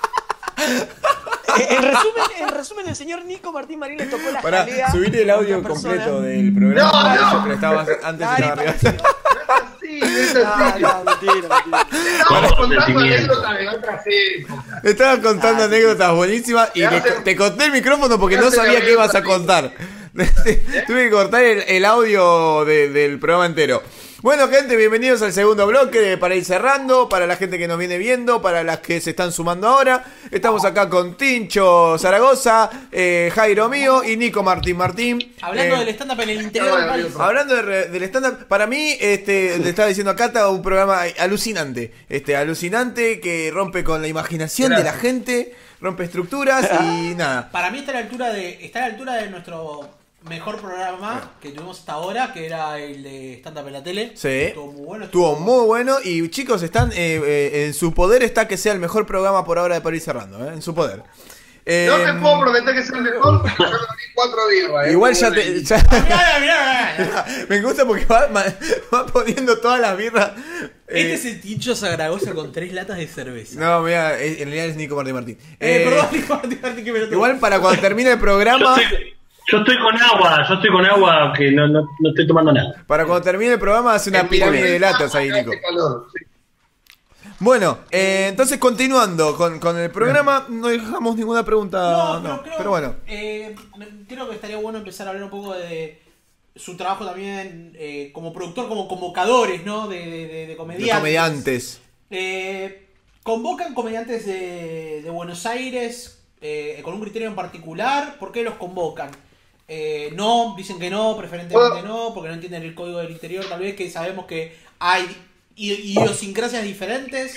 [SPEAKER 4] Eh, en, resumen, en resumen, el señor Nico Martín Marín le tocó la
[SPEAKER 1] Pará,
[SPEAKER 4] jalea
[SPEAKER 1] subite el
[SPEAKER 4] a
[SPEAKER 1] audio
[SPEAKER 4] otra persona.
[SPEAKER 1] completo del programa.
[SPEAKER 3] No, no.
[SPEAKER 1] Yo, pero estaba, antes
[SPEAKER 4] Dale,
[SPEAKER 1] estaba arriba.
[SPEAKER 3] Sí, eso
[SPEAKER 4] Ah,
[SPEAKER 3] sí.
[SPEAKER 4] no, mentira, mentira.
[SPEAKER 3] Estamos contando
[SPEAKER 5] Sentimiento.
[SPEAKER 3] anécdotas de otras épocas.
[SPEAKER 1] Estaba contando
[SPEAKER 4] Ah, sí,
[SPEAKER 1] anécdotas buenísimas y
[SPEAKER 3] Me
[SPEAKER 1] te,
[SPEAKER 3] hacen-
[SPEAKER 1] te corté el micrófono porque
[SPEAKER 3] me
[SPEAKER 1] no
[SPEAKER 3] hacen
[SPEAKER 1] sabía
[SPEAKER 3] abrir
[SPEAKER 1] qué ibas a
[SPEAKER 3] otra
[SPEAKER 1] contar. Tuve que cortar el, el audio de- del programa entero. Bueno, gente, bienvenidos al segundo bloque para ir cerrando. Para la gente que nos viene viendo, para las que se están sumando ahora. Estamos acá con Tincho Zaragoza, eh, Jairo Mío y Nico Martín Martín.
[SPEAKER 2] Hablando
[SPEAKER 1] Eh,
[SPEAKER 2] del stand-up en el interior del país.
[SPEAKER 1] Hablando de re- del stand-up, para mí, este, le estaba diciendo a Cata, un programa alucinante. Este, alucinante que rompe con la imaginación de la
[SPEAKER 3] Gracias.
[SPEAKER 1] gente, rompe estructuras y nada.
[SPEAKER 2] Para mí está a la altura de está a la altura de nuestro mejor programa que tuvimos hasta ahora, que era el de stand-up en la tele.
[SPEAKER 1] Sí.
[SPEAKER 2] Estuvo muy bueno.
[SPEAKER 1] Estuvo muy bueno y chicos, están eh, eh, en su poder está que sea el mejor programa por ahora de para ir cerrando, ¿eh? En su poder. Eh,
[SPEAKER 3] No te puedo prometer que sea el mejor, porque yo me abrí cuatro birras. eh.
[SPEAKER 1] Igual ya te... ya-
[SPEAKER 2] Mirá, mirá, mirá.
[SPEAKER 1] me gusta porque va, va poniendo todas las birras.
[SPEAKER 2] Este
[SPEAKER 1] eh,
[SPEAKER 2] es el Tincho Zaragoza con tres latas de cerveza.
[SPEAKER 1] No, mira, en realidad es Nico Martín Martín.
[SPEAKER 2] Eh,
[SPEAKER 1] Eh,
[SPEAKER 2] perdón, Nico Martín Martín, que me lo
[SPEAKER 1] igual para cuando termine el
[SPEAKER 5] Yo
[SPEAKER 1] programa...
[SPEAKER 5] estoy, yo estoy con agua, yo estoy con agua que no, no, no estoy tomando nada.
[SPEAKER 1] Para cuando termine el programa hace una
[SPEAKER 3] En
[SPEAKER 1] pirámide de
[SPEAKER 3] Miami,
[SPEAKER 1] latas ahí,
[SPEAKER 3] acá
[SPEAKER 1] Nico.
[SPEAKER 3] hace calor, sí.
[SPEAKER 1] Bueno, eh, entonces continuando con, con el programa, no dejamos ninguna pregunta.
[SPEAKER 2] No,
[SPEAKER 1] No,
[SPEAKER 2] pero creo,
[SPEAKER 1] pero bueno.
[SPEAKER 2] eh, creo que estaría bueno empezar a hablar un poco de su trabajo también eh, como productor, como convocadores, ¿no? De, de, de- de comediantes.
[SPEAKER 1] De comediantes.
[SPEAKER 2] Eh, convocan comediantes de, de Buenos Aires eh, con un criterio en particular. ¿Por qué los convocan? Eh, no, dicen que no, preferentemente no, porque no entienden el código del interior. Tal vez que sabemos que hay i- idiosincrasias diferentes.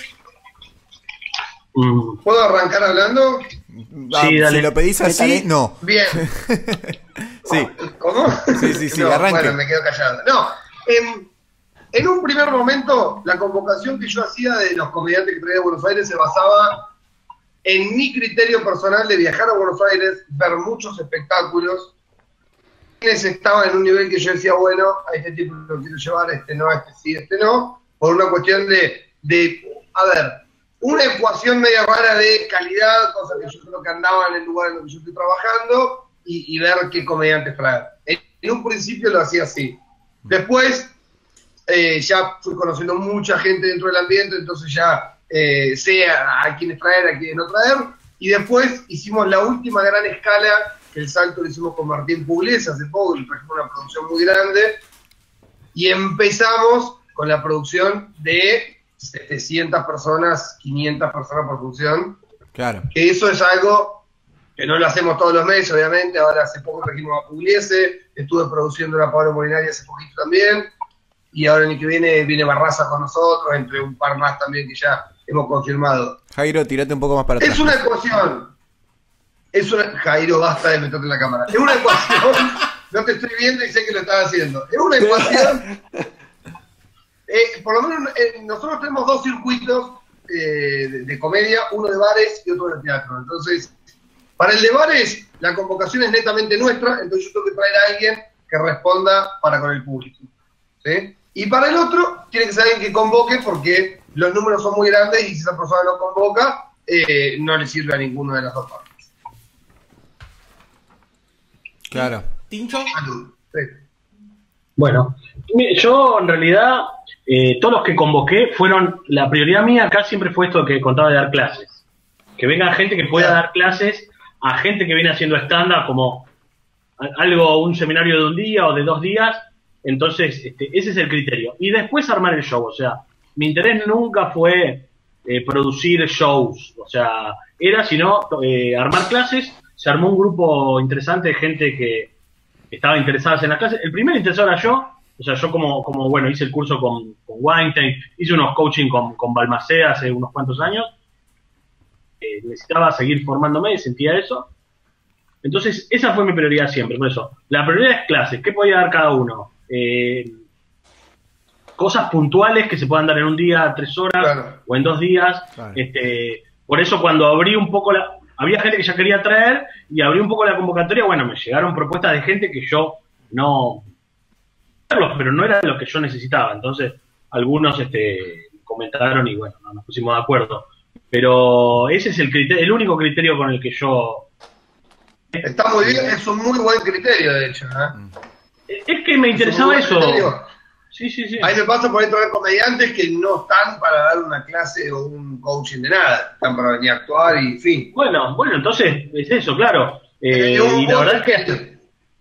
[SPEAKER 5] Mm,
[SPEAKER 3] ¿Puedo arrancar hablando?
[SPEAKER 1] Ah,
[SPEAKER 5] Sí, dale.
[SPEAKER 1] si lo pedís así,
[SPEAKER 4] Dale.
[SPEAKER 1] no.
[SPEAKER 3] Bien.
[SPEAKER 1] Sí.
[SPEAKER 3] ¿Cómo? ¿Cómo?
[SPEAKER 1] Sí, sí, sí,
[SPEAKER 3] no,
[SPEAKER 1] arranque.
[SPEAKER 3] Bueno, me quedo callado. No, en, en un primer momento, la convocación que yo hacía de los comediantes que traía de Buenos Aires se basaba en mi criterio personal de viajar a Buenos Aires, ver muchos espectáculos, quienes estaban en un nivel que yo decía, bueno, a este tipo lo quiero llevar, a este no, a este sí, a este no, por una cuestión de, de, a ver, una ecuación media rara de calidad, cosas que yo creo que andaban en el lugar en el que yo estoy trabajando, y, y ver qué comediantes traer. En, en un principio lo hacía así. Después, eh, ya fui conociendo mucha gente dentro del ambiente, entonces ya eh, sé a, a quiénes traer, a quiénes no traer, y después hicimos la última gran escala, que el salto lo hicimos con Martín Pugliese hace poco, y trajimos una producción muy grande, y empezamos con la producción de setecientas personas, quinientas personas por función.
[SPEAKER 1] Claro.
[SPEAKER 3] Que eso es algo que no lo hacemos todos los meses, obviamente. Ahora hace poco trajimos a Pugliese, estuve produciendo a Pablo Molinari hace poquito también, y ahora el año que viene viene Barraza con nosotros, entre un par más también que ya hemos confirmado.
[SPEAKER 1] Jairo, tirate un poco más para atrás.
[SPEAKER 3] Es una ecuación. Es una... Jairo, basta de meterte en la cámara. Es una ecuación. No te estoy viendo y sé que lo estás haciendo. Es una ecuación. Eh, por lo menos eh, nosotros tenemos dos circuitos eh, de, de comedia, uno de bares y otro de teatro. Entonces, para el de bares, la convocación es netamente nuestra, entonces yo tengo que traer a alguien que responda para con el público. ¿Sí? Y para el otro, tiene que ser alguien que convoque porque los números son muy grandes y si esa persona no convoca, eh, no le sirve a ninguno de las dos partes.
[SPEAKER 1] Claro.
[SPEAKER 2] ¿Tincho?
[SPEAKER 3] Salud. Sí.
[SPEAKER 5] Bueno, yo en realidad, eh, todos los que convoqué fueron, la prioridad mía acá siempre fue esto que contaba de dar clases. Que venga gente que pueda dar clases a gente que viene haciendo stand-up como algo, un seminario de un día o de dos días. Entonces, este, ese es el criterio. Y después armar el show. O sea, mi interés nunca fue eh, producir shows. O sea, era sino eh, armar clases. Se armó un grupo interesante de gente que estaba interesada en las clases. El primer interesado era yo. O sea, yo como, como bueno, hice el curso con, con Weinstein, hice unos coaching con, con Balmaceda hace unos cuantos años. Eh, necesitaba seguir formándome y sentía eso. Entonces, esa fue mi prioridad siempre. Por eso, la prioridad es clases. ¿Qué podía dar cada uno? Eh, cosas puntuales que se puedan dar en un día, tres horas, claro, o en dos días. Claro. Este, por eso, cuando abrí un poco la... Había gente que ya quería traer y abrí un poco la convocatoria. Bueno, me llegaron propuestas de gente que yo no... Pero no era lo que yo necesitaba. Entonces, algunos este, comentaron y bueno, no nos pusimos de acuerdo. Pero ese es el criterio, el único criterio con el que yo...
[SPEAKER 3] Está muy bien, es un muy buen criterio, de hecho. ¿eh?
[SPEAKER 5] Es que me interesaba eso. Sí, sí, sí.
[SPEAKER 3] Ahí me pasa por ahí traer comediantes que no están para dar una clase o un coaching de nada. Están para venir a actuar y fin.
[SPEAKER 5] Bueno, bueno, entonces es eso, claro. Eh, y la verdad es que...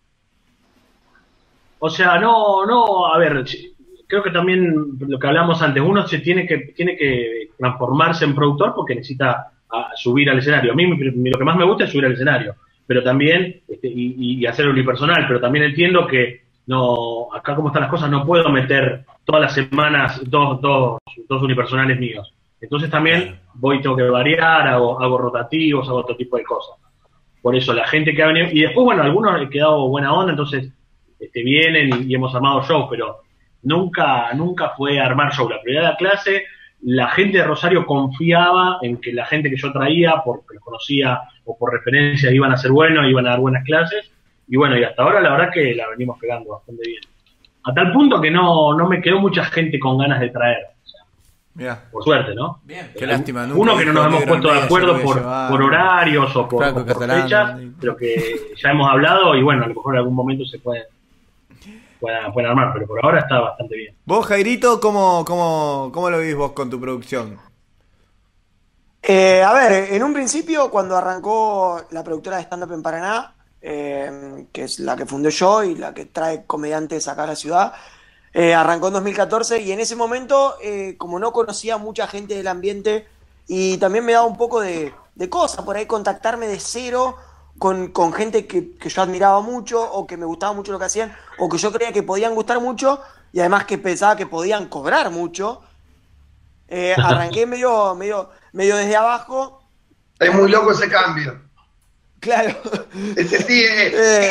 [SPEAKER 5] O sea, no, no, a ver, creo que también lo que hablamos antes, uno se tiene que, tiene que transformarse en productor porque necesita a, subir al escenario. A mí mi, lo que más me gusta es subir al escenario. Pero también, este, y, y hacerlo unipersonal, pero también entiendo que no, acá como están las cosas, no puedo meter todas las semanas dos, dos, dos unipersonales míos. Entonces también voy, tengo que variar, hago, hago rotativos, hago otro tipo de cosas. Por eso la gente que ha venido, y después, bueno, algunos he quedado buena onda, entonces este, vienen y, y hemos armado shows, pero nunca, nunca fue armar show. La prioridad de la clase, la gente de Rosario confiaba en que la gente que yo traía, porque los conocía o por referencia, iban a ser buenos, iban a dar buenas clases, y bueno, y hasta ahora la verdad que la venimos pegando bastante bien. A tal punto que no, no me quedó mucha gente con ganas de traer. O sea,
[SPEAKER 1] mirá.
[SPEAKER 5] Por suerte, ¿no?
[SPEAKER 2] Bien.
[SPEAKER 1] Qué lástima. Nunca
[SPEAKER 5] Uno que no nos hemos puesto de acuerdo por,
[SPEAKER 1] llevar,
[SPEAKER 5] por horarios o por, o por
[SPEAKER 1] Catalán,
[SPEAKER 5] fechas,
[SPEAKER 1] ¿no?
[SPEAKER 5] pero que ya hemos hablado y bueno, a lo mejor en algún momento se puede, pueden, pueden armar, pero por ahora está bastante bien.
[SPEAKER 1] Vos, Jairito, ¿cómo, cómo, cómo lo vivís vos con tu producción?
[SPEAKER 4] Eh, a ver, en un principio, cuando arrancó la productora de stand-up en Paraná, eh, que es la que fundé yo y la que trae comediantes acá a la ciudad, eh, arrancó en dos mil catorce y en ese momento, eh, como no conocía mucha gente del ambiente y también me daba un poco de, de cosa por ahí contactarme de cero con, con gente que, que yo admiraba mucho o que me gustaba mucho lo que hacían o que yo creía que podían gustar mucho y además que pensaba que podían cobrar mucho. Eh, arranqué medio, medio, medio desde abajo.
[SPEAKER 3] Es muy loco ese cambio.
[SPEAKER 4] Claro.
[SPEAKER 3] Ese sí, es,
[SPEAKER 4] Eh.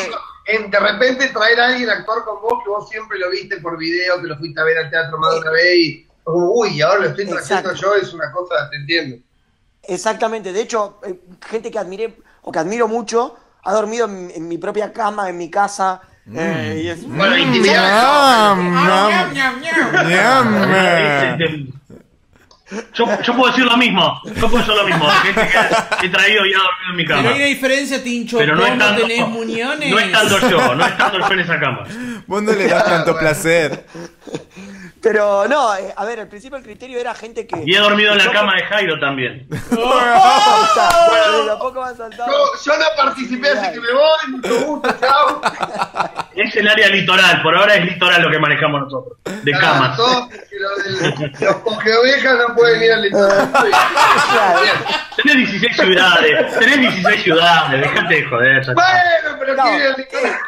[SPEAKER 3] en, de repente traer a alguien a actuar con vos, que vos siempre lo viste por video, que lo fuiste a ver al teatro más de una vez, y como, uy, ahora lo estoy trayendo yo, es una cosa, te entiendo.
[SPEAKER 4] Exactamente, de hecho, eh, gente que admiré, o que admiro mucho, ha dormido en, en mi propia cama, en mi casa.
[SPEAKER 1] Mm.
[SPEAKER 4] Eh, y es,
[SPEAKER 3] Bueno, intimidad.
[SPEAKER 1] Ñam, ñam, ñam.
[SPEAKER 5] Yo, yo puedo decir lo mismo, yo puedo decir lo mismo, gente que he traído y ha dormido en mi cama.
[SPEAKER 2] Pero hay una diferencia, Tincho,
[SPEAKER 5] Pero no
[SPEAKER 2] vos no
[SPEAKER 5] estando,
[SPEAKER 2] tenés muñones.
[SPEAKER 5] no estando yo, no estando yo en esa cama.
[SPEAKER 1] Vos no le das tanto
[SPEAKER 3] Bueno.
[SPEAKER 1] placer.
[SPEAKER 4] Pero no, eh, a ver, al principio el criterio era gente que...
[SPEAKER 5] Y he dormido en la
[SPEAKER 4] yo-
[SPEAKER 5] cama de Jairo también.
[SPEAKER 4] Bueno, de a poco van saltando.
[SPEAKER 3] Yo, yo no participé, así que me voy, mucho gusto, chao.
[SPEAKER 5] Es el área litoral, por ahora es litoral lo que manejamos nosotros, de
[SPEAKER 3] Ah,
[SPEAKER 5] camas.
[SPEAKER 3] todos, que lo del- los cogeovejas no pueden ir al litoral.
[SPEAKER 4] Claro.
[SPEAKER 5] Tenés dieciséis ciudades, tenés dieciséis ciudades, dejate de joder. ya está.
[SPEAKER 3] Bueno, pero
[SPEAKER 4] No,
[SPEAKER 3] quiere ir al litoral.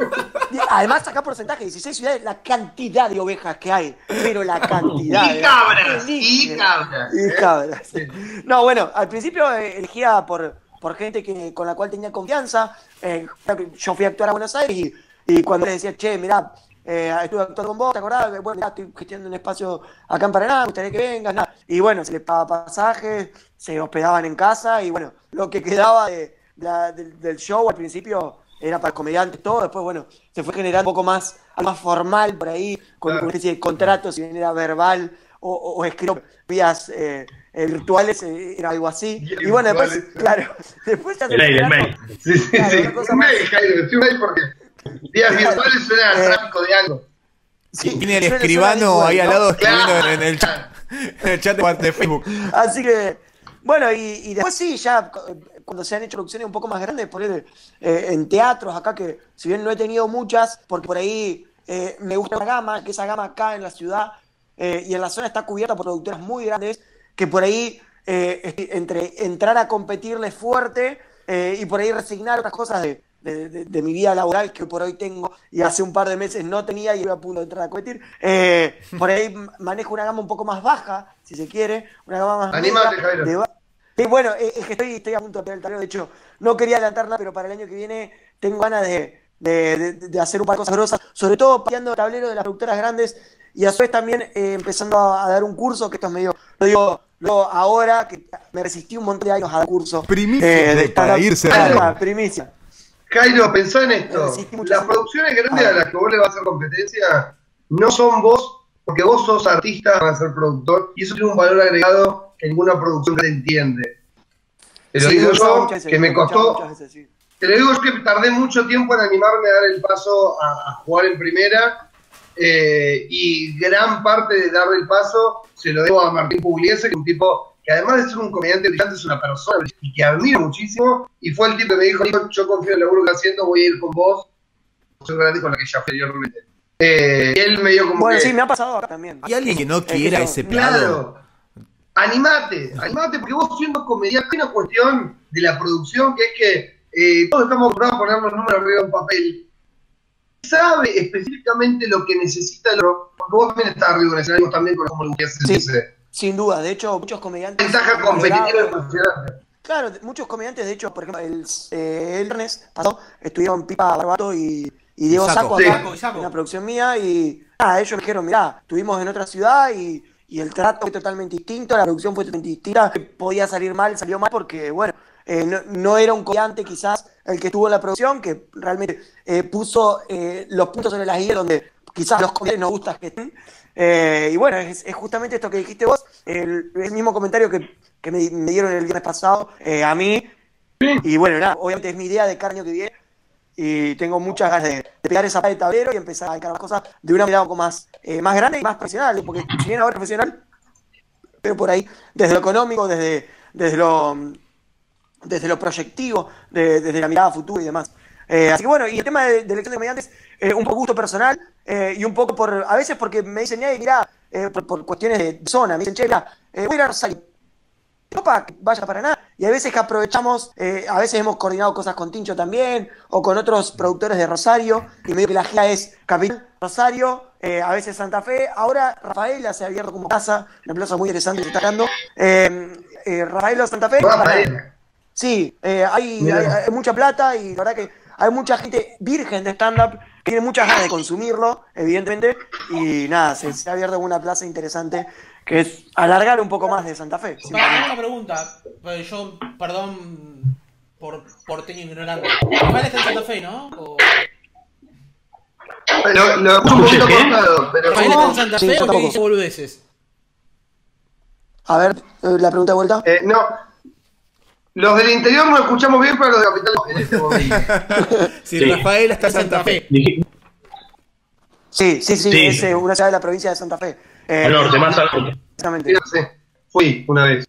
[SPEAKER 4] Y además, acá porcentaje, dieciséis ciudades, la cantidad de ovejas que hay, pero la cantidad.
[SPEAKER 3] Y
[SPEAKER 4] de-
[SPEAKER 3] cabras, y
[SPEAKER 4] Elígena.
[SPEAKER 3] cabras.
[SPEAKER 4] Y cabras. No, bueno, al principio eh, elegía por, por gente que, con la cual tenía confianza. Eh, yo fui a actuar a Buenos Aires y, y cuando les decía, che, mirá, eh, estuve actuando con vos, ¿te acordás? Bueno, mirá, estoy gestionando un espacio acá en Paraná, me gustaría que vengas, nada. Y bueno, se les pagaba pasajes, se hospedaban en casa y bueno, lo que quedaba de, de la- del, del show al principio era para comediantes, todo. Después, bueno, se fue generando un poco más, algo más formal por ahí, con
[SPEAKER 3] Claro.
[SPEAKER 4] una especie de contrato, si bien era verbal o, o, o escrito vías eh, eh, virtuales, eh, era algo así.
[SPEAKER 3] Vías
[SPEAKER 4] Y bueno, después,
[SPEAKER 3] virtuales.
[SPEAKER 4] claro, después ya se
[SPEAKER 5] El aire, el
[SPEAKER 4] fue
[SPEAKER 5] mail.
[SPEAKER 4] generando-
[SPEAKER 3] Sí, sí,
[SPEAKER 4] Claro,
[SPEAKER 3] sí.
[SPEAKER 4] una cosa
[SPEAKER 3] Un
[SPEAKER 4] más-
[SPEAKER 3] mail, Jairo, sí, un mail porque días virtuales suena a
[SPEAKER 4] Eh,
[SPEAKER 3] tráfico de algo.
[SPEAKER 4] Sí,
[SPEAKER 1] Tiene el
[SPEAKER 4] suena-
[SPEAKER 1] escribano
[SPEAKER 4] suena
[SPEAKER 1] ahí al
[SPEAKER 4] habitual,
[SPEAKER 1] lado
[SPEAKER 4] ¿no?
[SPEAKER 1] escribiendo
[SPEAKER 3] Claro.
[SPEAKER 1] en, en el chat, en el chat de, de Facebook.
[SPEAKER 4] Así que, bueno, y, y después sí, ya cu- cuando se han hecho producciones un poco más grandes, poner eh, en teatros acá, que si bien no he tenido muchas, porque por ahí eh, me gusta una gama, que esa gama acá en la ciudad eh, y en la zona está cubierta por productoras muy grandes, que por ahí eh, est- entre entrar a competirle fuerte eh, y por ahí resignar otras cosas de, de, de- de mi vida laboral que por hoy tengo y hace un par de meses no tenía y iba a punto de entrar a competir, eh, por ahí m- manejo una gama un poco más baja, si se quiere, una gama más
[SPEAKER 3] Anímate,
[SPEAKER 4] media,
[SPEAKER 3] Jairo.
[SPEAKER 4] de ba- Sí, bueno, eh, es que estoy, estoy a punto de pegar el tareo. De hecho, no quería adelantar nada, pero para el año que viene tengo ganas de, de, de- de hacer un par de cosas grosas, sobre todo pateando el tablero de las productoras grandes y a su vez también eh, empezando a, a dar un curso, que esto es medio, lo digo, lo ahora, que me resistí un montón de años a dar curso.
[SPEAKER 1] Primicia de- para
[SPEAKER 4] stand-up.
[SPEAKER 1] irse.
[SPEAKER 4] Claro, primicia.
[SPEAKER 3] Jairo, pensá en esto.
[SPEAKER 4] Resistí mucho
[SPEAKER 3] Las
[SPEAKER 4] tiempo.
[SPEAKER 3] producciones grandes
[SPEAKER 4] Ah.
[SPEAKER 3] a las que vos le vas a hacer competencia no son vos, porque vos sos artista, vas a ser productor, y eso tiene un valor agregado que ninguna producción te entiende. Te lo
[SPEAKER 4] Sí,
[SPEAKER 3] digo
[SPEAKER 4] lo he escuchado
[SPEAKER 3] yo,
[SPEAKER 4] muchas veces,
[SPEAKER 3] que me
[SPEAKER 4] lo he escuchado
[SPEAKER 3] costó,
[SPEAKER 4] muchas veces, sí.
[SPEAKER 3] te lo digo yo que tardé mucho tiempo en animarme a dar el paso a, a jugar en primera, eh, y gran parte de darle el paso se lo debo a Martín Pugliese, que es un tipo que además de ser un comediante brillante, es una persona y que admiro muchísimo, y fue el tipo que me dijo, "Nico, yo confío en el laburo que estás haciendo, voy a ir con vos, soy grande con la que ya fui anteriormente". Eh, y él me dio como
[SPEAKER 4] Bueno,
[SPEAKER 3] que,
[SPEAKER 4] sí, me ha pasado acá también.
[SPEAKER 1] ¿Y alguien que no
[SPEAKER 4] Es que
[SPEAKER 1] quiera
[SPEAKER 4] yo-
[SPEAKER 1] ese plano?
[SPEAKER 3] claro, animate, animate, porque vos siendo comediante, hay una cuestión de la producción que es que eh, todos estamos acostumbrados a poner los números arriba de un papel. Sabe específicamente lo que necesita el otro, porque vos también estás arriba en el escenario, vos también con cómo lo que
[SPEAKER 4] Sí.
[SPEAKER 3] hace.
[SPEAKER 4] Sin duda, de hecho, muchos comediantes.
[SPEAKER 3] Ventaja
[SPEAKER 4] han
[SPEAKER 3] competitiva
[SPEAKER 4] logrado-
[SPEAKER 3] impresionante.
[SPEAKER 4] Claro, de- muchos comediantes, de hecho, por ejemplo, el, eh, el viernes pasado estuvieron Pipa Barbato y, y Diego
[SPEAKER 1] Saco.
[SPEAKER 4] Saco
[SPEAKER 3] Sí.
[SPEAKER 4] acá
[SPEAKER 2] Saco, y Saco.
[SPEAKER 4] en la producción mía y ah, ellos me dijeron, mirá, estuvimos en otra ciudad y, y el trato fue totalmente distinto, la producción fue totalmente distinta, podía salir mal, salió mal porque, bueno, eh, no, no era un comediante quizás el que estuvo en la producción, que realmente eh, puso eh, los puntos sobre las guías donde quizás a los comediantes nos gusta que estén. Eh, y bueno, es, es justamente esto que dijiste vos, el, el mismo comentario que, que me, me dieron el viernes pasado eh, a mí. Y bueno, nada, obviamente es mi idea de cara año que viene y tengo muchas ganas de, de pegar esa parte de tablero y empezar a encarar las cosas de una manera un poco más, eh, más grande y más profesional, porque si bien ahora es profesional, pero por ahí, desde lo económico, desde, desde lo desde lo proyectivo, de- desde la mirada a futuro y demás. Eh, así que bueno, y el tema de, de elección de comediantes, eh, un poco gusto personal eh, y un poco por, a veces porque me dicen, hey, mirá, eh, por, por cuestiones de zona, me dicen, che, mirá, eh, voy a ir a Rosario, no para que vaya para nada. Y hay veces que aprovechamos, eh, a veces hemos coordinado cosas con Tincho también, o con otros productores de Rosario, y medio que la gira es Capital, Rosario, eh, a veces Santa Fe. Ahora Rafaela se ha abierto como casa, una plaza muy interesante que se está dando. Eh, eh, Rafaela, Santa Fe.
[SPEAKER 3] Rafaela.
[SPEAKER 4] Sí, eh, hay,
[SPEAKER 3] Mirá.
[SPEAKER 4] hay, hay mucha plata y la verdad que hay mucha gente virgen de stand-up que tiene muchas ganas de consumirlo, evidentemente, y nada, se, se ha abierto una plaza interesante que es alargar un poco más de Santa Fe.
[SPEAKER 2] Para una pregunta, pues yo, perdón por, por tener ignorante. Rafael está en Santa Fe, ¿no? O...
[SPEAKER 3] Lo, lo escucho un poquito cortado, pero...
[SPEAKER 2] ¿Rafael está en Santa
[SPEAKER 4] Sí,
[SPEAKER 2] Fe
[SPEAKER 4] yo
[SPEAKER 2] o que
[SPEAKER 4] tampoco.
[SPEAKER 2] dice boludeces?
[SPEAKER 4] A ver, eh, la pregunta de vuelta.
[SPEAKER 3] Eh, no, los del interior no escuchamos bien, pero los de Capital en este momento.
[SPEAKER 1] Si
[SPEAKER 5] Sí.
[SPEAKER 1] Rafael está en Santa Fe.
[SPEAKER 5] Dije,
[SPEAKER 4] Sí, sí, sí,
[SPEAKER 5] Sí.
[SPEAKER 4] es eh, una ciudad de la provincia de Santa Fe. Eh,
[SPEAKER 5] al norte, más al norte.
[SPEAKER 4] Exactamente.
[SPEAKER 3] Sí, no sé. Fui una vez.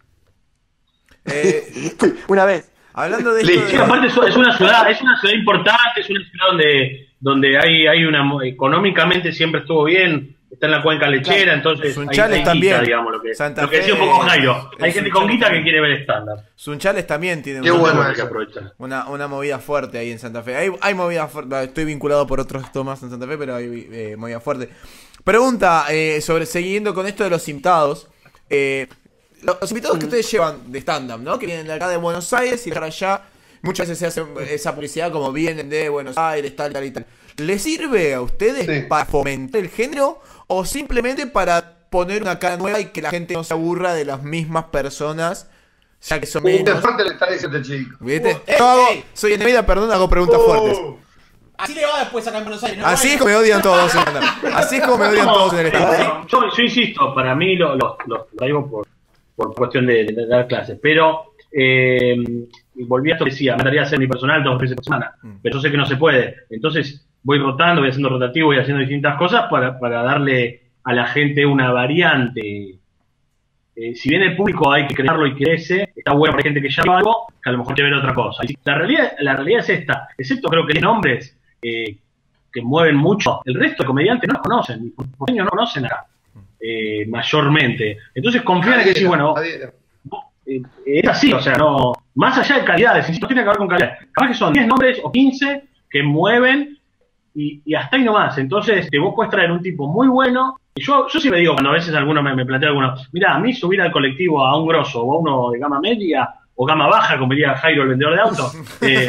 [SPEAKER 1] Eh,
[SPEAKER 4] Una vez.
[SPEAKER 1] hablando de esto
[SPEAKER 3] Listo.
[SPEAKER 5] Sí,
[SPEAKER 1] de...
[SPEAKER 5] aparte es es una ciudad, es una ciudad importante, es una ciudad donde, donde hay, hay una económicamente siempre estuvo bien, está en la cuenca lechera, entonces
[SPEAKER 1] Sunchales
[SPEAKER 5] hay, hay
[SPEAKER 1] también.
[SPEAKER 5] guita, digamos, lo que,
[SPEAKER 1] Santa
[SPEAKER 5] lo que decía un
[SPEAKER 1] Fe,
[SPEAKER 5] poco Jairo. Hay
[SPEAKER 1] el
[SPEAKER 5] gente con
[SPEAKER 1] Sunchales
[SPEAKER 5] guita que
[SPEAKER 1] también.
[SPEAKER 5] quiere ver estándar.
[SPEAKER 1] Sunchales también tiene
[SPEAKER 3] Qué
[SPEAKER 1] una,
[SPEAKER 3] bueno.
[SPEAKER 5] Hay que aprovechar.
[SPEAKER 1] una, una movida fuerte ahí en Santa Fe. Hay, hay movida fuerte. Estoy vinculado por otros tomas en Santa Fe, pero hay eh, movida fuerte. Pregunta, eh, sobre siguiendo con esto de los invitados. Eh, los, los invitados que ustedes llevan de stand-up, ¿no? Que vienen de acá de Buenos Aires y para allá. Muchas veces se hace esa publicidad como vienen de Buenos Aires, tal, tal y tal. ¿Les sirve a ustedes
[SPEAKER 3] Sí.
[SPEAKER 1] para fomentar el género o simplemente para poner una cara nueva y que la gente no se aburra de las mismas personas, ya que son
[SPEAKER 3] Uh, qué
[SPEAKER 1] menos?
[SPEAKER 3] fuerte le está diciendo este chico.
[SPEAKER 1] ¿Viste?
[SPEAKER 2] Uh, ey,
[SPEAKER 1] Yo hago,
[SPEAKER 2] ey.
[SPEAKER 1] soy enemiga, perdón, hago preguntas fuertes.
[SPEAKER 2] Así le va después acá en Buenos Aires, ¿no?
[SPEAKER 1] Así es
[SPEAKER 2] Bueno,
[SPEAKER 1] como me odian todos en el stand-up. Así es como me odian todos en el
[SPEAKER 5] No,
[SPEAKER 1] stand-up.
[SPEAKER 5] eh, yo, yo insisto, para mí lo, lo, lo, lo digo por, por cuestión de, de dar clases, pero eh, volví a esto que decía, me gustaría hacer mi personal dos veces por semana, pero yo sé que no se puede, entonces voy rotando, voy haciendo rotativo, voy haciendo distintas cosas para, para darle a la gente una variante. Eh, si bien el público hay que crearlo y crece, está bueno para gente que ya ve algo, que a lo mejor quiere ver otra cosa. Y la realidad, la realidad es esta, excepto creo que diez nombres eh, que mueven mucho, el resto de comediantes no los conocen, y por por ello no conocen acá, eh, mayormente. Entonces confían en que sí, bueno,
[SPEAKER 3] Adhiero.
[SPEAKER 5] eh, es así, o sea, no, más allá de calidades, insisto, tiene que ver con calidad. Capaz que son diez nombres o quince que mueven y, y hasta ahí nomás. Entonces, te vos puedes traer un tipo muy bueno. Y yo, yo siempre digo, cuando a veces alguno me, me plantea alguno, mira, a mí subir al colectivo a un grosso o a uno de gama media o gama baja, como diría Jairo, el vendedor de autos, eh,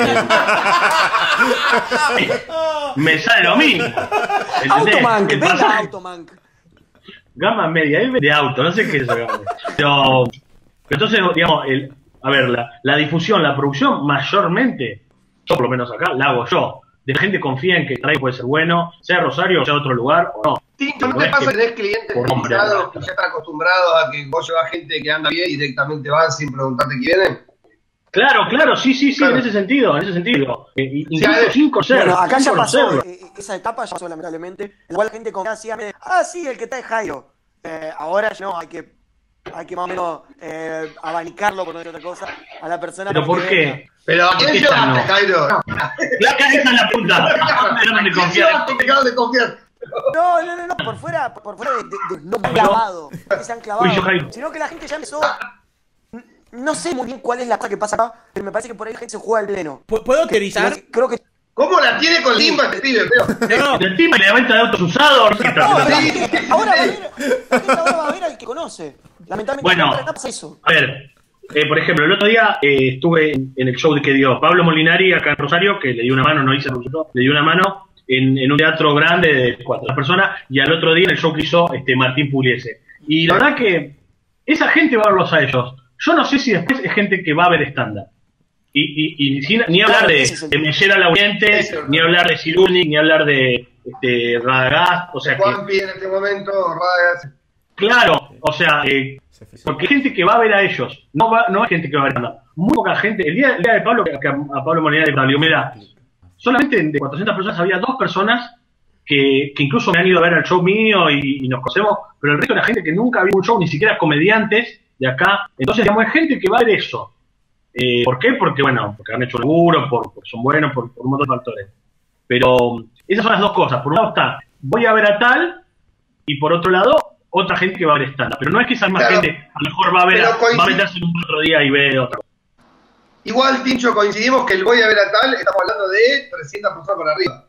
[SPEAKER 5] me sale lo mismo. ¿Entendés?
[SPEAKER 4] Automank,
[SPEAKER 5] El
[SPEAKER 4] venga
[SPEAKER 5] pasaje-
[SPEAKER 4] Automank.
[SPEAKER 5] Gama media, él de auto, no sé qué es eso. Gama media. Pero, pero entonces, digamos, el, a ver, la, la difusión, la producción, mayormente, yo por lo menos acá, la hago yo. De la gente confía en que el traje puede ser bueno, sea Rosario o sea otro lugar o no.
[SPEAKER 3] Tincho, ¿no
[SPEAKER 5] No
[SPEAKER 3] te
[SPEAKER 5] es
[SPEAKER 3] pasa
[SPEAKER 5] que-
[SPEAKER 3] que tenés clientes
[SPEAKER 5] por nombre,
[SPEAKER 3] fidelizados
[SPEAKER 5] no.
[SPEAKER 3] que ya están acostumbrados a que vos llevas gente que anda bien y directamente van sin preguntarte quién vienen?
[SPEAKER 5] Claro, claro, sí, sí, sí,
[SPEAKER 3] Claro.
[SPEAKER 5] en ese sentido, en ese sentido. Eh, y- incluso
[SPEAKER 3] a ver,
[SPEAKER 5] sin conocer,
[SPEAKER 4] Bueno, acá
[SPEAKER 5] sin
[SPEAKER 4] ya pasó,
[SPEAKER 5] conocerlo.
[SPEAKER 4] eh, esa etapa ya pasó lamentablemente, en la cual la gente confía ciegamente, ah, sí, el que está es Jairo. Eh, ahora ya no, hay que, hay que más o menos eh, abanicarlo, por no decir otra cosa, a la persona.
[SPEAKER 5] ¿Pero
[SPEAKER 4] para
[SPEAKER 5] por
[SPEAKER 4] que
[SPEAKER 5] qué?
[SPEAKER 4] venga.
[SPEAKER 3] Pero ¿a
[SPEAKER 5] ¿Por
[SPEAKER 3] quién
[SPEAKER 5] qué ya
[SPEAKER 3] llevaste,
[SPEAKER 5] no?
[SPEAKER 3] Jairo?
[SPEAKER 5] La cara esa es la punta. No me
[SPEAKER 3] ¿A quién
[SPEAKER 5] confía.
[SPEAKER 3] llevaste que acabas de confiar?
[SPEAKER 4] No, no, no, no, por fuera, por fuera de, de- de no clavado, que se han clavado,
[SPEAKER 5] Fui yo, Jairo.
[SPEAKER 4] sino que la gente ya empezó, n- no sé muy bien cuál es la cosa que pasa acá, pero me parece que por ahí la gente se juega al pleno.
[SPEAKER 2] ¿Pu- ¿Puedo teorizar?
[SPEAKER 4] Creo que
[SPEAKER 3] ¿Cómo la tiene con Limba este pibe, Leo?
[SPEAKER 2] No, no.
[SPEAKER 5] El tema de la venta de autos usados. ¿qué está
[SPEAKER 4] no,
[SPEAKER 5] haciendo?
[SPEAKER 4] la
[SPEAKER 3] Sí,
[SPEAKER 4] gente
[SPEAKER 3] sí,
[SPEAKER 4] ahora va a
[SPEAKER 3] sí.
[SPEAKER 4] ver, la gente ahora va a ver al que conoce. Lamentablemente
[SPEAKER 5] Bueno.
[SPEAKER 4] acá pasa eso.
[SPEAKER 5] A ver, eh, por ejemplo, el otro día eh, estuve en, en el show que dio Pablo Molinari acá en Rosario, que le dio una mano, no hice el resultado, le dio una mano en, en un teatro grande de cuatro personas, y al otro día en el show que hizo este Martín Pugliese. Y la verdad que esa gente va a verlos a ellos. Yo no sé si después es gente que va a ver estándar. Y, y, y sin- ni hablar
[SPEAKER 4] Claro,
[SPEAKER 5] de,
[SPEAKER 4] ese es el
[SPEAKER 5] de
[SPEAKER 4] tema.
[SPEAKER 5] Mellera Lauriente,
[SPEAKER 3] Ese es el
[SPEAKER 5] ni hablar de Ciruni, ni hablar de este, Radagast, o sea que,
[SPEAKER 3] Juanpi en este momento, Ragas.
[SPEAKER 5] claro, o sea, eh, porque hay gente que va a ver a ellos, no va, no hay gente que va a ver nada. Muy poca gente. El día, el día de Pablo, que a, a Pablo Molinari le digo, mira, solamente de cuatrocientas personas había dos personas que, que incluso me han ido a ver al show mío y, y nos conocemos, pero el resto era gente que nunca había un show, ni siquiera comediantes de acá. Entonces, digamos, hay gente que va a ver eso. Eh, ¿Por qué? Porque, bueno, porque han hecho laburo, por, porque son buenos, por, por un montón de factores. Pero esas son las dos cosas. Por un lado está, voy a ver a tal, y por otro lado, otra gente que va a ver stand-up. Pero no es que esa misma
[SPEAKER 3] Claro.
[SPEAKER 5] gente a lo mejor va a ver,
[SPEAKER 3] Pero
[SPEAKER 5] a-
[SPEAKER 3] coincide-
[SPEAKER 5] va a meterse en un otro día y ve otra cosa.
[SPEAKER 3] Igual, Tincho, coincidimos que el voy a ver a tal, estamos hablando de trescientas personas por arriba.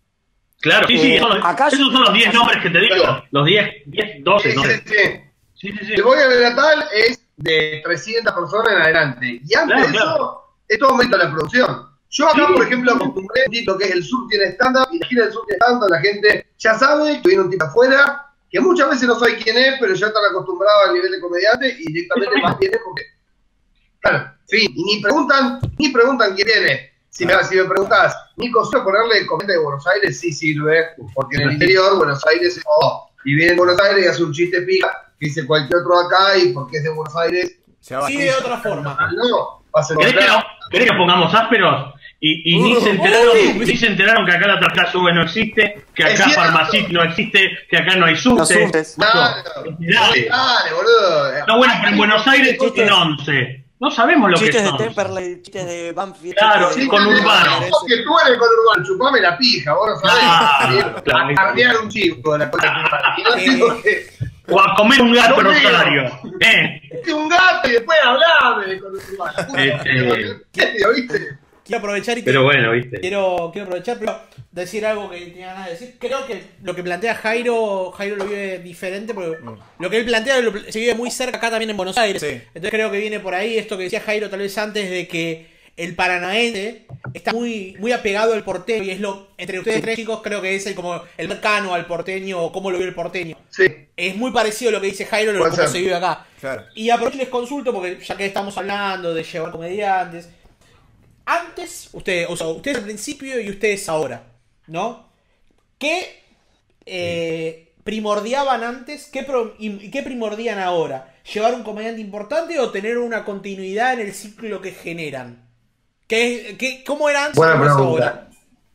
[SPEAKER 5] Claro, sí, sí,
[SPEAKER 4] Eh,
[SPEAKER 5] esos,
[SPEAKER 4] acá
[SPEAKER 5] esos
[SPEAKER 4] sí-
[SPEAKER 5] son los diez nombres que te digo.
[SPEAKER 3] Claro.
[SPEAKER 5] Los diez, diez, doce,
[SPEAKER 3] Sí,
[SPEAKER 5] no
[SPEAKER 3] sí,
[SPEAKER 5] sé.
[SPEAKER 3] sí.
[SPEAKER 5] Sí, sí, sí.
[SPEAKER 3] El voy a ver a tal es de trescientas personas en adelante. Y antes
[SPEAKER 5] Claro,
[SPEAKER 3] de eso,
[SPEAKER 5] claro.
[SPEAKER 3] es todo momento de la producción. Yo acá,
[SPEAKER 5] Sí.
[SPEAKER 3] por ejemplo, acostumbré un tipo que es el sur tiene stand-up, y la gira del sur tiene stand-up, la gente ya sabe que viene un tipo afuera, que muchas veces no sabe quién es, pero ya están acostumbrados al nivel de comediante y directamente más viene porque. Claro, fin, y ni preguntan, ni preguntan quién viene. Si me, si me preguntás, Nico, ¿sirve ponerle comenta de Buenos Aires? Sí sirve, porque en el interior, Buenos Aires es oh, y viene de Buenos Aires y hace un chiste pica, que dice cualquier otro acá, y porque es de Buenos Aires.
[SPEAKER 1] Se va
[SPEAKER 2] Sí, de otra forma.
[SPEAKER 3] No, vas a
[SPEAKER 5] ¿Querés que,
[SPEAKER 3] encontrar.
[SPEAKER 5] no- querés que pongamos ásperos? Y, y ni,
[SPEAKER 1] Uh,
[SPEAKER 5] se enteraron,
[SPEAKER 2] uh.
[SPEAKER 5] ni se enteraron que acá la Tarjeta Sube no existe, que
[SPEAKER 3] Es
[SPEAKER 5] acá
[SPEAKER 3] cierto.
[SPEAKER 5] Farmacit no existe, que acá no hay
[SPEAKER 4] Los
[SPEAKER 5] subte.
[SPEAKER 4] subtes.
[SPEAKER 3] Claro,
[SPEAKER 5] Dale.
[SPEAKER 3] dale, boludo.
[SPEAKER 5] No, bueno, pero en Buenos Aires
[SPEAKER 4] Chistes.
[SPEAKER 5] en once. No sabemos lo que
[SPEAKER 4] Chistes
[SPEAKER 5] es
[SPEAKER 4] de
[SPEAKER 5] once.
[SPEAKER 4] Temperley, chistes de Banfield.
[SPEAKER 5] Claro,
[SPEAKER 4] chistes de-
[SPEAKER 5] con Urbano.
[SPEAKER 3] Vos que tú eres con Urbano, chupame la pija, vos no sabés.
[SPEAKER 5] Claro, claro.
[SPEAKER 3] A carnear un chico de la cosa que y no
[SPEAKER 2] Sí.
[SPEAKER 3] digo que
[SPEAKER 5] O a comer un gato
[SPEAKER 3] No digo.
[SPEAKER 5] Rosario. Eh.
[SPEAKER 3] es un gato y después hablame de con Urbano.
[SPEAKER 5] Este-
[SPEAKER 3] ¿Qué, ¿viste?
[SPEAKER 2] Quiero aprovechar y
[SPEAKER 5] Pero bueno, viste.
[SPEAKER 2] quiero, quiero aprovechar, pero decir algo que tenía ganas de decir. Creo que lo que plantea Jairo, Jairo lo vive diferente, porque lo que él plantea lo- se vive muy cerca acá también en Buenos Aires.
[SPEAKER 1] Sí.
[SPEAKER 2] Entonces creo que viene por ahí esto que decía Jairo tal vez antes de que el paranaense está muy, muy apegado al porteño y es lo, entre ustedes tres chicos creo que es el como el cercano al porteño o cómo lo vive el porteño.
[SPEAKER 3] Sí.
[SPEAKER 2] Es muy parecido a lo que dice Jairo, lo
[SPEAKER 3] Puede
[SPEAKER 2] cómo
[SPEAKER 3] ser.
[SPEAKER 2] se vive acá.
[SPEAKER 1] Claro.
[SPEAKER 2] Y aprovecho y les consulto, porque ya que estamos hablando de llevar comediantes, antes, ustedes, o sea, ustedes al principio y ustedes ahora, ¿no? ¿Qué eh, primordiaban antes qué pro- y, y qué primordian ahora? ¿Llevar un comediante importante o tener una continuidad en el ciclo que generan? ¿Qué, qué, ¿Cómo era antes y
[SPEAKER 3] Buena
[SPEAKER 2] cómo es
[SPEAKER 3] pregunta.
[SPEAKER 2] ahora?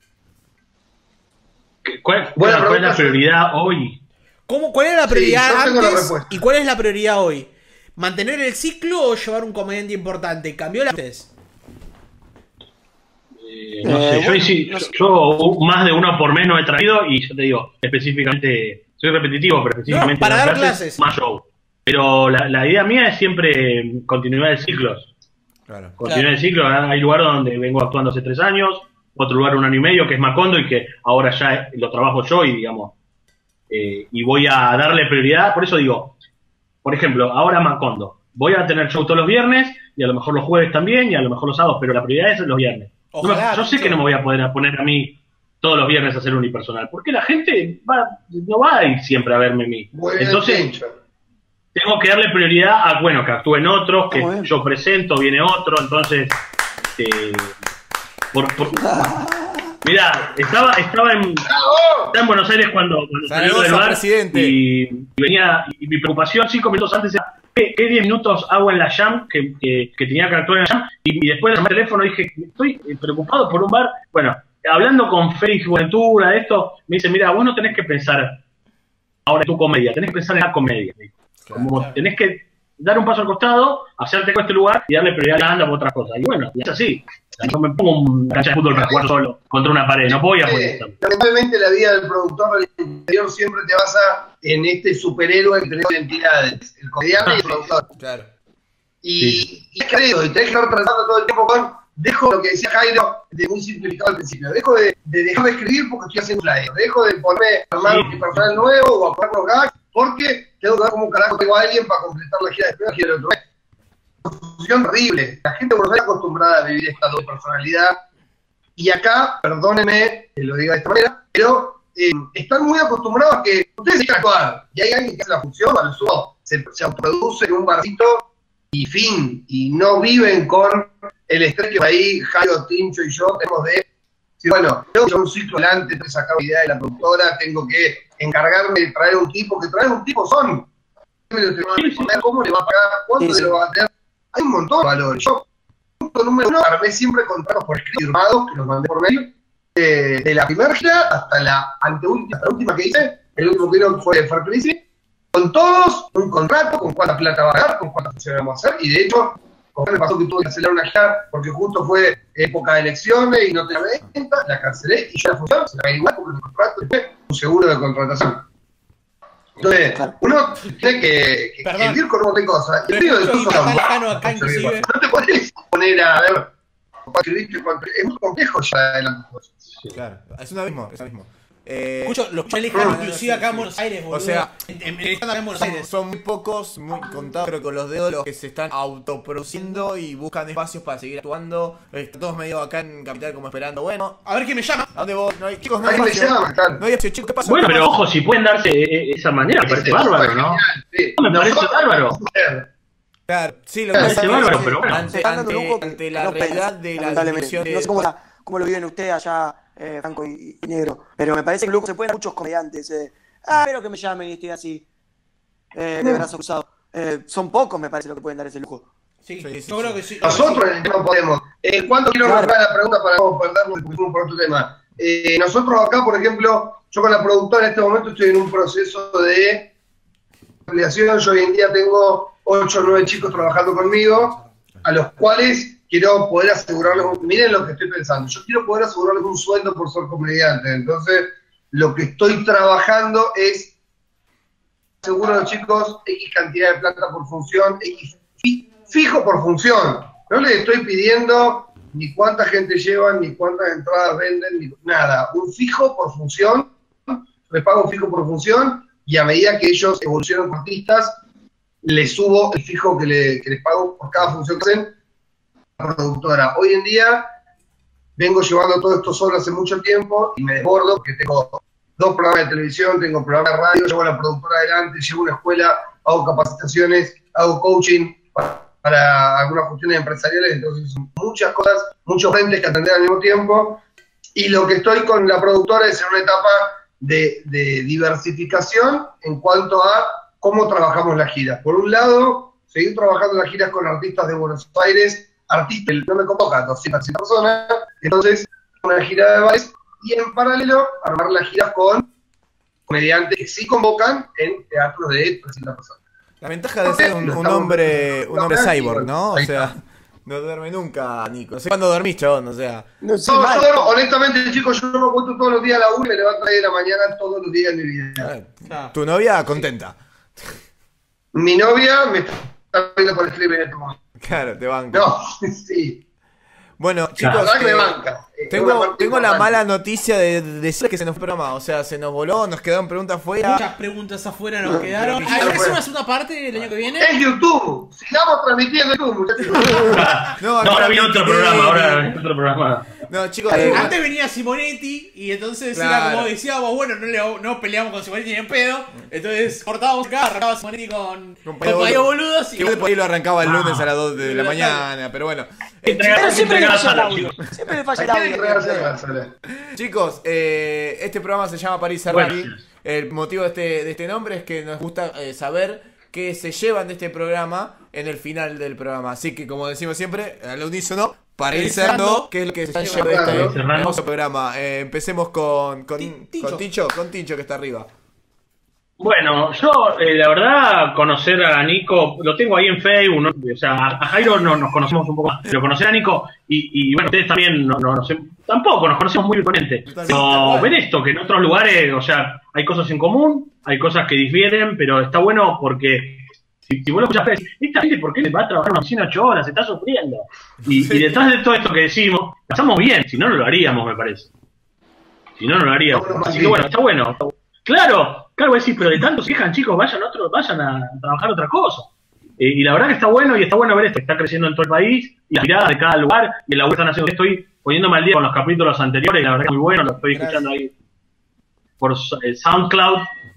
[SPEAKER 5] ¿Cuál,
[SPEAKER 3] Buena
[SPEAKER 5] cuál es la
[SPEAKER 3] pregunta.
[SPEAKER 5] prioridad hoy?
[SPEAKER 2] ¿Cómo, ¿Cuál era la
[SPEAKER 3] Sí,
[SPEAKER 2] prioridad
[SPEAKER 3] yo tengo la
[SPEAKER 2] antes
[SPEAKER 3] respuesta.
[SPEAKER 2] y cuál es la prioridad hoy? ¿Mantener el ciclo o llevar un comediante importante? ¿Cambió la antes?
[SPEAKER 5] Eh, no
[SPEAKER 4] Eh,
[SPEAKER 5] sé, yo,
[SPEAKER 4] bueno,
[SPEAKER 5] insi-
[SPEAKER 4] no sé.
[SPEAKER 5] yo más de uno por menos he traído y yo te digo, específicamente, soy repetitivo, pero específicamente
[SPEAKER 2] No, para
[SPEAKER 5] en las
[SPEAKER 2] dar clases.
[SPEAKER 5] más show. Pero la, la idea mía es siempre continuidad de ciclos.
[SPEAKER 1] Claro.
[SPEAKER 5] Continuidad de ciclos, hay lugares donde vengo actuando hace tres años, otro lugar un año y medio que es Macondo y que ahora ya lo trabajo yo y digamos, eh, y voy a darle prioridad, por eso digo, por ejemplo, ahora Macondo, voy a tener show todos los viernes y a lo mejor los jueves también y a lo mejor los sábados, pero la prioridad es los viernes. No me-
[SPEAKER 2] Ojalá,
[SPEAKER 5] yo sé
[SPEAKER 2] Tincho.
[SPEAKER 5] que no me voy a poder poner a mí todos los viernes a hacer unipersonal, porque la gente va, no va a ir siempre a verme a mí.
[SPEAKER 3] Muy bien,
[SPEAKER 5] Entonces,
[SPEAKER 3] Tincho.
[SPEAKER 5] tengo que darle prioridad a, bueno, que actúen otros, que
[SPEAKER 4] Muy bien.
[SPEAKER 5] yo presento, viene otro, entonces, eh, por, por- mirá, estaba, estaba en,
[SPEAKER 3] ¡Bravo!
[SPEAKER 5] estaba en Buenos Aires cuando, cuando salí
[SPEAKER 1] Zaragoza,
[SPEAKER 5] del bar
[SPEAKER 1] presidente.
[SPEAKER 5] y, y venía, y mi preocupación cinco minutos antes era, ¿qué, qué diez minutos hago en la Jam que, que, que tenía que actuar en la Jam? Y, y después llamé al teléfono y dije, estoy preocupado por un bar, bueno, hablando con Félix Buentura de esto, me dice, mira, vos no tenés que pensar ahora en tu comedia, tenés que pensar en la comedia. Me dijo. Como
[SPEAKER 2] claro.
[SPEAKER 5] tenés que dar un paso al costado, hacerte con este lugar y darle prioridad a la banda por otras cosas. Y bueno, y es así. No me pongo una cancha de fútbol para jugar solo contra una pared, no voy a poder
[SPEAKER 3] Eh,
[SPEAKER 5] eso.
[SPEAKER 3] lamentablemente la vida del productor del interior siempre te basa en este superhéroe que tenés identidades, el comediante y el productor.
[SPEAKER 1] Claro.
[SPEAKER 3] Y,
[SPEAKER 5] Sí.
[SPEAKER 3] y creo, y tenés que estar tratando todo el tiempo con, dejo lo que decía Jairo, de muy simplificado al principio, dejo de, de dejar de escribir porque estoy haciendo flyer, dejo de ponerme a armar
[SPEAKER 5] Sí.
[SPEAKER 3] un personal nuevo o a poner los gags, porque tengo que ver cómo carajo tengo a alguien para completar la gira de la gira del otro mes. Función horrible. La gente no está acostumbrada a vivir esta doble personalidad. Y acá, perdónenme que lo diga de esta manera, pero eh, están muy acostumbrados a que ustedes se quieren actuar. Y hay alguien que hace la función, al sumo, se, se autoproduce en un barcito y fin. Y no viven con el estrés que por ahí Jairo, Tincho y yo tenemos de sí, bueno, tengo que llevar un ciclo adelante, tengo que sacar una idea de la productora, tengo que encargarme de traer un tipo, que traer un tipo son. ¿Cómo le va a pagar? ¿Cuánto
[SPEAKER 4] Sí, sí.
[SPEAKER 3] le va a tener? Hay un montón de valores. Yo, punto número uno, armé siempre contratos por escrito firmados, que los mandé por mail, de, de la primera gira hasta la anteúltima, hasta la última que hice, el último que vino fue Far Crazy, con todos un contrato, con cuánta plata va a dar, con cuántas funciones vamos a hacer, y de hecho, con me pasó que tuve que cancelar una gira porque justo fue época de elecciones y no tenía venta, la cancelé y ya la función se la gané igual porque el contrato fue un seguro de contratación. Entonces, uno tiene que, que,
[SPEAKER 2] Perdón.
[SPEAKER 3] que vivir con un montón de cosas. Y
[SPEAKER 2] Pero
[SPEAKER 3] el medio de
[SPEAKER 2] escucho
[SPEAKER 3] eso
[SPEAKER 2] que está lejano acá, inclusive.
[SPEAKER 3] no te podés poner a ver, es muy complejo ya adelante.
[SPEAKER 1] Claro. Es un abismo, es un abismo. Eh,
[SPEAKER 2] Escucho, los Charlie
[SPEAKER 1] ah,
[SPEAKER 2] inclusive
[SPEAKER 1] sí,
[SPEAKER 2] acá en
[SPEAKER 1] sí.
[SPEAKER 2] Buenos Aires, boludo.
[SPEAKER 1] O sea,
[SPEAKER 2] en, en, en el stand acá en Buenos
[SPEAKER 1] son,
[SPEAKER 2] Aires.
[SPEAKER 1] son muy pocos, muy contados, creo, con los dedos los que se están autoproduciendo y buscan espacios para seguir actuando. Están todos medio acá en Capital como esperando. Bueno,
[SPEAKER 2] A ver quién me llama.
[SPEAKER 1] ¿a dónde vos? No hay, chicos, no hay
[SPEAKER 3] ¿A quién le
[SPEAKER 1] espacio.
[SPEAKER 3] llama, claro?
[SPEAKER 1] No hay espacio, chicos, ¿qué pasa?
[SPEAKER 5] Bueno,
[SPEAKER 1] ¿Qué
[SPEAKER 5] pero
[SPEAKER 1] pasa?
[SPEAKER 5] ojo, si pueden darse eh, esa manera, me parece bárbaro, ¿no?
[SPEAKER 3] Sí.
[SPEAKER 5] No, me parece
[SPEAKER 3] Nosotros-
[SPEAKER 5] bárbaro.
[SPEAKER 1] Claro, sí, lo que
[SPEAKER 5] Me
[SPEAKER 1] pasa
[SPEAKER 5] parece
[SPEAKER 1] es
[SPEAKER 5] bárbaro,
[SPEAKER 1] que
[SPEAKER 5] pero bueno.
[SPEAKER 1] ante,
[SPEAKER 4] Se están dando
[SPEAKER 1] ante-
[SPEAKER 4] lujo que
[SPEAKER 1] ante la
[SPEAKER 4] no pesa,
[SPEAKER 1] realidad de la
[SPEAKER 4] lamentablemente.
[SPEAKER 1] división de...
[SPEAKER 4] No sé cómo, la- cómo lo viven ustedes allá, eh, Franco y, y Negro, pero me parece que luego se pueden dar muchos comediantes. Eh, ah, espero que me llamen y estoy así, eh, de brazo cruzado. Eh, son pocos, me parece, lo que pueden dar ese lujo.
[SPEAKER 2] Sí,
[SPEAKER 1] Sí, sí,
[SPEAKER 2] yo
[SPEAKER 1] sí.
[SPEAKER 2] creo que sí.
[SPEAKER 3] Nosotros en el no podemos. Eh, ¿Cuánto quiero
[SPEAKER 4] Claro.
[SPEAKER 3] retomar la pregunta para no perdernos y fuimos por otro tema? Eh, nosotros acá, por ejemplo, yo con la productora en este momento estoy en un proceso de ampliación. Yo hoy en día tengo ocho o nueve chicos trabajando conmigo, a los cuales quiero poder asegurarles, un- miren lo que estoy pensando, yo quiero poder asegurarles un sueldo por ser comediante. Entonces, lo que estoy trabajando es seguro a los chicos X cantidad de plata por función, X fi- fijo por función. No les estoy pidiendo ni cuánta gente llevan, ni cuántas entradas venden, ni nada. Un fijo por función, les pago un fijo por función, y a medida que ellos evolucionan como artistas, les subo el fijo que, le- que les pago por cada función que hacen a la productora. Hoy en día vengo llevando todo esto solo hace mucho tiempo y me desbordo porque tengo dos programas de televisión, tengo un programa de radio, llevo a la productora adelante, llevo una escuela, hago capacitaciones, hago coaching para, para algunas cuestiones empresariales, entonces son muchas cosas, muchos frentes que atender al mismo tiempo. Y lo que estoy con la productora es en una etapa de, de diversificación en cuanto a cómo trabajamos las giras. Por un lado, seguir trabajando las giras con artistas de Buenos Aires, artistas, no me convoca doscientas personas, entonces una gira de bares, y en paralelo armar las giras con comediantes que sí convocan en teatros de trescientas personas.
[SPEAKER 1] La ventaja de ser un, un hombre un hombre cyborg, ¿no? O sea, no duerme nunca, Nico. No sé cuándo dormís, chabón, o sea...
[SPEAKER 4] No sé,
[SPEAKER 3] No,
[SPEAKER 4] mal.
[SPEAKER 3] yo, honestamente, chicos, yo me acuesto todos los días a la una y me levanto a las diez de la mañana todos los días de mi vida.
[SPEAKER 1] eh, Tu novia contenta.
[SPEAKER 3] Mi novia me está viendo por el stream en este momento.
[SPEAKER 1] Claro, te banco.
[SPEAKER 3] No, sí.
[SPEAKER 1] Bueno,
[SPEAKER 3] La
[SPEAKER 1] chicos,
[SPEAKER 3] verdad que me
[SPEAKER 1] eh,
[SPEAKER 3] banca. Es una
[SPEAKER 1] tengo,
[SPEAKER 3] parte
[SPEAKER 1] tengo la
[SPEAKER 3] importante.
[SPEAKER 1] mala noticia de decir que se nos fue el programa. O sea, se nos voló, nos quedaron preguntas fuera.
[SPEAKER 2] Muchas preguntas afuera nos quedaron.
[SPEAKER 1] pero-
[SPEAKER 2] ¿Hay
[SPEAKER 3] pero-
[SPEAKER 2] una segunda parte el año que viene?
[SPEAKER 3] Es YouTube. Sigamos transmitiendo YouTube, muchachos.
[SPEAKER 1] No,
[SPEAKER 5] No, ahora viene
[SPEAKER 1] acá-
[SPEAKER 5] otro programa, ahora viene otro programa.
[SPEAKER 1] No, chicos,
[SPEAKER 4] Eh,
[SPEAKER 1] eh,
[SPEAKER 2] Antes venía Simonetti y entonces
[SPEAKER 1] Claro.
[SPEAKER 2] era como decíamos, bueno, no, le, no peleamos con Simonetti ni en pedo. Entonces cortábamos acá, arrancaba Simonetti con,
[SPEAKER 1] Con
[SPEAKER 2] con
[SPEAKER 1] Payo
[SPEAKER 2] Payo
[SPEAKER 1] Boludo.
[SPEAKER 2] Boludos. Y
[SPEAKER 1] que por ahí lo arrancaba el lunes a las dos de la
[SPEAKER 2] Claro.
[SPEAKER 1] mañana, pero bueno. Eh,
[SPEAKER 5] Entrega-
[SPEAKER 4] Pero siempre le
[SPEAKER 5] entregar
[SPEAKER 4] falla el
[SPEAKER 5] a
[SPEAKER 4] audio.
[SPEAKER 5] chicos.
[SPEAKER 4] Siempre le falla
[SPEAKER 3] Hay
[SPEAKER 4] el
[SPEAKER 3] que
[SPEAKER 4] audio.
[SPEAKER 3] entregarse la sala.
[SPEAKER 1] Chicos, eh, este programa se llama París
[SPEAKER 5] Bueno.
[SPEAKER 1] Rally. El motivo de este, de este nombre es que nos gusta eh, saber qué se llevan de este programa en el final del programa. Así que, como decimos siempre, al unísono, para ir cerrando, ¿qué es lo que se
[SPEAKER 3] Claro.
[SPEAKER 1] lleva de este
[SPEAKER 5] Cerrando.
[SPEAKER 1] hermoso programa? Eh, empecemos con, con,
[SPEAKER 2] Ti- Tincho.
[SPEAKER 1] con Tincho, con Tincho que está arriba.
[SPEAKER 5] Bueno, yo, eh, la verdad, conocer a Nico, lo tengo ahí en Facebook, ¿no? O sea, a a Jairo no, nos conocemos un poco más, pero conocer a Nico, y, y bueno, ustedes también, no, no, no sé, tampoco nos conocemos muy diferente.
[SPEAKER 1] Sí, tal
[SPEAKER 5] Pero
[SPEAKER 2] cual.
[SPEAKER 5] ver esto, que en otros lugares, o sea, hay cosas en común, hay cosas que difieren, pero está bueno porque si, si vos lo escuchás, decís, esta gente, ¿por qué le va a trabajar en una oficina ocho horas? Se está sufriendo. Y, y detrás de todo esto que decimos, pasamos bien, si no, no lo haríamos, me parece. Si no, no lo haríamos.
[SPEAKER 3] No, no,
[SPEAKER 5] Así
[SPEAKER 3] sí.
[SPEAKER 5] que bueno, está bueno. Está bueno. Claro, claro, voy a decir, pero de tanto se quejan, chicos, vayan a otro, vayan a trabajar otra cosa. Eh, y la verdad que está bueno, y está bueno ver esto, que está creciendo en todo el país, y las miradas de cada lugar, y en la web están haciendo, estoy poniéndome al día con los capítulos anteriores, y la verdad que es muy bueno, lo estoy escuchando ahí por eh, SoundCloud,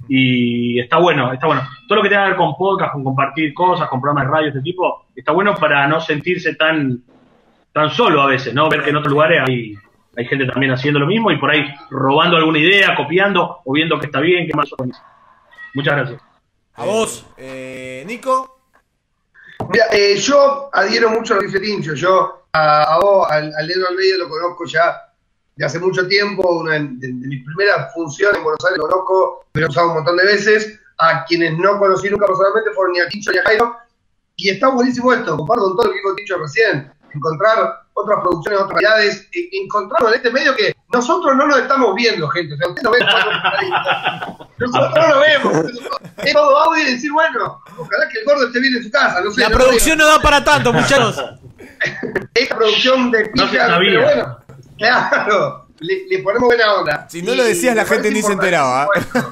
[SPEAKER 5] y está bueno, está bueno. Todo lo que tenga que ver con podcast, con compartir cosas, con programas de radio de este tipo, está bueno para no sentirse tan, tan solo a veces, ¿no? Ver que en otros lugares hay... Hay gente también haciendo lo mismo y por ahí robando alguna idea, copiando o viendo que está bien, que más o menos. Muchas gracias.
[SPEAKER 2] A vos.
[SPEAKER 1] Eh, Nico.
[SPEAKER 3] Mira, eh, yo adhiero mucho a lo que dice Tincho. Yo a, a vos, al, al Negro Almeida, lo conozco ya de hace mucho tiempo. Una de, de mis primeras funciones en Buenos Aires lo conozco, me lo he usado un montón de veces. A quienes no conocí nunca personalmente fueron ni a Tincho ni a Jairo. Y está buenísimo esto, comparto con todo lo que dijo Tincho recién. Encontrar otras producciones, otras realidades, e- encontrarnos en este medio que nosotros no nos estamos viendo, gente. O sea, ustedes no ven cuando- nosotros no lo vemos. Es todo audio y decir, bueno, ojalá que el gordo esté bien en su casa. No sé,
[SPEAKER 2] La
[SPEAKER 3] no
[SPEAKER 2] producción no da para tanto, muchachos.
[SPEAKER 3] esta producción de
[SPEAKER 5] No se
[SPEAKER 3] pija,
[SPEAKER 5] sabía.
[SPEAKER 3] pero bueno, claro. le, le ponemos buena onda.
[SPEAKER 1] Si no lo decías, la gente ni se enteraba.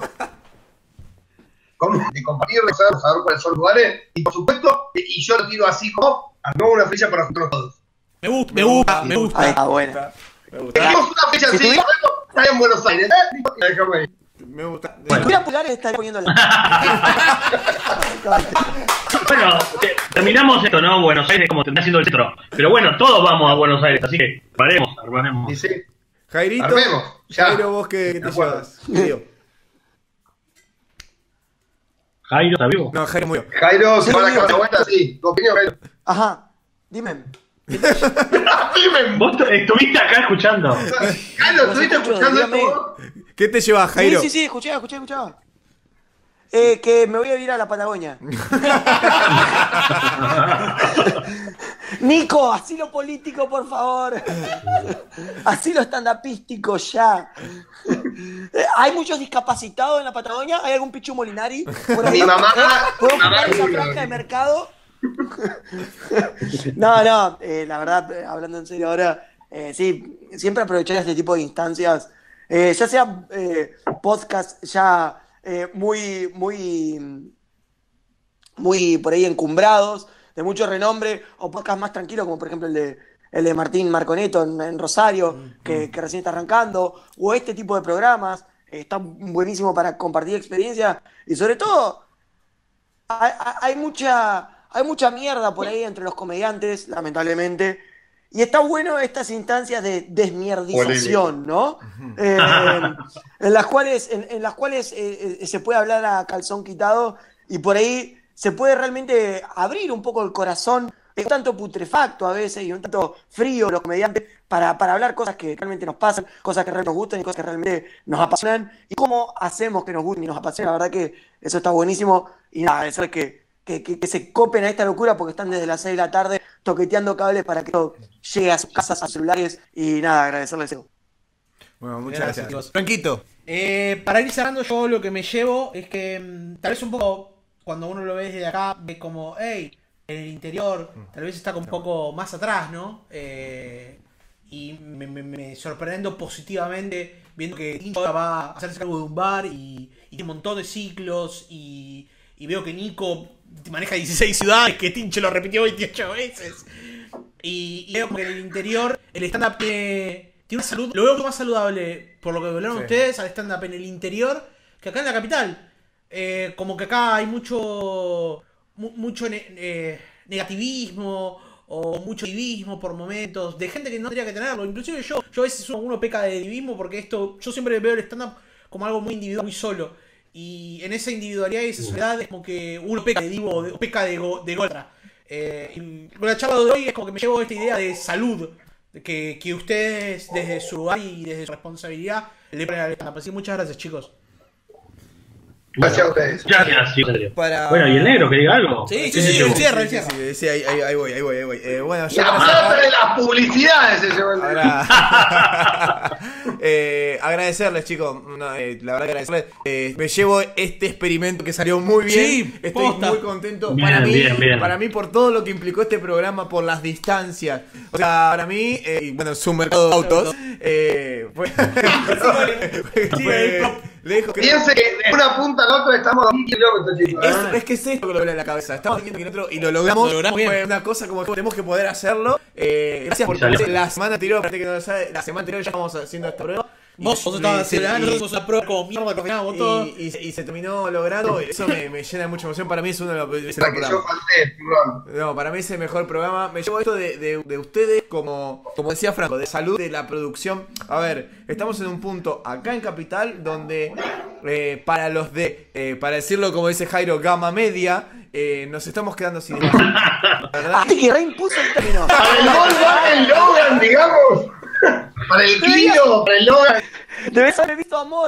[SPEAKER 3] Como de compartir, saber, saber cuáles son los lugares. Y por supuesto, y yo lo tiro así como, armamos una fecha para nosotros todos.
[SPEAKER 2] Me gusta, me gusta, me gusta.
[SPEAKER 4] Ahí está, bueno.
[SPEAKER 1] Me gusta.
[SPEAKER 3] Dejemos una fecha
[SPEAKER 4] Si
[SPEAKER 3] así,
[SPEAKER 4] tuviera-
[SPEAKER 3] está en Buenos Aires. ¿eh? Déjame ahí.
[SPEAKER 1] Me gusta.
[SPEAKER 4] Si tuviera pulgares estaría poniendo la.
[SPEAKER 5] Bueno, te- terminamos esto, ¿no? Buenos Aires como tendrá siendo el centro. Pero bueno, todos vamos a Buenos Aires, así que paremos, armaremos.
[SPEAKER 3] Y sí,
[SPEAKER 1] Jairito,
[SPEAKER 3] armemos. Ya.
[SPEAKER 1] Jairo, vos qué, qué te
[SPEAKER 3] De acuerdo.
[SPEAKER 1] llevas. Digo.
[SPEAKER 5] Jairo, ¿está vivo?
[SPEAKER 1] No, Jairo murió.
[SPEAKER 3] Jairo, ¿se
[SPEAKER 4] Sí,
[SPEAKER 3] va a
[SPEAKER 4] digo.
[SPEAKER 3] dar la vuelta? Sí. ¿Tu opinión, Jairo?
[SPEAKER 4] Ajá, dime.
[SPEAKER 3] Dime.
[SPEAKER 5] ¿Vos t- estuviste acá escuchando?
[SPEAKER 3] Jairo,
[SPEAKER 4] Los
[SPEAKER 3] ¿estuviste
[SPEAKER 4] escucho,
[SPEAKER 3] escuchando
[SPEAKER 4] dígame.
[SPEAKER 3] esto?
[SPEAKER 1] ¿Qué te llevas, Jairo?
[SPEAKER 4] Sí, sí, sí, escuché, escuché, escuché. Eh, que me voy a ir a la Patagonia. Nico, asilo político, por favor. Asilo estandapístico, ya. Eh, ¿Hay muchos discapacitados en la Patagonia? ¿Hay algún Pichu Molinari? Por ahí?
[SPEAKER 3] Mi mamá-
[SPEAKER 4] ¿Eh? ¿Puedo
[SPEAKER 3] mi mamá
[SPEAKER 4] ocupar esa
[SPEAKER 3] seguro.
[SPEAKER 4] franja de mercado? No, no, eh, la verdad, eh, hablando en serio ahora, eh, sí, siempre aprovechar este tipo de instancias, eh, ya sea eh, podcast ya eh, muy, muy, muy por ahí encumbrados, de mucho renombre, o podcast más tranquilos, como por ejemplo el de, el de Martín Marconeto en, en Rosario, que, que recién está arrancando, o este tipo de programas, eh, está buenísimo para compartir experiencias, y sobre todo, hay, hay- hay mucha... Hay mucha mierda por ahí entre los comediantes, lamentablemente. Y está bueno estas instancias de desmierdización, ¿no? Eh, en las cuales, en, en las cuales eh, eh, se puede hablar a calzón quitado y por ahí se puede realmente abrir un poco el corazón, eh, un tanto putrefacto a veces y un tanto frío los comediantes para, para hablar cosas que realmente nos pasan, cosas que realmente nos gustan y cosas que realmente nos apasionan. Y cómo hacemos que nos gusten y nos apasionen. La verdad que eso está buenísimo. Y nada, eso es que... Que, que, que se copen a esta locura porque están desde las seis de la tarde toqueteando cables para que todo llegue a sus casas, a sus celulares y nada, agradecerles eso.
[SPEAKER 1] Bueno, muchas
[SPEAKER 2] Gracias,
[SPEAKER 1] gracias.
[SPEAKER 2] chicos.
[SPEAKER 1] Franquito.
[SPEAKER 2] Eh, para ir cerrando, yo lo que me llevo es que mm, tal vez un poco, cuando uno lo ve desde acá, ve como, hey, en el interior, tal vez está como un poco más atrás, ¿no? Eh, y me, me, me sorprendo positivamente viendo que Tincho va a hacerse cargo de un bar y, y tiene un montón de ciclos y, y veo que Nico maneja dieciséis ciudades, que Tincho lo repitió veintiocho veces. Y, y veo como que en el interior el stand-up tiene, tiene una salud, lo veo más saludable, por lo que hablaron
[SPEAKER 1] Sí.
[SPEAKER 2] ustedes, al stand-up en el interior que acá en la capital. Eh, como que acá hay mucho mu- mucho ne- eh, negativismo o mucho divismo por momentos de gente que no tendría que tenerlo. Inclusive yo, yo a veces uno, uno peca de divismo porque esto, yo siempre veo el stand-up como algo muy individual, muy solo. Y en esa individualidad y esa soledad es como que uno peca de divo, de, peca de, go, de goltra. Eh, y con la charla de hoy es como que me llevo esta idea de salud, de que, que ustedes desde su lugar y desde su responsabilidad le ponen al stand-up. Así que muchas gracias, chicos.
[SPEAKER 3] Gracias a ustedes.
[SPEAKER 5] Gracias, sí, en serio.
[SPEAKER 1] Para-
[SPEAKER 5] Bueno, ¿y el negro que diga algo?
[SPEAKER 2] Sí, sí,
[SPEAKER 5] ¿Qué
[SPEAKER 2] sí,
[SPEAKER 5] se llevó?
[SPEAKER 2] el cierre, el
[SPEAKER 1] Sí,
[SPEAKER 2] cierre.
[SPEAKER 1] sí, sí, ahí, ahí, ahí voy, ahí voy, ahí voy. Eh, bueno, yo
[SPEAKER 3] La
[SPEAKER 1] para
[SPEAKER 3] plata
[SPEAKER 1] cerrar-
[SPEAKER 3] de las publicidades se llevó el
[SPEAKER 1] Ahora, eh, agradecerles, chicos. No, eh, la verdad que agradecerles. Eh, me llevo este experimento que salió muy bien.
[SPEAKER 2] Sí,
[SPEAKER 1] Estoy
[SPEAKER 2] posta.
[SPEAKER 1] muy contento.
[SPEAKER 5] Bien,
[SPEAKER 1] para mí,
[SPEAKER 5] bien, bien.
[SPEAKER 1] para mí, por todo lo que implicó este programa, por las distancias. O sea, para mí, eh, y bueno, su mercado de autos. Eh, fue, fue lejos. creo-
[SPEAKER 3] Piense que de una punta a la otra estamos a dos mil kilómetros, chicos.
[SPEAKER 1] Es,
[SPEAKER 3] ¿eh?
[SPEAKER 1] es que es esto que lo veo en la cabeza. Estamos viendo que nosotros y lo logramos.
[SPEAKER 2] Lo logramos bien.
[SPEAKER 1] Fue una cosa como que tenemos que poder hacerlo. Eh, gracias por
[SPEAKER 5] Salió.
[SPEAKER 1] la semana anterior, para que no lo sabe, la semana anterior ya estábamos haciendo esta prueba. Y-
[SPEAKER 2] Vos, vos estabas
[SPEAKER 1] y-
[SPEAKER 2] acelerando,
[SPEAKER 1] y-
[SPEAKER 2] nosotros la prueba como mierda, coordinamos todo.
[SPEAKER 1] y, y- y se terminó logrando. Eso me, me llena de mucha emoción. Para mí es uno de los es el
[SPEAKER 3] Para que yo
[SPEAKER 1] programa.
[SPEAKER 3] falté, perdón.
[SPEAKER 1] No, para mí es el mejor programa. Me llevo esto de, de, de ustedes como, como decía Franco, de salud de la producción. A ver, estamos en un punto acá en Capital donde eh, para los de, eh, para decirlo como dice Jairo, gama media, eh, nos estamos quedando sin espacio. La verdad,
[SPEAKER 4] Así que reimpuso el término.
[SPEAKER 3] Para el Logan, el Logan, digamos. Para el Clio, para el Logan.
[SPEAKER 4] Debes haber visto amor.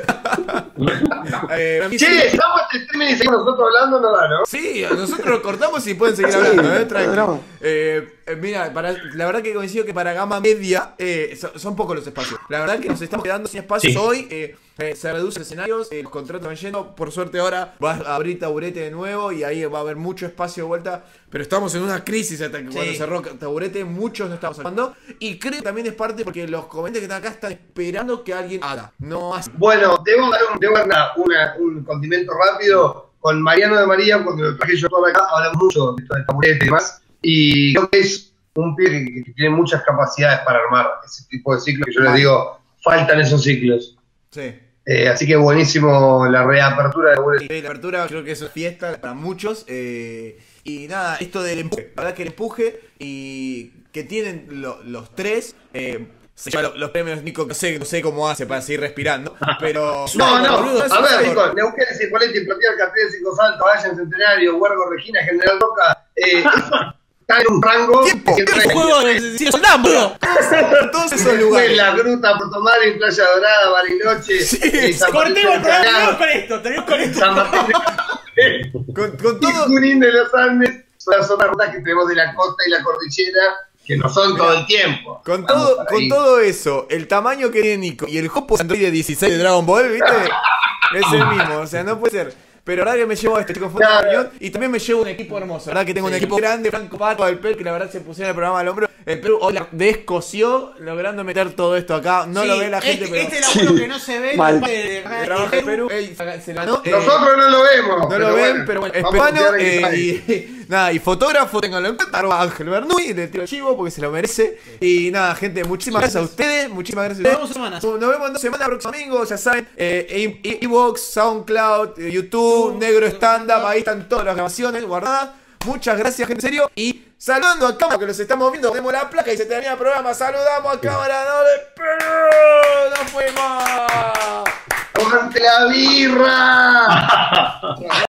[SPEAKER 1] eh, para mí
[SPEAKER 3] Che,
[SPEAKER 1] sí-
[SPEAKER 3] estamos en el término y seguimos nosotros hablando, no da, ¿no?
[SPEAKER 1] Sí, nosotros lo cortamos y pueden seguir
[SPEAKER 4] Sí,
[SPEAKER 1] hablando, ¿eh? Tranqui.
[SPEAKER 4] no.
[SPEAKER 1] Eh, Eh, mira, para, la verdad que coincido que para gama media eh, son, son pocos los espacios. La verdad que nos estamos quedando sin espacios
[SPEAKER 5] Sí.
[SPEAKER 1] hoy. Eh, eh, se reducen escenarios, eh, los contratos van yendo. Por suerte ahora va a abrir Taburete de nuevo y ahí va a haber mucho espacio de vuelta. Pero estamos en una crisis hasta que
[SPEAKER 2] Sí.
[SPEAKER 1] cuando cerró Taburete muchos no estamos hablando. Y creo que también es parte porque los comentarios que están acá están esperando que alguien haga. No hace.
[SPEAKER 3] Bueno, debo dar, un, debo dar una- una- un condimento rápido. Con Mariano de María, cuando lo traje yo todo acá, hablamos mucho de esto del Taburete y demás. Y creo que es un pibe que, que tiene muchas capacidades para armar ese tipo de ciclos que yo les digo, faltan esos ciclos.
[SPEAKER 1] Sí.
[SPEAKER 3] Eh, así que buenísimo la reapertura de Taburete.
[SPEAKER 1] Sí, la apertura creo que eso es fiesta para muchos. eh, y nada, esto del empuje. La verdad que el empuje y que tienen lo- los tres. Eh, se lleva lo- los premios Nico, no sé, no sé cómo hace para seguir respirando. Pero.
[SPEAKER 3] No, no,
[SPEAKER 1] boludo, es
[SPEAKER 3] a
[SPEAKER 1] un
[SPEAKER 3] ver,
[SPEAKER 1] récord.
[SPEAKER 3] Nico, Neuquén, Cipolletti, Platea, Cartel, Cinco Salto, Valle, Centenario, Huergo, Regina, General Roca, eh, eso está en un rango
[SPEAKER 1] Tiempo.
[SPEAKER 3] que
[SPEAKER 2] ¿Qué juego de si soldán, boludo?
[SPEAKER 1] Todos esos lugares.
[SPEAKER 3] La Gruta, Puerto Madryn, Playa Dorada, Bariloche,
[SPEAKER 1] Sí,
[SPEAKER 3] eh, San Martín
[SPEAKER 2] Cortemos el
[SPEAKER 3] del
[SPEAKER 2] programa, tenemos
[SPEAKER 3] Canal,
[SPEAKER 2] con esto, tenemos con esto.
[SPEAKER 3] San Martín de
[SPEAKER 1] Con, con
[SPEAKER 3] y
[SPEAKER 1] todo.
[SPEAKER 3] Junín de los Andes, son las otras rutas que tenemos de la costa y la cordillera, que no son todo el tiempo.
[SPEAKER 1] Con
[SPEAKER 3] Vamos
[SPEAKER 1] todo,
[SPEAKER 3] por
[SPEAKER 1] con
[SPEAKER 3] ahí.
[SPEAKER 1] todo eso, el tamaño que tiene Nico y el Hopo Android de dieciséis de Dragon Ball, ¿viste? Es el mismo, o sea, no puede ser. Pero la verdad que me llevo a este chico fue una
[SPEAKER 3] Claro.
[SPEAKER 1] reunión y también me llevo un equipo hermoso. La verdad que tengo un equipo grande, Franco Pato del Perú, que la verdad se pusieron el programa al hombro. El Perú hoy la descosió logrando meter todo esto acá. No
[SPEAKER 2] Sí,
[SPEAKER 1] lo ve la gente,
[SPEAKER 2] este,
[SPEAKER 1] pero.
[SPEAKER 2] este laburo que no se ve,
[SPEAKER 4] Mal.
[SPEAKER 2] no de, de,
[SPEAKER 1] el trabajo de Perú, ey, se ganó. eh,
[SPEAKER 3] Nosotros no lo vemos.
[SPEAKER 1] No
[SPEAKER 3] pero
[SPEAKER 1] lo ven,
[SPEAKER 3] bueno,
[SPEAKER 1] pero bueno, es
[SPEAKER 3] vamos a
[SPEAKER 1] peruano
[SPEAKER 3] confiar en que
[SPEAKER 1] eh,
[SPEAKER 3] sale.
[SPEAKER 1] y nada, y fotógrafo, tenganlo en cuenta, arroba Ángel Bernuy, le tiro el chivo porque se lo merece. Y nada, gente, muchísimas gracias a ustedes, muchísimas gracias a
[SPEAKER 2] Nos
[SPEAKER 1] ustedes.
[SPEAKER 2] vemos en semanas.
[SPEAKER 1] Nos vemos en dos semanas, próximo domingo, ya saben, eh, e- Evox, SoundCloud, eh, YouTube, Negro Stand Up, ahí están todas las grabaciones guardadas. Muchas gracias, gente, en serio. Y saludando a cámara que los estamos viendo, ponemos la placa y se termina el programa. Saludamos a cámara, no de Perú, nos fuimos.
[SPEAKER 3] ¡Aguante la birra!